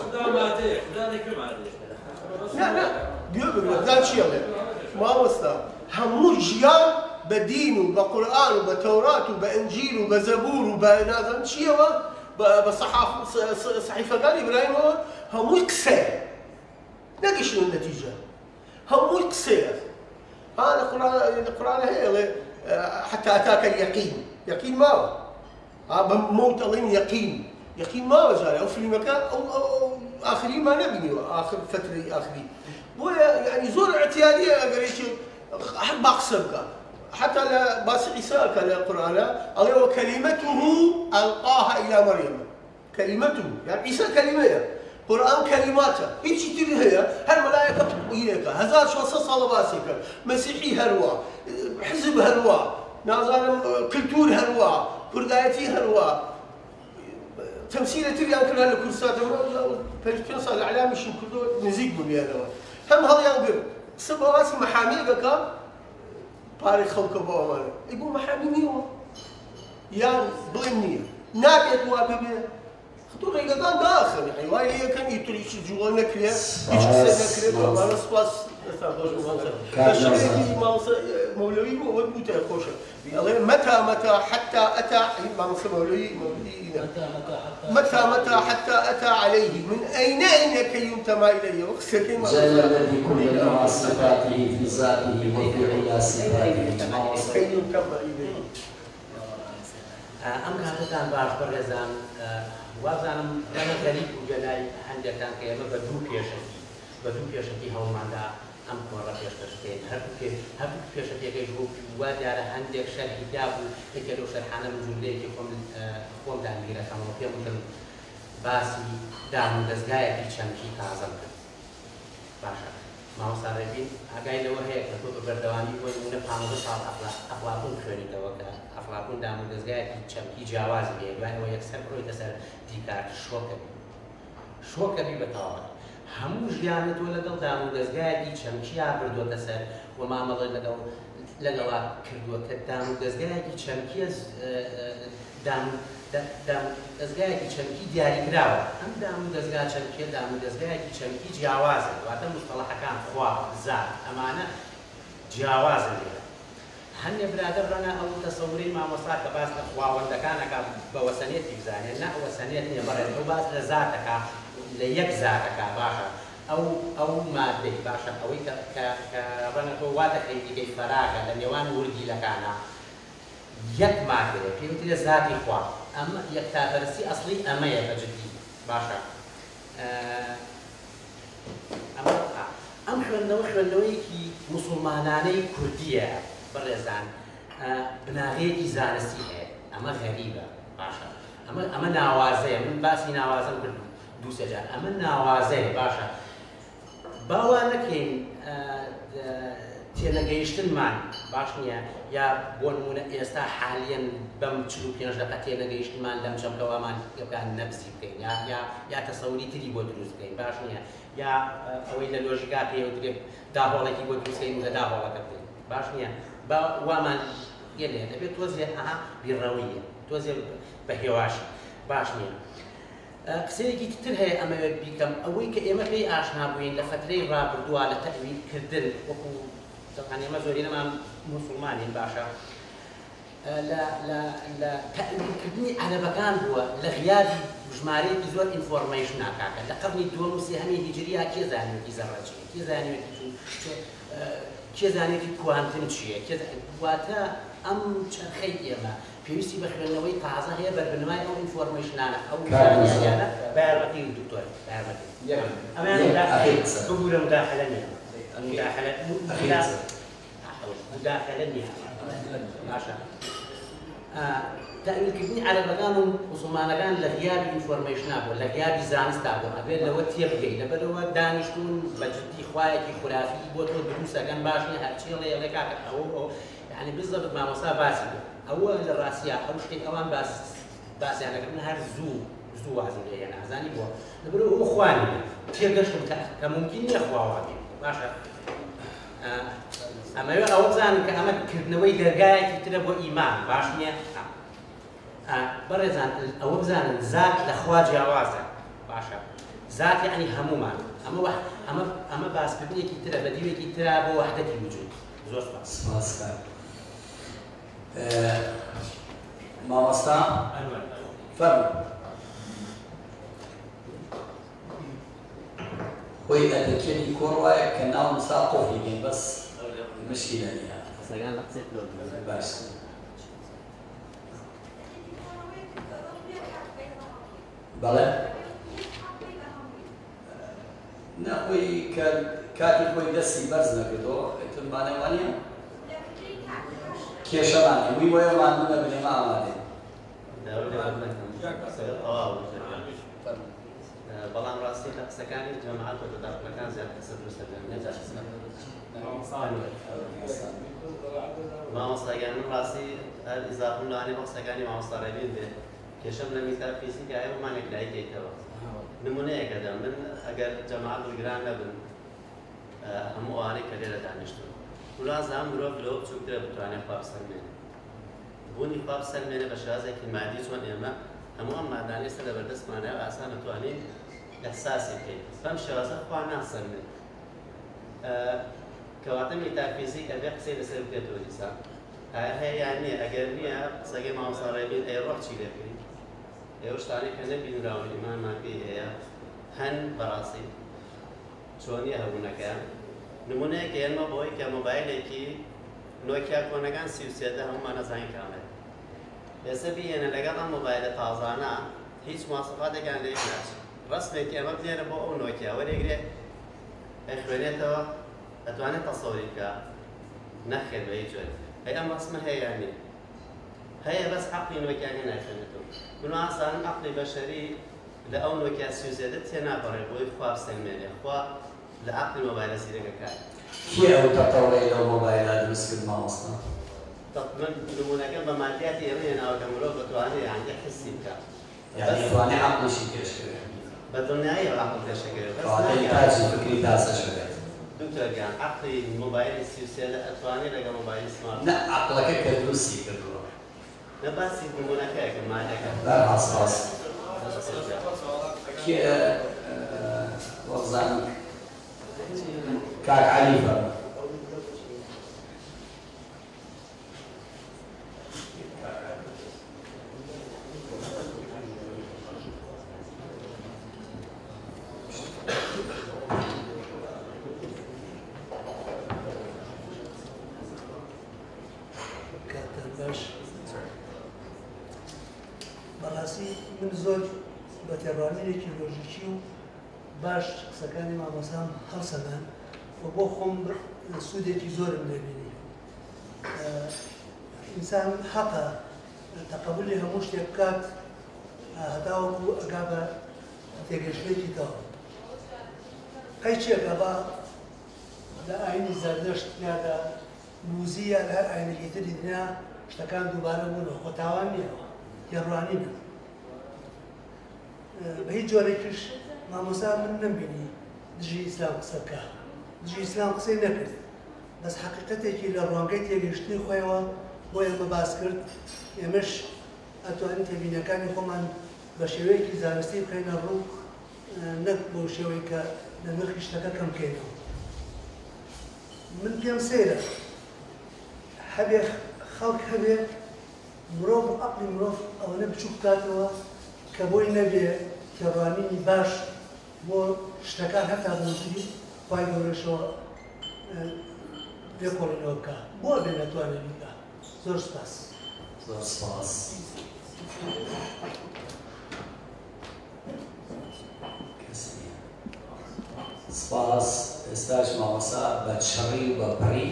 گوێ بگرە دان چی ئەڵێ مامۆستا هەموو ژیان بە دین و بە قورئان و بە تەورات و بە ئەنجیل و بە زەبور و بە نازانم چیەوە بە سەحیفەکانی ئیبراهیمەوە هەمووی قسەیە نەگەیشتنە نەتیجە هەمووی قسەیە ها لە قورئانە هەیە ئەڵێ حتى أتاك اليقين يقين ماوە بە مەوت ئەڵێن یەقین یەقین ماوە جارێ ئەو فیلمەکە ئەو ئاخری ما نەبینیوە ئاخر فترەی ئاخری بۆیە یعنی زۆر اعتیادیە ئەگەر هەر با قسە بکە حتى لا باس عيسى كان القرآن الله وكلمته ألقاها إلى مريم كلمته يعني عيسى كلمة قرآن كلماته هيك تري هي هالملائكة إليك هزار شو صار باسك مسيحي هروا حزب هروا نازل كلتور هروا كردايتي هروا تمثيل تري يمكن هالكرسات فلسطين صار الإعلام شو كله نزيق باليانوا هم هذا ينقل سبب راسي محاميك كا باري خلق بوامر يقول محامي ميو يعني بلنية نابت وابي خطور رجعان داخل يعني واي هي كان يتريش جوانا كليا يشكسر كليا ما نسباس ثابوش مغنسر فشيء ما مولوي هو بوته خوشة الله متى متى حتى أتى ما نصير مولوي مولوي متى متى حتى أتى عليه من أين أين كي ينتمى إليه وقصة كما جل الذي كل نوع صفاته في ذاته وفي على صفاته كي ينتمى إليه أم كانت باش برزان وازانم أنا غريب وجلاي عندك كان كيما بدو بيشتي بدو بيشتي هو معندا أم مرة بيشتين هربك هربك بيشتي كيجو وادي على عندك شرح جابو كيلو شرحنا من جملة كم قوم تعميرة كمان في مثل باسي دام دزجاية كيشان كي تعزم باشا ما هو صاربين أجاي لو هيك نقول بردواني وين نفهم بس على أخلاق أخلاقون خيرين لو كذا أخلاقون دام دزجاية كيشان كي جواز بيه وين هو يكسر كروي تسر دیکار شوکه شوکه بی بتاعه هموش جامد ولا قل دامو دزجاجي شمشي عبردو تسر وما مضى لقوا لقوا كردو كدامو دزجاجي شمكيز دام دام دزجاجي شمكي دياري كراوة هم دامو دزجاجي شمكي دامو دزجاجي شمكي جوازه وهذا مصطلح كان خوا زاد أمانة جوازه هني برادر رنا أو تصورين مع مصاك باس خوا وندكانك بوسنيت يزاني لا وسنيت يبرد هو باس لذاتك ليك ذاتك باشا أو أو مادة باشا أو ك ك كرنا هو واتك هي كي فراغ لأن يوان وردي لك أنا يك مادة في مثل ذاتي خوا أما يكتابرسي أصلي أما يبجدي باشا أما أم حنا وحنا ويكي مسلماناني كردية برزان بناغيكي زانستي هي أما غريبة باشا أما أما نوازة من باسي نوازة كل دو سجان أما نوازة باشا باوانكين تينجيشتن مان باشنيا يا بون يستا حاليا بم تشلو بينش دقة تينجيشتن مان دم شم كوامان يبقى نفسي كين يا يا يا تصوري تري بودروس كين باشنيا يا أويل اللوجيكات هي ودري داهولا كي بودروس كين ولا داهولا كتير باشنيا با ومان يلي نبي توزيع أها بالروية توزيع بهواش باشنيا قسيري كتير هي أما بيكم أوي كإما في عشنا بوين لفترة رابردوا على تأويل كردن وكو طبعا يا مزورين ما مسلمانين باشا لا لا لا تأويل كردني على مكان هو لغياب جماري بزور إنفورميشن عكاكا لقرني الدول مسيهمي هجرية كي زاني كي زرجي كي زاني كي زاني في كوانتم شيء كي واتا أم شرخي ما پێویستی بە خوێندنەوەی تازە هەیە بەربنمای ئەو ئینفۆرمێشنانە ئەو زانیانە بەیارمەتی دکتۆر بەیارمەتی ئەمانە ببوورە مداخلە نییە مداخلە مداخلە نییە باشە تاویلکردنی عەرەبەکان و موسڵمانەکان لە غیابی ئینفۆرمێشنا بووە لە غیابی زانستا بوون ئەبێت لەوە تێبگەی لەبەرەوە دانیشتون بە جددی خوایەکی خورافی بۆ تۆ دروستەکەن باش نییە هەرچی لێ کاکە ئەوە يعني بالضبط مع مصاب باسي أول الراسية أول شيء أوان باس باس يعني قبل هذا زو زو وازن يعني عزاني بوا نقولوا هو إخواني كثير قشطم كممكن يخوا وادي ماشى أما يو أول زان كأما كنوي درجات تربوا إيمان باشنية برزان أول زان ذات الأخوات جوازة باشا ذات يعني هموما أما واحد أما أما باس بدي كتير بدي كتير أبو وحدة الوجود زوج باس باس ما وسطا فرم خوي أتكلم كوروا كنا مساقو فيهم بس مشكلة يعني سجان لقصت له بس بلى نخوي كاتب خوي دسي برزنا كدو تنبانه وانيا کێشەمانی وی وەیەمان منە بنێمە ئامادەین بەڵام ڕاستی لە قسەکانی جەماعەت و دەداخلەکان زیاد قسە دروستە مامۆستاگیان من ڕاستی هەر ئیزافم لەوانەیە بە قسەکانی مامۆستا ڕێبین بێت کێشەم لە میتافیزیکا هەیەمانێک لایکێتەوە نمونەیەکە دەم من ئەگەر جەماعەت وەرگران نەبن هەموو ئەوانەی کە لێرە دانیشتون وڵازان مرۆڤ لەوە بچووکترە بتوانێت خوا بسەلمێنێت بوونی خوا بسەلمێنێ بە شێوازێکی مادی چۆن ئێمە هەموو ئەم مادانەی سەر لەبەردەستمانە ئاسان دەتوانین ئەحساسی بکەین بەم شێوازە خوا ناسەلمێت کەواتە میتافیزیک ئەبێ قسەی لەسەر بکرێتەوە دیسان ئایا هەیە یان نییە ئەگەر نییە قسەکەی مامۆستا ڕێبین ئەی ڕۆح چی لێکردین ئێوە شتانەی کە نەبینراون ئیمانمان پێی هەیە هەن بەڕاستی چۆنیە هەبوونەکە نمونەیەکە هێنمە بۆی کە مۆبایلێکی نۆکیا کۆنەکان سی و سێدە هەمومان نەزانین کامێت ئێستا بهێنە لەگەڵ ئەم مۆبایلە تازانە هیچ مواصفاتێکیان لێ ناچێت ڕستێکی ئەمە بنێرە بۆ ئەو نۆکیا وەرێگرێ ئەخوێنێتەوە ئەتوانێت تەسەوری بکە نەخێت بە هیچ جۆرێک هەی ئەم ڕسمە هەیە یان نییە هەیە بەس عەقڵی نۆکیاکە ناخوێنێتەوە من ئاسان عەقڵی بەشەری لە ئەو نۆکیا سی و سێدە تێناپەڕێت بۆی خوا بسەلمێنێ خوا لە عەقڵی مۆبایلە زیرەکەکات کێ ئەو تەتەوڕەی لەو مۆبایلە دروست کرد مامۆستا من نمونەکە بە مادیاتی ئێمە هێناوە کە مرۆڤ بتوانێت یانجە حسی بکات یعنی توانێت عەقڵیشی پێشکەوێت بە دڵنیایی عەقڵ پێشەکەوێت کەواتە تاجی فکری تازەشەکەێت دوکتۆرگیان عەقڵی مۆبایلی سی و سێدە ئەتوانێت لەگەڵ مۆبایلی سمارت نە عەقڵەکە کە دروستی کردووە نە باسی نمونەکەیەکە مادەکە بەڕاست ڕاست کێ وەبزانم کاک عەلی فەرموو بەڕاستی من زۆر بە تێڕوانینێکی لۆژیکی و باش قسەکانی مامۆستام هەڵسەدان و بۆ خۆم سوودێکی زۆرم لێبینی ئینسان حەقە تەقەبولی هەموو شتێک بکات هەتاوەکو ئەگا بە تێگەشتێکی تەواو قەی چێکە بە لە ئاینی زەردەشت یادا موزیە لە هەر ئاینێکی تری دنیا شتەکان دووبارە بوونەوە خۆ تاوان نییە تێڕوانینە بە هیچ جۆرێکیش مامۆستا من نەمبینی دژی ئیسلام قسە بکە دژی ئیسلام قسەی نەکرد بەس حەقیقەتێکی لە ڕوانگەی تێگەشتنی خۆیەوە بۆ ئێمە باس کرد ئێمەش ئەتوانین تێبینەکانی خۆمان بە شێوەیەکی زانستی بخەینە ڕوو نەک بۆ شێوەی کە لە نرخی شتەکە کەم بکەینەوە من پێم سەیرە هەبێ خەڵک هەبێ مرۆڤ و عەقڵی مرۆڤ ئەوەنە بچوو بکاتەوە کە بۆی نەبێ تێڕوانینی باش بۆ شتەکان هەتا بۆزی خوای گەورەشەوە پێکۆڵینەوە بکە بۆ بێ نەتوانێت بیکە زۆر سپاس زۆر سپاس سپاس ئێستاش مامۆستا بە چڕی و بە پەڕی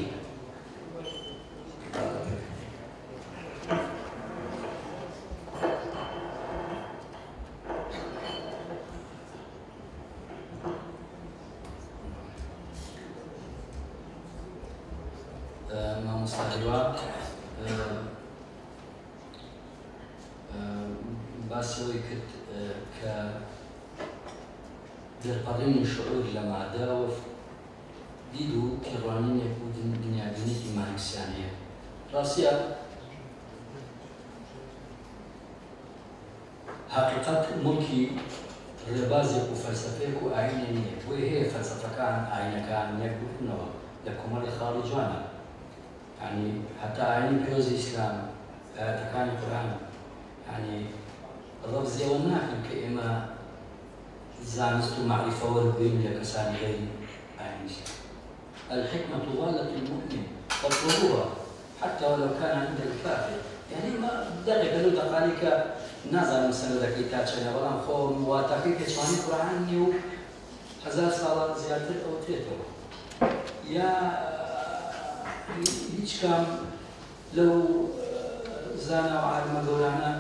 مامۆستا هیوا باسەوەی کرد کە دەرپەڕینی شعور لە مادە و دید و تێڕوانینێک و دنیابینێکی مارکسیانەیە ڕاستیە حقیقەت مڵکی ڕێبازێک و فەلسەفەیەک و ئاینێ نییە بۆیە هەیە فەلسەفەکان ئاینەکان یەک بکەنەوە لە کۆمەڵی خاڵی جوانە یعنی حتا ئاینی پێوزی ئیسلام ئاەتەکانی قورئان یعنی ڕەبزیەوە ناکەن کە ئێمە زانست و معریفە وەربگرین لە کەسانی غەیری ئاینی ئیسلام الحكمة ضالة المؤمن فاطلبوها حتى ولو كان عند الكافر يعني ما دقيقة لو دقائق نازل مسندك لتاتشنا ولا خو مواتقي كشواني قرآني و هزار صلاة زيادة أو تريتو يا هیچ کام لو زانا وعالم دورانا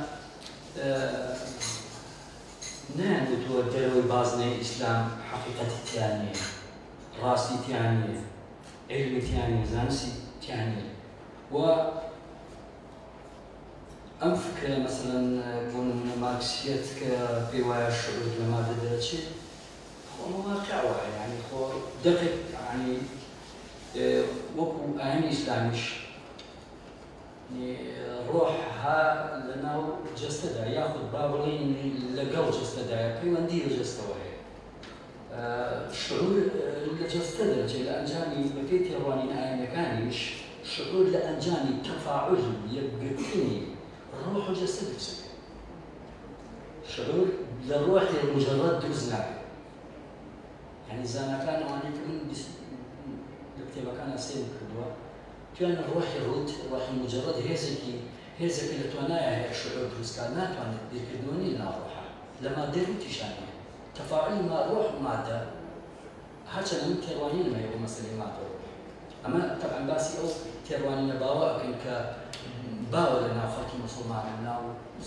نعم وتوجهوا بازني إسلام حقيقة تانية راسي تانية علمي تانية زانسي تانية و أم فكرة مثلا بون ماركسيات كرواية الشعور لما بدأت شيء هو مواقع واحد يعني هو دقيق يعني وكو أهم إسلاميش يعني روحها لأنه جسدها ياخذ بابلين لقوا جسدها بيوندي جسدها الشعور اللي جسدها جي لأنجاني بكيت يرواني أنا كانيش شعور لأنجاني تفاعل يبقتني الروح وجسد بسكة شعور للروح مجرد دوزنا يعني إذا أنا كان وأنا من الكتابة كان أسير كدوا كان الروح يرد الروح مجرد هيزكي هيزكي اللي تونايا هي الشعور دوز كان ما توانت بيكدوني لنا روحها لما ديرو تشاني تفاعل مع الروح مادة هاتشنا من تيروانين ما يبقى مسألة مادة أما طبعا باسي أو تيروانين باوا أكن ك باور لنا خاطر مسلمان لنا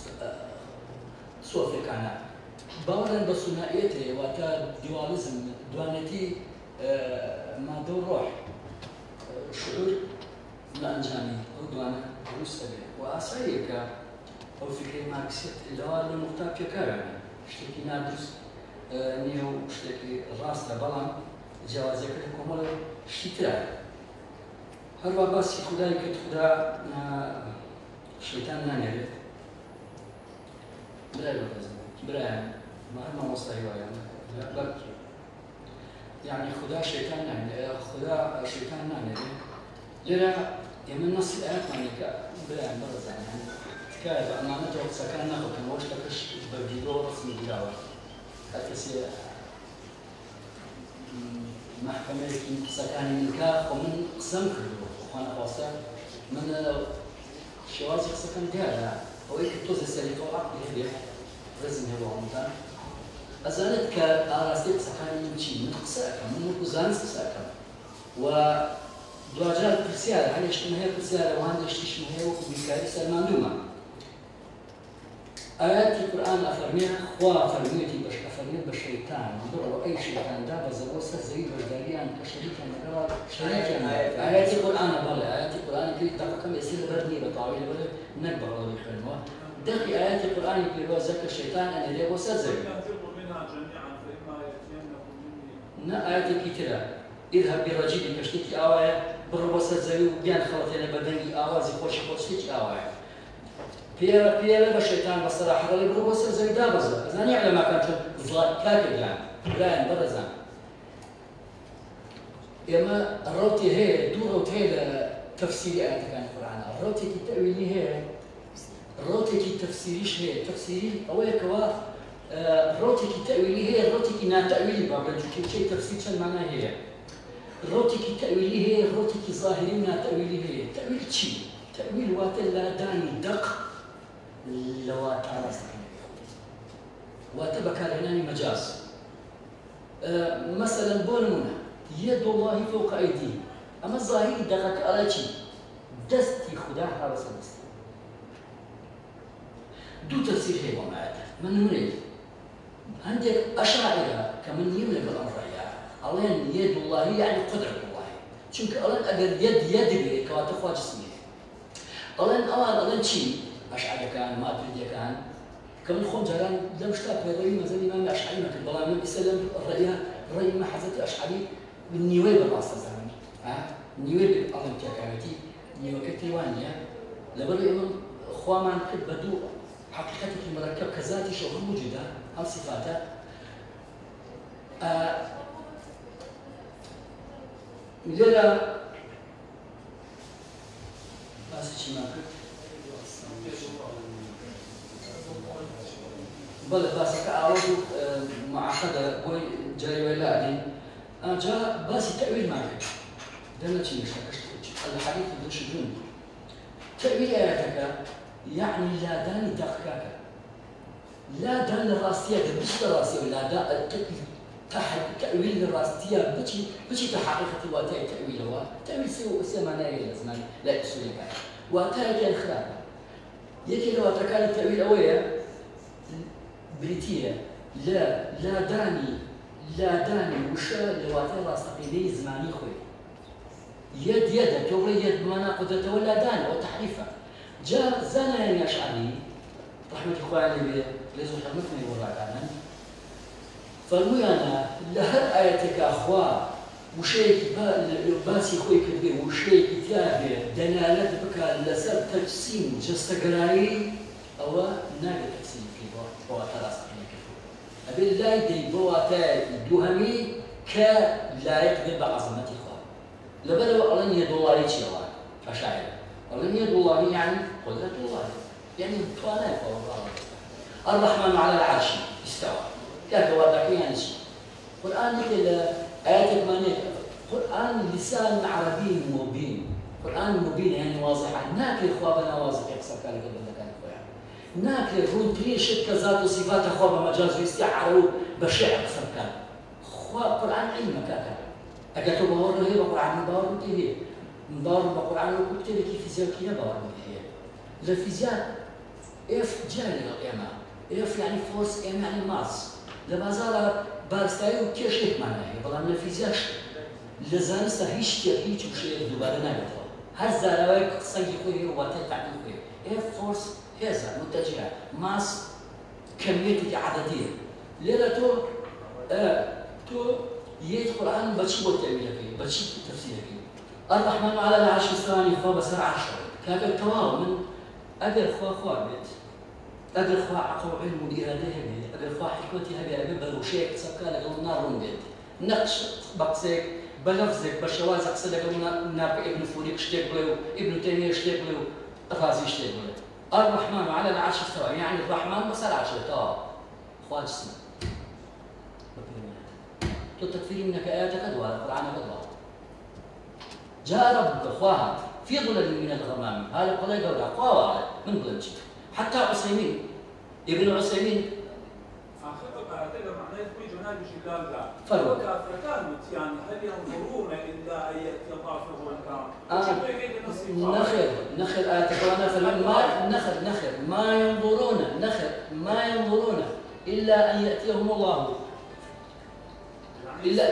صوفي كان باور بسنائيته واتا ديواليزم دوانتي ما دور روح شعور لا انجاني او دوانا روسبي واسايك او فكري ماركسيت اللي هو النقطه كيكا اشتكي نادرس نيو اشتكي راس بلان جوازك لكم شترا هربا بس خداي كنت خدا الشيطان نانيري بلا لازم بلا ما هم مصطلح يعني لا يعني خدا شيطان نانيري خدا شيطان نانيري لرا يمن نص الآيات معنى بلا برز يعني تكاد أمانته سكان ناخذ كم وش تكش بديلو رسمي دلاوة هالكسي محكمة سكان ملكا ومن قسم كله وأنا خاصة من شوازي سكن ديالها هو يكتوز السليقة وعقد هديه رزم هو عمدا أزالت كأراستيق سكان يمشي من قساكا من مكوزان سكاكا و دواجات كرسيالة على اشتمها كرسيالة وهذا اشتمها وكبيكاري سلمان دوما آيات القرآن أفرميها خوا أفرميتي بش أفرميت بالشيطان ضروا أي شيطان دابا زوسة زي برداريان كشريكا نقرأ شريكا آيات القرآن بلا آيات القرآن كي تفكم يصير بردني بطاويل بلا نكبر الله يخلمه دقي آيات القرآن كي هو ذكر الشيطان أن يديه وسزر نا آيات الكتاب اذهب برجيل كشتيك آوايا بالربوسة زيو بيان خلطين بدني آوازي خوش خوشتيك آوايا بيا بيا بالشيطان بصراحة اللي بالربوسة زي دابزة إذا يعلم ما كان ظلات كاكل يعني بلاين برزان إما الروتي هي دو روتي هي تفسير آيات كان القرآن الروتي كي تأويلي هي الروتي كي تفسيريش هي تفسيري أولا كوا الروتي كي تأويلي هي الروتي كي نا تأويلي بابا كي شيء تفسير شن معناه هي الروتي كي تأويلي هي الروتي كي ظاهري نا تأويلي هي تأويل شيء تأويل واتلا داني دق لوات على سكين واتبكى لهناني مجاز أه مثلا بولمنا يد الله فوق أيديه أما الظاهري دقك على شيء دستي خداها بس دستي دو تفسير هي ومعاته من مني عندك أشاعرة كمن يملك الأمر يعني ألين يد الله يعني قدرة الله شنك ألين أجر يد يد بي كواتفوا جسمي ألين أوان ألين شيء أشعري كان ما أدري كان كمن خون جران لم اشتاق في الرأي مثلا الإمام الأشعري مثل بلا من السلام الرأي الرأي ما حزت الأشعري بالنيوي بالراس الزمن ها نيوي بالألين تكامتي نيوي كتيوانيا لبلا الإمام خوامان كد بدو حقيقتك المركب كذاتي شغل موجودة هم صفاته آه للا بس شيء ما كنت بل بس كأعود مع حدا بوي جاي ولادي أنا جاء بس تأويل ما كنت ده شيء مش الحديث بدوش دون تأويل آياتك يعني لا داني دقيقة لا دان الراستية بس الراستية ولا دا تحت تأويل الراستية بتشي بتشي تحقيقة واتي تأويل هو تأويل سو سمانة لازم لا يسوي كذا واتایەکیان خراپە. یەکێک لە واتەکانی تەویل ئەوەیە بریتیە لە لادانی لادانی وشە لە واتای ڕاستەقینەی زمانی خۆی. يد يد تقول يد بمعنى قدرته ولا دان أو تحريفه. جاء زانيان الأشعري رحمة الله عليه لازم حرمتني وراء عنه. فالميانا لهر آياتك أخوة وشيء باسي خوي كذي وشيء كتابه دلالة بك لسر تجسيم جستقراري أو ناقل تجسيم في بوا خلاص أبي لا يدي بوا تاي دوهمي كلا يقدر بعظمته. لبلو ألن يد الله يشيء الله أشاعر ألن يد الله يعني قدرة الله يعني تواناء الله. الرحمن على العرش استوى كيف وضعك يعني شيء القرآن مثل آيات المانية القرآن لسان عربي مبين القرآن مبين يعني واضح ناكل خوابنا واضح يحصل كان قبل كان خويا ناكل رون تريشت كذات وصفات خواب مجاز واستعاروا بشع أكثر كان خواب القرآن علم كذا أجا تو باور له بقرآن باور متيه باور بقرآن وكنت لك فيزياء كنا باور متيه الفيزياء إف جاري القيامة إف يعني فورس إم يعني ماس لبازارا بارستاي وكيشيك معناه بلام الفيزياء لزانستا هيش تي هيش وشيء دوباره نبته هذا روايك صنجي خوي واتي تعديل خوي إف فورس هذا متجهة ماس كمية عددية لذا تو آه تو يد القرآن بتشي بتأويلك بتشي تفسيرك. الرحمن على العرش استوى خوا بسر عرشه كذا التواو من أجر خوا خوا بيت أجر خوا عقل علم وإرادة هبي أجر خوا حكمتي هبي أجر بروشيك سكالة قلنا نار بيت نقش بقسك بلفظك بشوازك صدق قلنا ناب ابن فوريك اشتغلوا ابن تيمية اشتغلوا الرازي اشتغلوا. الرحمن على العرش استوى يعني الرحمن بسر عرشه تواو خوا جسمه. تكفير منك آياتك أدوار القرآن أدوار. جاء ربك أخوها في ظلل من الغمام هذا قضاء قولها قوة من ظلل حتى عثيمين ابن عثيمين فرق يعني هل ينظرون إلا أن يأتي الله في الكون؟ نخر نخر آياتك وأنا في ما نخر نخر ما ينظرون نخر ما ينظرون إلا أن يأتيهم الله إلا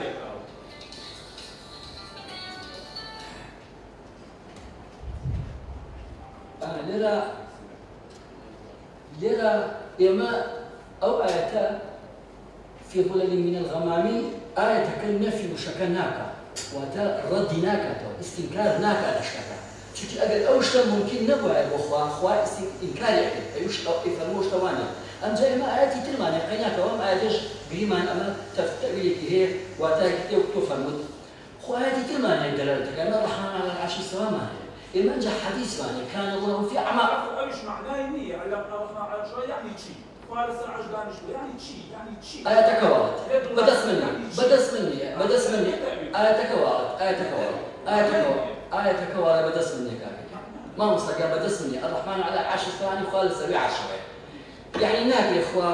آه لرا لرا إما أو آية في ظلل من الغمام آية كالنفي وشكناك وتا ردناك استنكار ناك الشكا شو أجل أوش ممكن نبغى أخوة أخوة استنكار يعني أيوش أو إفهموش تواني أم زي ما آياتي تلماني قيناك وام آياتش قريمان أما تفتعلك هيك وتاكتي وتفهمت خو آياتي تلماني دلالتك أن الرحمن على العرش استوى ماني إما جاء حديث ماني كان الله في أعماق أيش معناه إني على الرحمن على العرش يعني شيء فارس العجلان شو يعني شيء يعني شيء آياتك وارد بدس مني بدس مني بدس مني آياتك وارد آياتك وارد آياتك وارد آياتك وارد بدس مني كاكي ما مستقى بدس مني الرحمن على العرش استوى خالص سبيع عشرة يعني هناك يا إخوة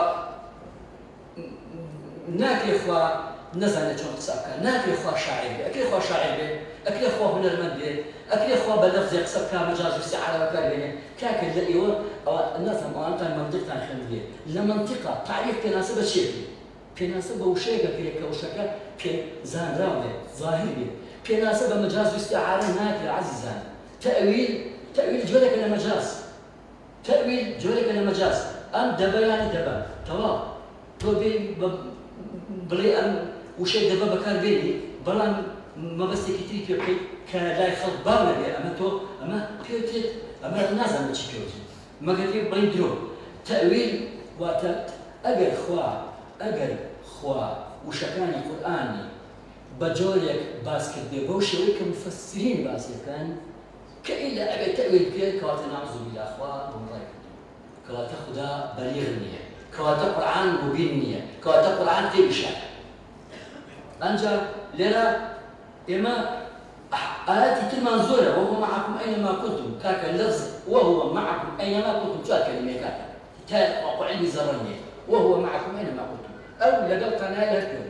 هناك يا إخوة نزلت شلون تسألك هناك يا إخوة شاعر أكيد إخوة شاعر أكيد إخوة هنرمند أكيد إخوة بلفظ يقصد كمجاز واستعارة وكذا كاك اللي هو أو نفهم أو أنت منطقة خلية لمنطقة تعريف تناسب شيء تناسب وشيء كذا كوشكا كزان راوي ظاهري تناسب مجاز واستعارة هناك عزيزان تأويل تأويل جولك المجاز تأويل جولك المجاز أم دبا يعني دبا تمام تو بين بلي أم وشيء دبا بكار بيني بلان ما بس كتير كي كلا يخلط باونا بي أما تو أما بيوتيت أما الناس أما تشي بيوتيت ما قدر بين درو تأويل وقت أجر خوا أجر خوا وشكاني قرآني بجولك باسكت بي بوشي كمفسرين باسكت كان كإلا أبي تأويل كي كواتنا نعوذ بالله أخوة ومرايك كواتا خدا بليغ النية كواتا قرآن مبين النية كواتا قرآن تيبشا أنجا لنا إما آياتي كلمة زورة وهو معكم أينما كنتم كاكا اللفظ وهو معكم أينما كنتم شو كلمة كاكا تاء وعلي زرنية وهو معكم أينما كنتم أو لقلت أنا يهكذا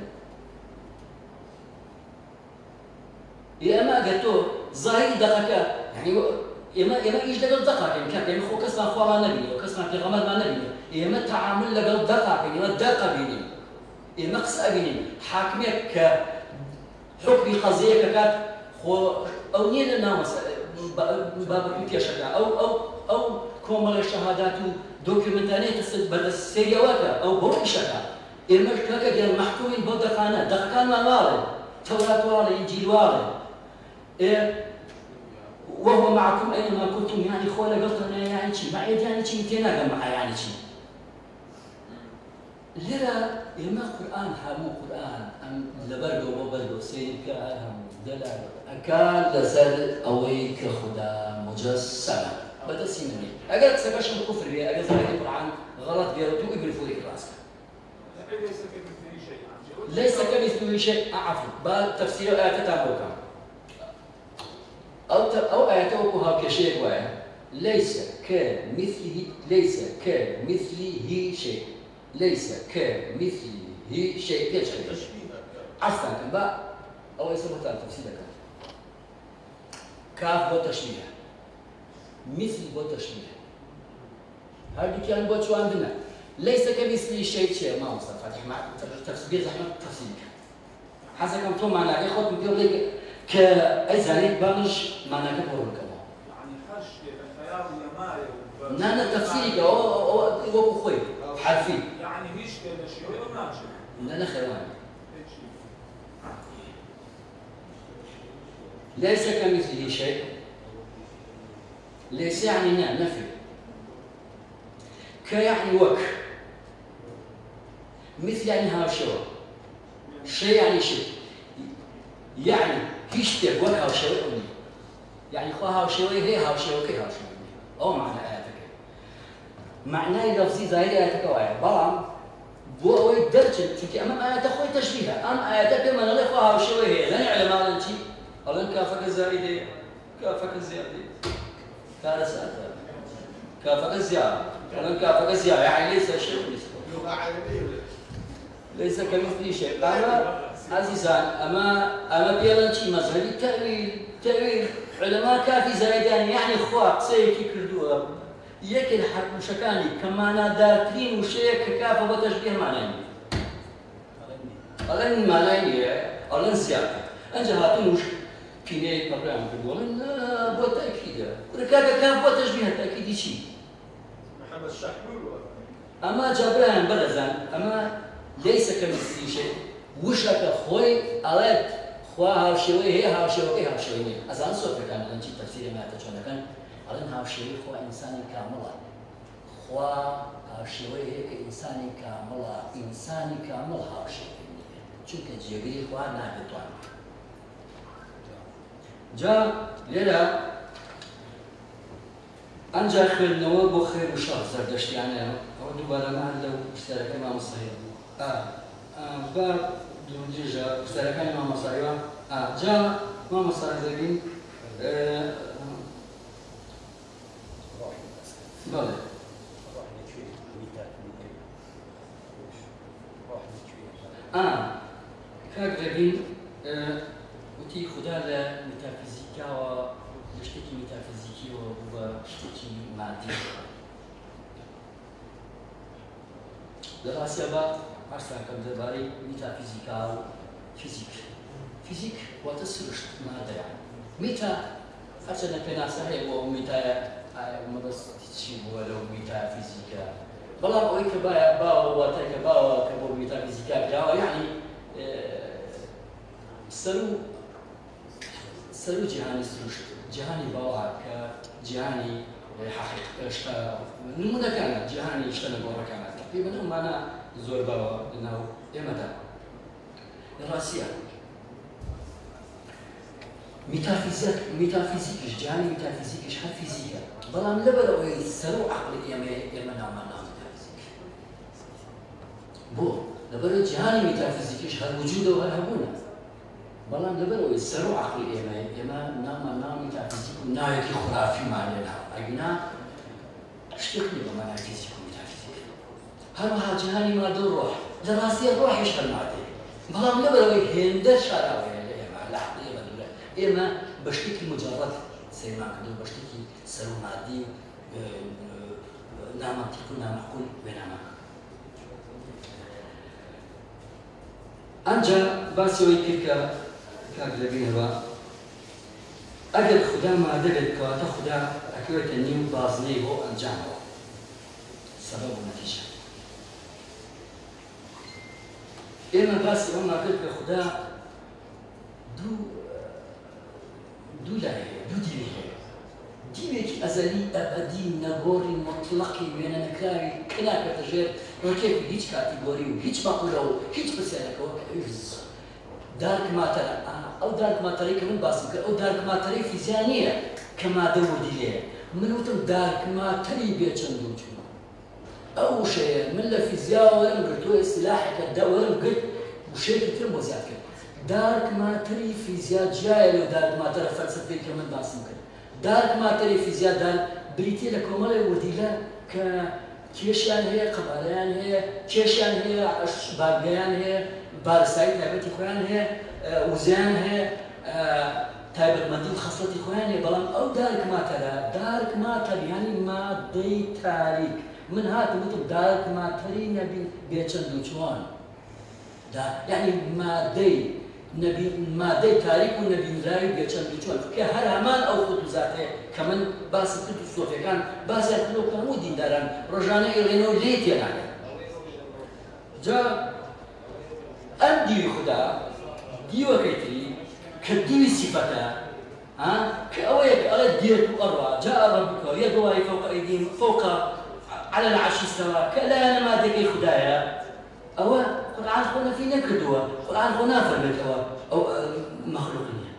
يا ما قلتو ظاهري دقك يعني ئێمە ئێمە ئیش لەگەڵ دەقاکەین کاک ئێمە خۆ کەسمان خۆمان نەبینێ و کەسمان پێغەمبەرمان نەبینێ ئێمە تەعامل لەگەڵ دەقاکەین ئێمە دەقە بینین ئێمە قسە ئەبینین حاکمێک کە حکمی قەزەیە کە کات خۆ ئەو نییە لە ناو بابەتی پێشەکە ئەو ئەو ئەو کۆمەڵە شەهادات و دۆکیومنتانەیە بەردەست سێریەوەکە ئەو بۆ ئیشەکە ئێمە کاکە گەر مەحکومین بۆ دەقانە دەقەکانمان واڵێن تەورات واڵێ ئینجیل واڵێ وهو معكم أينما كنتم يعني خولا قلتنا يعني شيء معيد يعني شيء تينا مع يعني شيء لرا إما قرآن حمو قرآن أم لبرد وبرد سيد كأهم دلال أكان لزل أويك خدا مجسمة بدأ سينمي أجل سكاش الكفر بيه أجل زمان القرآن غلط بيرتو إبن فوق راسك ليس كمثله شيء أعفو بل تفسير آيات تابوكا أو أو آياتها كشيء واحد ليس كمثله ليس كمثله شيء ليس كمثله شيء كيف شيء أصلاً كم بقى أو يسمى تفسير كم كاف بتشبيه مثل بتشبيه هذا كان بتشو عندنا ليس كمثله شيء شيء ما وصل فاتح مع تفسير زحمة تفسير حسب كم تو معنا ياخذ من لك كأزالي بانش معنا كبر كمان يعني حش الخيال يماي نانا تفسير أو أو أو خوي حرفي يعني هيش كذا شيء ولا ماشي نانا خيوان ليس كمثله شيء ليس يعني نفي كيعني وك مثل يعني هاوشوا شيء يعني شيء يعني هيش تبغى هاوشوا أني يعني خو هاوشوا هي هاوشوا كي هاوشوا أو معنى آياتك معناه لفظي ظاهر آياتك واحد بلام بو أوي درجة شوفي أمام آيات أخوي تشبيهها أم آياتك من الله خو هاوشوا هي لا يعلم على أنتي ألين كافك الزائدة كافك الزيادة كارثة كافك الزيادة ألين كافك الزيادة يعني ليس شيء لغة عربية ليس كمثله شيء أما عزيزان أما أما بيلانشي مذهبي تأويل تأويل علماء كافي زايدان يعني خواق سيكي كردوها يكن حق مشكاني كمانا دارترين وشيك كافة وتشبيه معناني ألين معناني ألين زيادة أنجا هاتون وش كيني برنامج كردوها لا بو تأكيد وركاكا كاف بو تشبيه تأكيدي شي محمد الشحمول أما جابران بلزان أما ليس كمثله شيء وشك خوي ألات خوا هاوشوي هي هاوشوي هي هاوشوي أزان صوت كان لنجي تفسير ما تجون كان ألين هاوشوي خوا إنسان كامل خوا هاوشوي هي كإنسان كامل إنسان كامل هاوشوي چونك جيبي خوا نابتوان جا ليلا أنجا خير نواب وخير وشر زردشتي أنا أو دوباره ما لو اشترك مع مصايب آه آه با دوجيجا اشترك مع مصايب آه جا مع مصايب زين آه بله آه كاك زين آه وتي خدا لميتافيزيكا و لشتكي ميتافيزيكي وشتكي مادي لراسي با أرسل كم دباري ميتافيزيكا فيزيك فيزيك وتسرشت مادة يعني ميتا أرسل كناسة هي وميتا ما بس تشي ولو ميتافيزيكا بلا بوي كبا با وتك با كبو ميتافيزيكا جاوا يعني سرو سرو جهاني سرشت جهاني باوها كجهاني حقيقة اشتا نموذج كان جهاني اشتنا بورا كان تقريبا هم أنا زور باوا إنه يمتى الراسية ميتافيزيك ميتافيزيك جهاني ميتافيزيك إيش هاد فيزيكا بلام لبلو يسرو عقل يما يما نعم نعم ميتافيزيك بو لبلو جهاني ميتافيزيك إيش هاد وجوده وهاد هبونا بلام لبلو يسرو عقل يما يما نعم نعم ميتافيزيك نايك خرافي معناها أجنا اشتكني بمعنى فيزيك وميتافيزيك هروها جهاني ما دور روح دراسي الروح يشتغل معدي بلام لبلو هندر شراوي إما لا إما إما بشتكي مجرد سەیرمان کردو بە شتێکی سەر و مادی و نامەنتیق و نامەعقول وێنامان کرد. ئەنجا باسیەوەی کرد کە کاک لەبینەوە ئەگەر خوددا مادە بێت کەواتە خوددا ئەکەوێتە نیم بازنەی بۆ ئەنجامەوە سەبەب و نەتیجە. ئێمە باسی ئەومان کرد کە خوددا دوو دوو لای هەیە، دوو دیوی هەیە. دیوێکی ئەزەلی ئەبەدی نەگۆڕی مطلقی وێنە نەکراوی کە ناکرێتە ژێر ڕکێکی هیچ کاتیگۆری و هیچ مەقولە و هیچ پرسیارەکەوە کە دارک ماتەرە. ئەو دارک ماتەرەی کە من باسم کرد ئەو دارک ماتەرەی فیزیان نییە کە مادە وردی لێیە. من وتم دارک ماتەری بێچەند و چوون. ئەو وشەیە من لە فیزیا وەرم گرت و ئیستیلاحێکە وەرم گرت وشەیەکی ترم بۆ زیاد کرد. دارک ماتەری فیزیا جیایە لەو دارک ماتەرە فەلسەفەی کە من باسم کرد. دارک ماتەری فیزیادان بریتیە لە کۆمەڵی وردیلە کە کێشیان هەیە، قەبارەیان هەیە، کێشیان هەیە، بارگەیان هەیە، بارسایی تایبەتی خۆیان هەیە، وزیان هەیە، تایبەتمەندی و خەسڵەتی خۆیان هەیە. بەڵام ئەو دارک ماتەرە دارک ماتەر یانی مادەی تاریک. من هاتم وتم دارک ماتەری نەبین بێچەند و چوان. یعنی مادەی مادەی تاریک و نەبینراوی بێچەند و چوان کە هەر هەمان ئەو خودوزات هەیە کە من باسی کرد و سۆفیەکان باسیان کردو کە هەموو دینداران ڕۆژانە ئێڕێنەوە لێ تێناگەن. جا ئەم دیوی خوددا دیوەکەی تری کە دیوی سیفەتە کە ئەوەیە کە ئەڵێ دێت و ئەڕوا جاء ربك يدعي فوق أيديهم فوق على العرش استوى کە لایەنە مادەکەی خوددایە. ئەوە قورئان خۆ نەفی نەکردووە، قورئان خۆ نافەرمێتەوە ئەو مەخلوق نییە.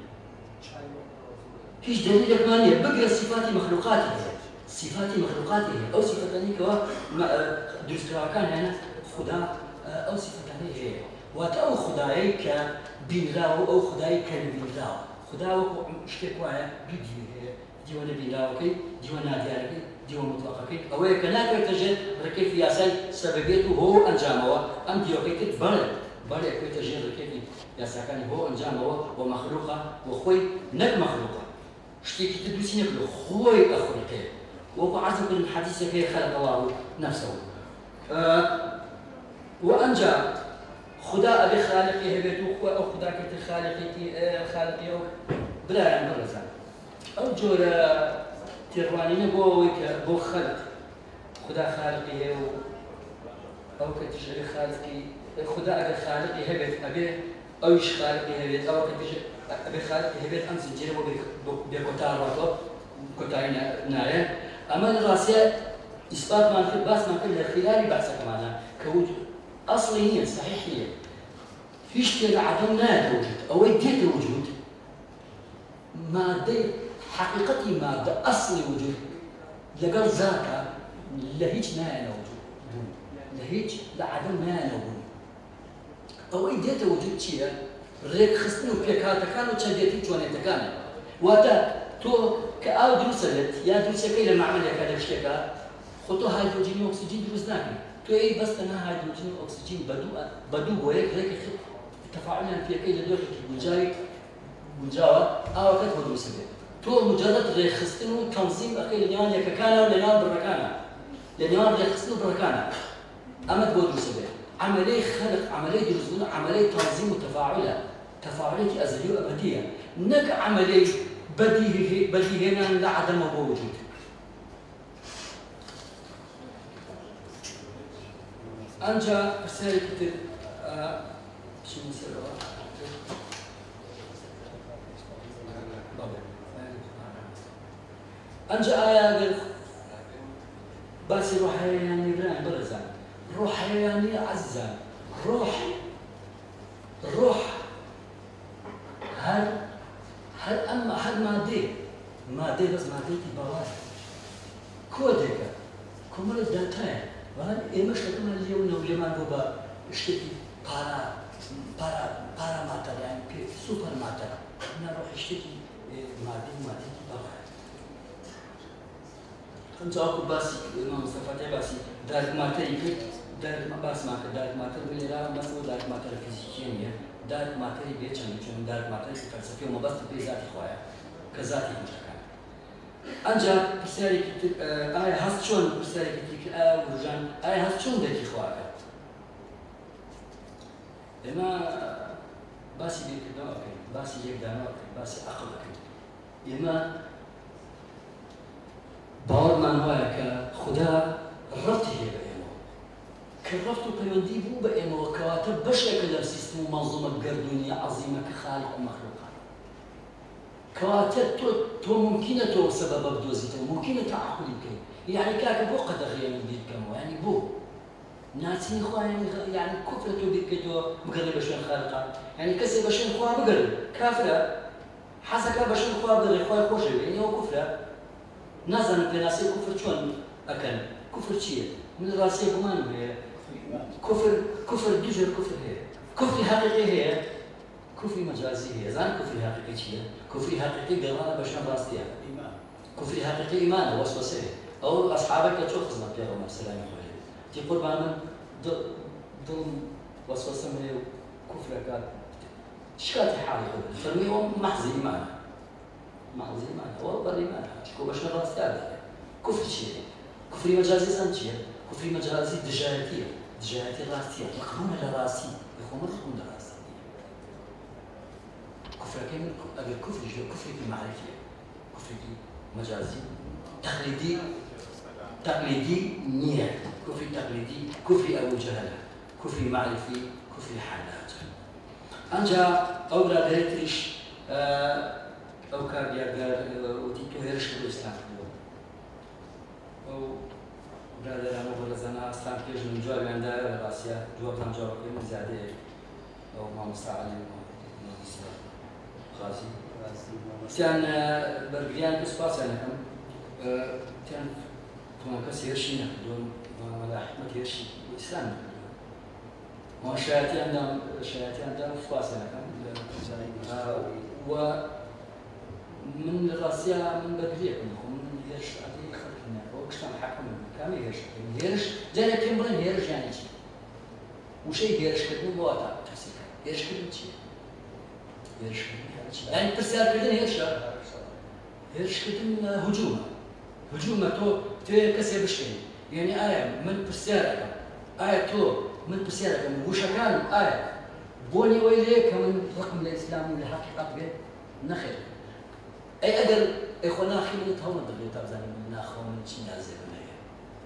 هیچ دلیلێکمان نییە بگرە سیفاتی مەخلوقاتی هەیە، سیفاتی مەخلوقاتی هەیە. ئەو سیفەتانەی کەەوە دروستکراوەکان هێنە خوددا ئەو سیفەتانەی هەیە. واتە ئەو خوددایەی کە بینراوە و ئەو خوددایی کە نەبینراوە. خوددا وەکو شتێک وایە دوو دیوی هەیە، دیوە نەبینراوەکەی، دیوە نادیارەکەی، دیوە مطلقەکەی. ئەوەیە کە ناکرێتە ژێر ڕکێفی یاسای سەبەبێت و هۆ ئەنجامەوە. ئەم دیوەکەی کرد بەڵێ بەڵێ ئەکرێتە ژێر ڕکێفی یاساکانی هۆ ئەنجامەوە بۆ مەخلوقە بۆ خۆی نەک مەخلوقە. شتێکی تر دووسی نەکردو خۆی ئەخلقێ. وەکو عەرزم کردم حەدیثێکەی خەلق الله نەفسەهو. وأنجا خدا أبي خالقي هبتو أو خدا كت خالقي خالقي أو بلا يعني برزا أو جورا ترواني نبو ويك بو خلق خدا خالقي أو أو كتجري خالقي خدا أبي خالقي هبت أبي أو إيش خالقي هبت أو كتجري أبي خالقي هبت أمس جري بكتار وطو كتارين نايا أما الراسية إثبات ما نقول بس ما نقول خلالي بحث كمان كوجود أصلي هي صحيح هي فيش تيجي عدم لا توجد أو يديت وجود مادة حقيقتي مادة أصلي وجود لقل ذاك لهيج نانا وجود لهيج لعدم نانا وجود أو يديت وجود شيء ريك خصني وبيكاتا كانوا تشديتي جوانيتا كان واتا تو كأو دروسلت يا دروسكي لما عمل هذا الشيء خطو هيدروجين وأكسجين دروس ناكي تو اي بس تنها هيدروجين واكسجين بدو بدو وهيك هيك تفاعلنا في كي لدور بجاي بجاوا او كتب دوسبه تو مجرد رخصتنو تنظيم اخي لنيان يككانا ولنيان بركانا لنيان رخصتنو بركانا امد بودوسبه عمليه خلق عمليه درسون عمليه تنظيم وتفاعلها تفاعليه ازليه وابديه نك عمليه بديهي بديهنا لا عدم وجود أنجا رسالة كتير شو نسأله أنجا آية بس روحي يعني بران برزان روحي يعني عزان روح روح هل هل أما هل مادي مادي بس مادي تبغاه كودك كمل الداتاين وهل إيمش لكم اليوم نولمان بوبا اشتكي بارا بارا بارا ماتر يعني سوبر ماتر نروح اشتكي مادي مادي بقى خمسة أكو باسي ما مصطفى باسي دارك ماتر يكت دارك ما باس ماتر دارك ماتر بليرا مسو دارك ماتر فيزيكية دارك ماتر بيتشان يجون دارك ماتر فلسفية وما بس تبي ذاتي خوايا كذاتي مشكلة ئەنجا پرسیارێکی تر ئایا هەست چۆن پرسیارێکی تر ئایا وروژان ئایا هەست چۆن دەرکی خواکە ئێمە باسی لێکردنەوەکەین باسی یەکدانەوەکەین باسی عەقڵ دەکەین ئێمە باوەڕمان وایە کە خودا ڕەفتی هەیە بە ئێمەوە کە ڕەفت و پەیوەندی بوو بە ئێمەوە کەواتە بەشێکە لە سیستم و مەنزومە گەردوونی عەزیمە کە خالق و مەخلوقات کەواتە تۆ تۆ ممکنە تۆ سەبەبە بدۆزیتەوە ممکنە تعقلی بکەیت یعنی کاکە بۆ قەدەغیان بیر بکەمەوە یعنی بۆ ناچنی خوا یعنی کوفرە تۆ بیر بکەیتەوە بگەڕێ بە شوێن خالقات یعنی کەسێک بە شوێن خوا بگەڕێ کافرە حەزەکە بە شوێن خوا بگەڕێ خوای خۆشەوێ یعنی ئەوە کوفرە نازانم پێناسی کوفر چۆن ئەکەن کوفر چییە؟ من ڕاستی گومانم هەیە کوفر کوفر دوو جۆر کوفر هەیە کوفری حەقیقی هەیە کوفری مەجازی هەیە زان کوفری حەقیقی چییە؟ کوفری حەقیقی گەڕانە بە شوێن ڕاستیە کوفری حەقیقی ئیمانە وەسوەسە هەیە ئەو ئەسحابەی کە چۆن خزمەت پێغەمبەر سەلامی خۆی تی قوربان من دڵم وەسوەسەم هەیە و کوفرەکە شکاتی حاڵی خۆ فەرمی ئەوە مەحزی ئیمانە مەحزی ئیمانە ئەوە بەڕ ئیمانە چکۆ بە شوێن ڕاستیار دەکەن کوفر چییە؟ کوفری مەجازی زان چییە؟ کوفری مەجازی دژایەتیە دژایەتی ڕاستیە ڕقمونە لە ڕاستی بخۆمە ڕقم لە ڕاستی كفرك من أجل كفر جو كفر المعرفية كفر مجازي تقليدي تقليدي نية كفر تقليدي كفر أو جهلة كفر معرفي كفر حالات أنجا أو لا دريتش أو كاربيا وتيتو هيرش الإسلام أو لا لا أنا ولا زنا إسلام كيج من جواب عند راسيا جواب عن جواب من زادة أو ما مستعلم خاصي كان برجيان كسباس أنا كم كان كمان كسر شيء دون ولا حكمة يرشي إسلام ما شايتي عندهم شايتي عندهم كسباس أنا كم و من الراسية من برجيان من يرش عادي خلقنا وقشنا حكم كامل يرش يرش جانا كمبرن يرش يعني شيء وشيء يرش كده مو أتا تفسير يرش كده شيء يرش كده يعني برسال كده يرش يرش كده هجوم هجوم تو تو كسر بشكل يعني آية من برسالك آية تو من برسالك وش كان آية بوني ويليك من رقم الإسلام والحقيقة به نخير أي أجر إخوانا خيمة هم الدنيا تابزان من ناخو من شيء نازل منها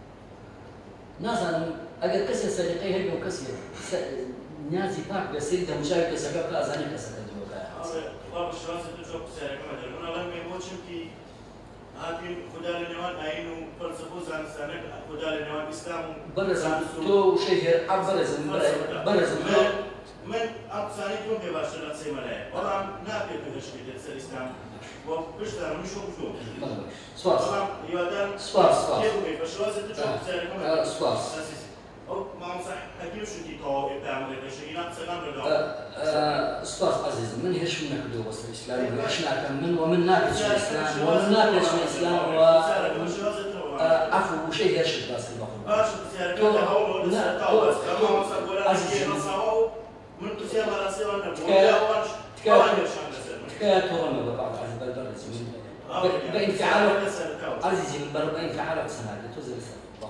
نازل أجر كسر سرقة هي بيو كسر نازي باك بسير ده مشاركة سبب كأزاني كسر باب الشواذ تجوب سيرك مثلا أنا لم يموتشم كي هاتين خدا لنوان عينو فلسفة زان سانك خدا لنوان إسلام برز تو شيء أبرز برز من أبصاري توم بباشرة سيمالة والله نابي تهشكي تسر إسلام وبشتر مش وبشوف سواس يودان سواس سواس كيف هو فالشواذ تجوب سيرك مثلا سواس أو ما نصح حكيم شو كي تو يتعامل كشيء نفسنا بدو سواس عزيز من هيش من كدو وصل الإسلام وإيش نعرف من ومن ناقش الإسلام ومن ناقش الإسلام و عفو وشيء هيش بس البحر عزيز من تسير على سير النبوة تكاد ترمى ببعض عزيز بالبرز بانفعال عزيز من بانفعال سنة توزن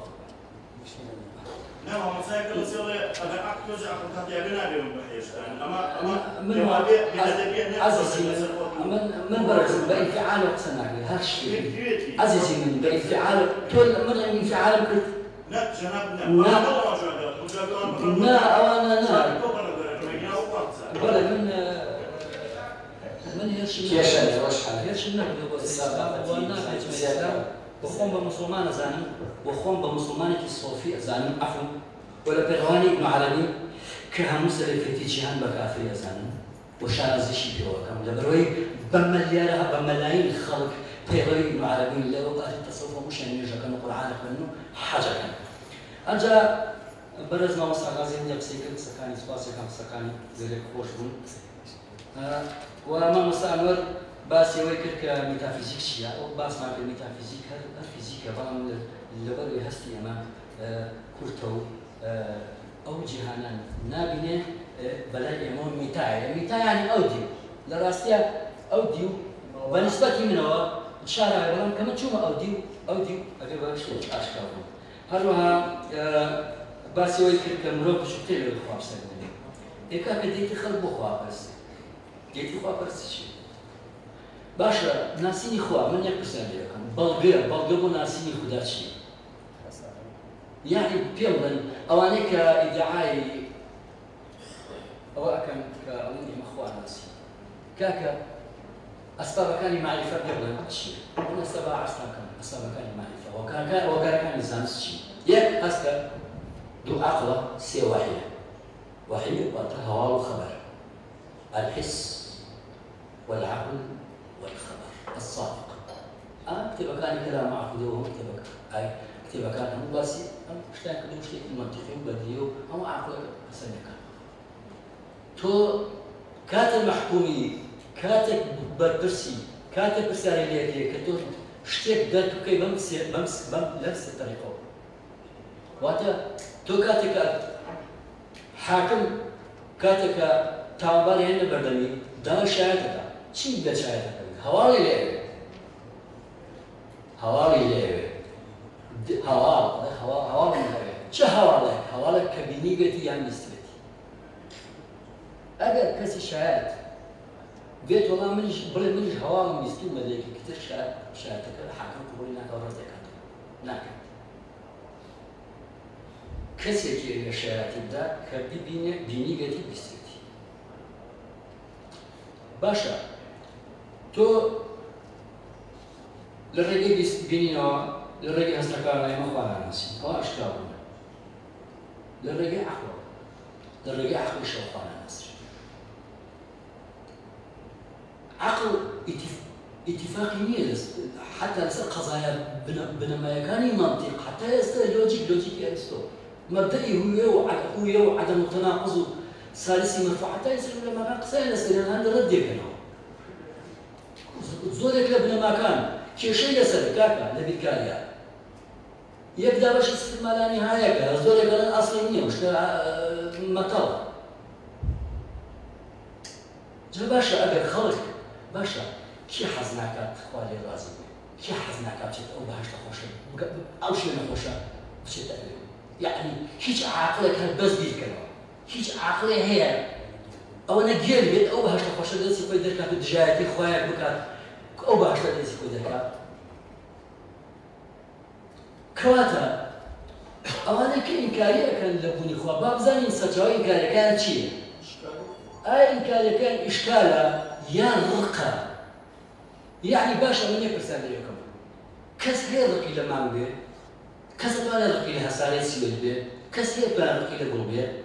نعم هم سيكون سوى أنا أكتوز أكون تطيع بنا بيوم بحيش أما أما من عزيزي من من برز بانفعال وقتنا هالشيء عزيزي من بانفعال كل من انفعال كل لا جنابنا ما هو موجود لا أنا لا ولا من من هالشيء كيشان وش حال هالشيء نقدر الإسلام والناقش الإسلام وخون بمسلمان زانم وخون بمسلمان الصوفي زانم عفوا ولا بغواني ابن عربي كهموس في جهان بكافر زانم وشان زيشي بيوكم لبروي بمليارها بملايين خلق بغوي ابن عربي لو قال التصوف مش يعني يجا كان القرآن منه حاجة كان أجا برزنا وسغازي نفسي كنت سكاني سباسي كان سكاني زي خوش بون وما مستعمر باس يويكر كميتافيزيك شيء أو باس مع الميتافيزيك هذا الفيزيك بام اللي هستي أما كرتو أو جهانا نابنة بلاي إمام ميتاعي ميتاعي يعني أوديو لراستيا أوديو بالنسبة منه شارع بلام كما تشوما أو ديو أو ديو أبي بقى شو أشكالهم هروها بس يوي كمرو بشوتي له خواب سنة إيكا كديتي خلق بخواب بس ديتي خواب بس شيء باشا ناسيني خواب من يقصد عليكم بلغير بلغير ناسيني خدا شيء يعني بيمن أوانيك إدعاء أو أكن كأولي مخوان ناسي كاكا أسباب كان معرفة بيمن شيء أنا سبع عصام كان أسباب كان معرفة وكان وكان كان زانس شيء يك هسه دو عقله سي وحية وحية هوا وخبر الحس والعقل والخبر الصادق أنا كتب كان كلام عقده كتب أي كتب كان هم بس اشتاق كده شيء منطقي وبديهي هم عقلك أسنى كان تو كاتب محكومي كاتب بدرسي كاتب رسالة ليه كتب اشتاق ده تو كي بمس بمس بم نفس الطريقة واتا تو كاتب حاكم كاتب تعبان هنا بردمي ده شاهدك شيء ده شاهدك هوالي ليه هوالي ليه هوال هوال هوال من هذا شو هوالك هوالك كبنيجتي يعني استبتي أجر كسي شاهد بيت والله منش بل منش هوال مستوى ملك كتير شاهد شاهدك حاكم قولي ناك ورزك ناك كسي كي شاهد ده كبني بنيجتي استبتي باشا تو للرجال بينينا للرجال هستكار لا مخوانا ناسي هو أشكالنا للرجال عقل للرجال عقل شوقانا ناسي عقل اتفاقي نيلس حتى لسه قضايا بنما يكاني منطق حتى يصير لوجيك لوجيك أرسطو مبدئي هو يو هو يو عدم التناقض ثالثي مرفوع حتى يصير لما ناقصين يصير هذا ردي كنا زودك لبنا مكان شيء شيء يصير كاكا لبيكاليا يبدا باش يستعمل لا نهايه زودك انا اصلي مش مطر جا باشا اجر خلق باشا كي حزناك خوالي رازي كي حزناك بشت او بهاش تخوش او شيء نخوش بشت يعني هيك عقلك بس بيكلم هيك عقلي هي او انا جيل او بهاش تخوش دسي في دركات دجاجتي خويا بكات او باش دسي في دركات كواتا او انا كإنكارية كان لبوني خوا باب زاني سجاوي إنكارية كانت شيء اي إنكارية كان إشكالة يا رقة يعني باشا من يبرسان ليكم كس هي رقي لما بيه كس توانا رقي لها سالي سيول بيه كس هي توانا رقي لقل بيه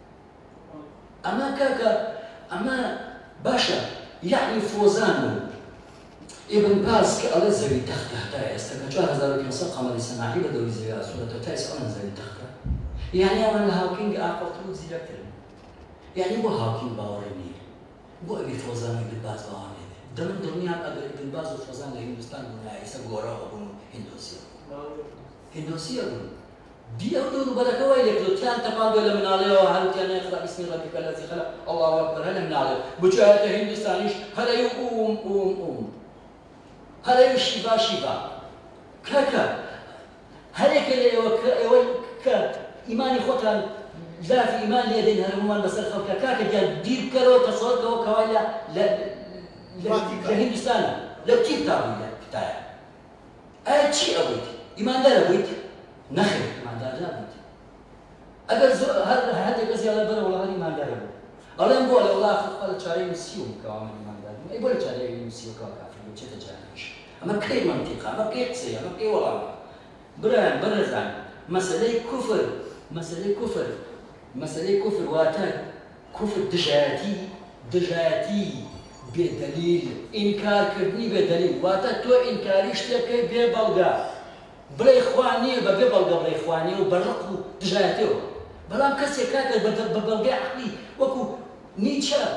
اما كاكا اما باشا يعني فوزانو ابن باز كأله زوي تخته تاعي استكشف هذا لكن سق قمر السماعي بدو يزوي سورة تاعي أنا زوي تخته يعني أنا الهاكينج أعقلت زي كتير يعني بو هاكينج باورني بو أبي فوزان ابن باز باورني دمن دنيا أبي ابن باز وفوزان لهندوستان ولا يسا غورا وبون هندوسيا هندوسيا بون دي أودو بركة ويلك لو كان تقال ولا من عليه وهل كان يقرأ بسم ربك الذي خلق الله أكبر هلا من عليه بجاهد هندوستانيش هلا يقوم قوم قوم هلا يشيبا شيبا كاكا هلا كلا يوك ك إيماني خوتان لا في إيمان ليدين هرمان بس الخلق كاكا جال دير كلو تصور كلو كوالا لا لا لهندوستان لو كيف تعمل بتاعي أي شيء أبويت إيمان دار أبويت نخل إيمان دار لا أبويت أجر زو هذا هذا كذي على برا ولا هذا إيمان دار أبويت أولا نقول والله خلق شاري مسيوم كوامن إيمان دار يقول شاري مسيوم كوامن وجهة جانش أما كي منطقة أما كي قصية أما كي والله بران برزان مسألة كفر مسألة كفر مسألة كفر واتا كفر دجاتي دجاتي بدليل إنكار كرني بدليل واتا تو إنكاريش تكي ببلغا بلا إخواني ببلغا بلا إخواني وبرقو دجاتي بلام كسي كاكا ببلغا عقلي وكو نيتشا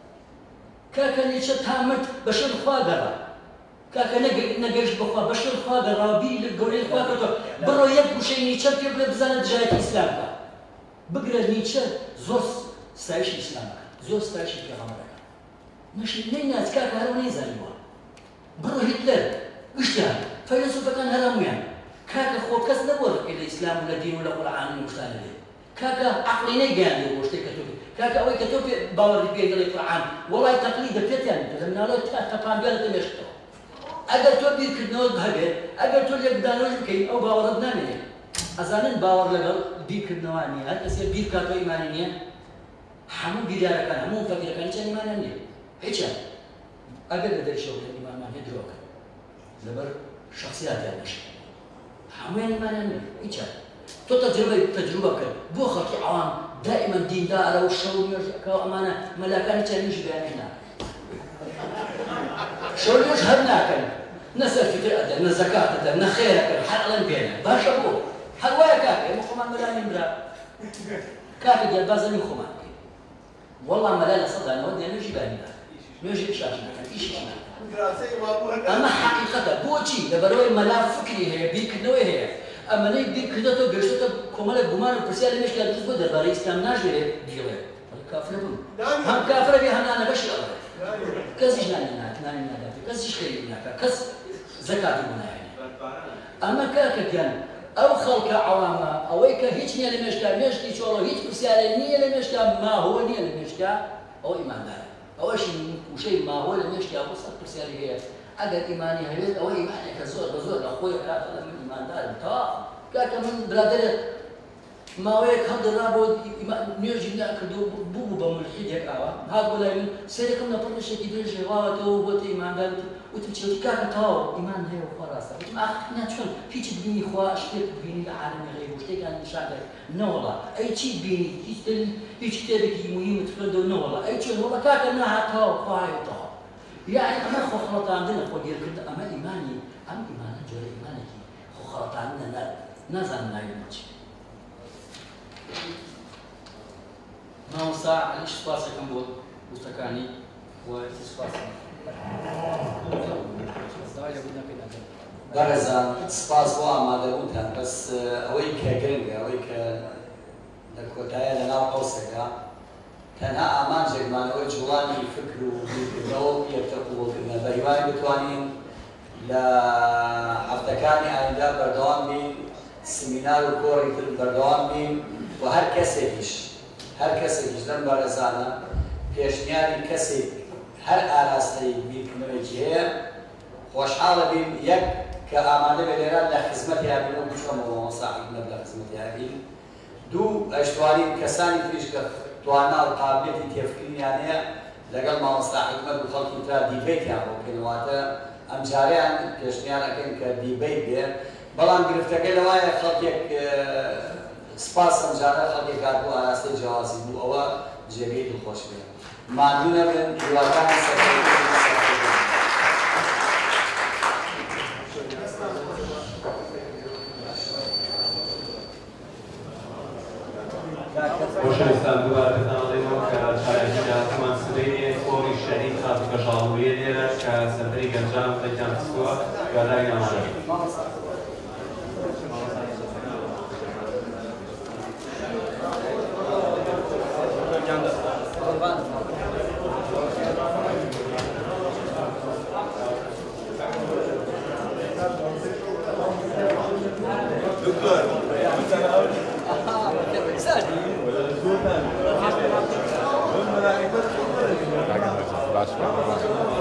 كاكا نيتشا تامت بشر خواقرا كاكا نقش بخوا بشر خواقرا بي للقولي خواقرا برو يبقو شي نيتشا تيبقى بزانة جاية إسلامك بقرا نيتشا زور ستايش إسلامك زور ستايش في غمرك مش نين ناس كاكا هرو نيزانيوا برو هتلر گشتیان فەیلسوفەکان هەرهەموویان کاکە خۆ کەس نەبووە لە ئیسلام و لە دین و لە قورئان و شتانە لێ کاکە عەقڵی نەیگەیاندێ بۆ شتێک کە تۆ کاکە ئەوەی کە تۆ باوەڕی پێ دەڵێ قورئان وەڵای تەقلیدە پێتیان لە مناڵەوە تا تەپانبیانە دەمێشتەوە ئەگەر تۆ بیرکردنەوەت هەبێت ئەگەر تۆ لێکدانەوەش بکەیت ئەو باوەڕت نامێنێت ئەزانن باوەڕ لەگەڵ بیرکردنەوە نییە هەر کەسێک بیر کاتەوە ئیمانی نییە هەموو بیریارەکان هەموو فەقیرەکانی چەند ئیمانیان نییە هیچیان ئەگەر لە دەرشەوە ئیمانمان هەیە درۆکە لەبەر شخصیاتیان نەشێ هەموویان ئیمانیان نییە هیچیان تۆ تەجربەی تەجروبە بکەن بۆ خەڵکی عەوام دائما دیندارە و شەو نوێژەکە ئەمانە مەلاکانی چەندیشی بەیانی ناکەن شەو نوێژ هەر ناکەن نە سەرفیتر ئەدەن نە زەکات ئەدەن نە خێرەکەن هەر ئەڵێن بێنە باشە بۆ هەر وایە کاکە ئێمە خۆمان مەلانین برا کاکە دیار بازەنی خۆمان بکەین وەڵڵا مەلا لە سەدانەوە دێ نوێژی بانی ناکەن نوێژی ئیشاش ناکەن ئیشیش ناکەن ئەمە حەقیقەتە بۆچی لەبەرەوەی مەلا فکری هەیە بیرکردنەوەی هەیە ئەمەنەی بیرکردێتەوە گەشتێتە کۆمەڵێک گومان و پرسیار لە مێشکیان دروست بۆ دەربارەی ئیسلام ناژێرێ بیڵێ کافرە بوون هەم کافرە بێ هەم نانەبەشی ئەڵێ کەسیش نانی نانی نادات کەسیش خەیری ناکات کەس زەکاتی بۆ نایێنێ ئەمە کاکە گیان ئەو خەڵکە عەوامە ئەوەی کە هیچ نییە لە مێشکا مێشکی چۆڵە هیچ پرسیارێ نییە لە مێشکا ماهۆ نییە لە مێشکا ئەوە ئیماندارە ئەوەشی وشەی ماهۆ لە مێشکا بۆ سەد پرسیاری هەیە ئەگەر ئیمانی هەبێت ئەوە ئیمانێکە زۆر بە زۆر لە خۆی کاتە لە من ئیماندارم تەواو کاکە من برادرە ماوەیەک هەڵدەڕا بۆ نوێژی ناکردو بوو بوو بە مولحیدێک ئاوا هات بۆ لای من سەرەکەم لە پڕشێکی درێژێ واوەتەوە بۆتە ئیماندار وتم چێتی کاکە تەواو ئیمان هەیە خوا ڕاستە وتم ئاخنا چۆن هیچت بینی خوا شتێک بینی لە عالەمی غەیب و شتێکیان نیشان دەێت نەوەڵا ئەی چی بینی هیچ هیچ کتێبێکی مهمت خوێندەوە نەوەڵا ئەی چۆن وەڵا کاکە نەهات تەواو خوا هەیە تەواو یعنی ئەمە خۆ خەڵەتاندنە خۆ گێرکردن ئەمە ئیمانی ئەم ئیمانە جۆرە ئیمانێکی خۆ خەڵەتاندنە نازانم ناوی چی مامۆستا عەلیش سوپاسەکەم بۆ وستەکانی و سوپاس بەڕێزان سپاس بۆ ئامادەبوونتان بەس ئەوەی کە گرنگە ئەوەی کە لە کۆتایە لەناو قەوسێکە تەنها ئامانجێکمانەوەی جوڵانی فکر و بیرکردنەوە و یەکتر قوبوڵکردنە بە هیوای بتوانین لە هەفتەکانی ئایندا بەردەوام بین سمینار و کۆڕی تر بەردەوام بین و هەر کەسێکیش هەر کەسێکیش لەم بەڕێزانە پێشنیاری کەسێک هەر ئاراستەی بیرکردنەوەیکی هەیە خۆشحاڵە بین یەک کە ئامادە بێ لێرە لە خزمەتی هابین و بچۆمەوە مەساعید نەب لە خزمەتی هابین دوو ئەشتوانین کەسانی تریش کە توانا و قابلیەتی تێفکردنیان هەیە لەگەڵ مامۆستا حکمەت و خەڵکی ترا دیبەیتیان بۆ بکەنەوەتە ئەم جارەیان پێشنیان ئەەکەین کە دیبەیت بێ بەڵام گرفتەکەی لەوایە خەڵکێک سپاس ئەم جارە خەڵکێک هاتبوو ئاراستەی جیاوازی بوو ئەوە جێگەی دڵخۆش بێ ماندوو نەبن هیواکانی خۆشەویستان دووبارە پێتانەڵێمەوە کە چارەکیدا هەمان سبەینێ خۆری شەریک خاتوکە ژاڵبوویە لێرە کە سەربەری گەنجان خەیتان پسکووە گادای نامانە That's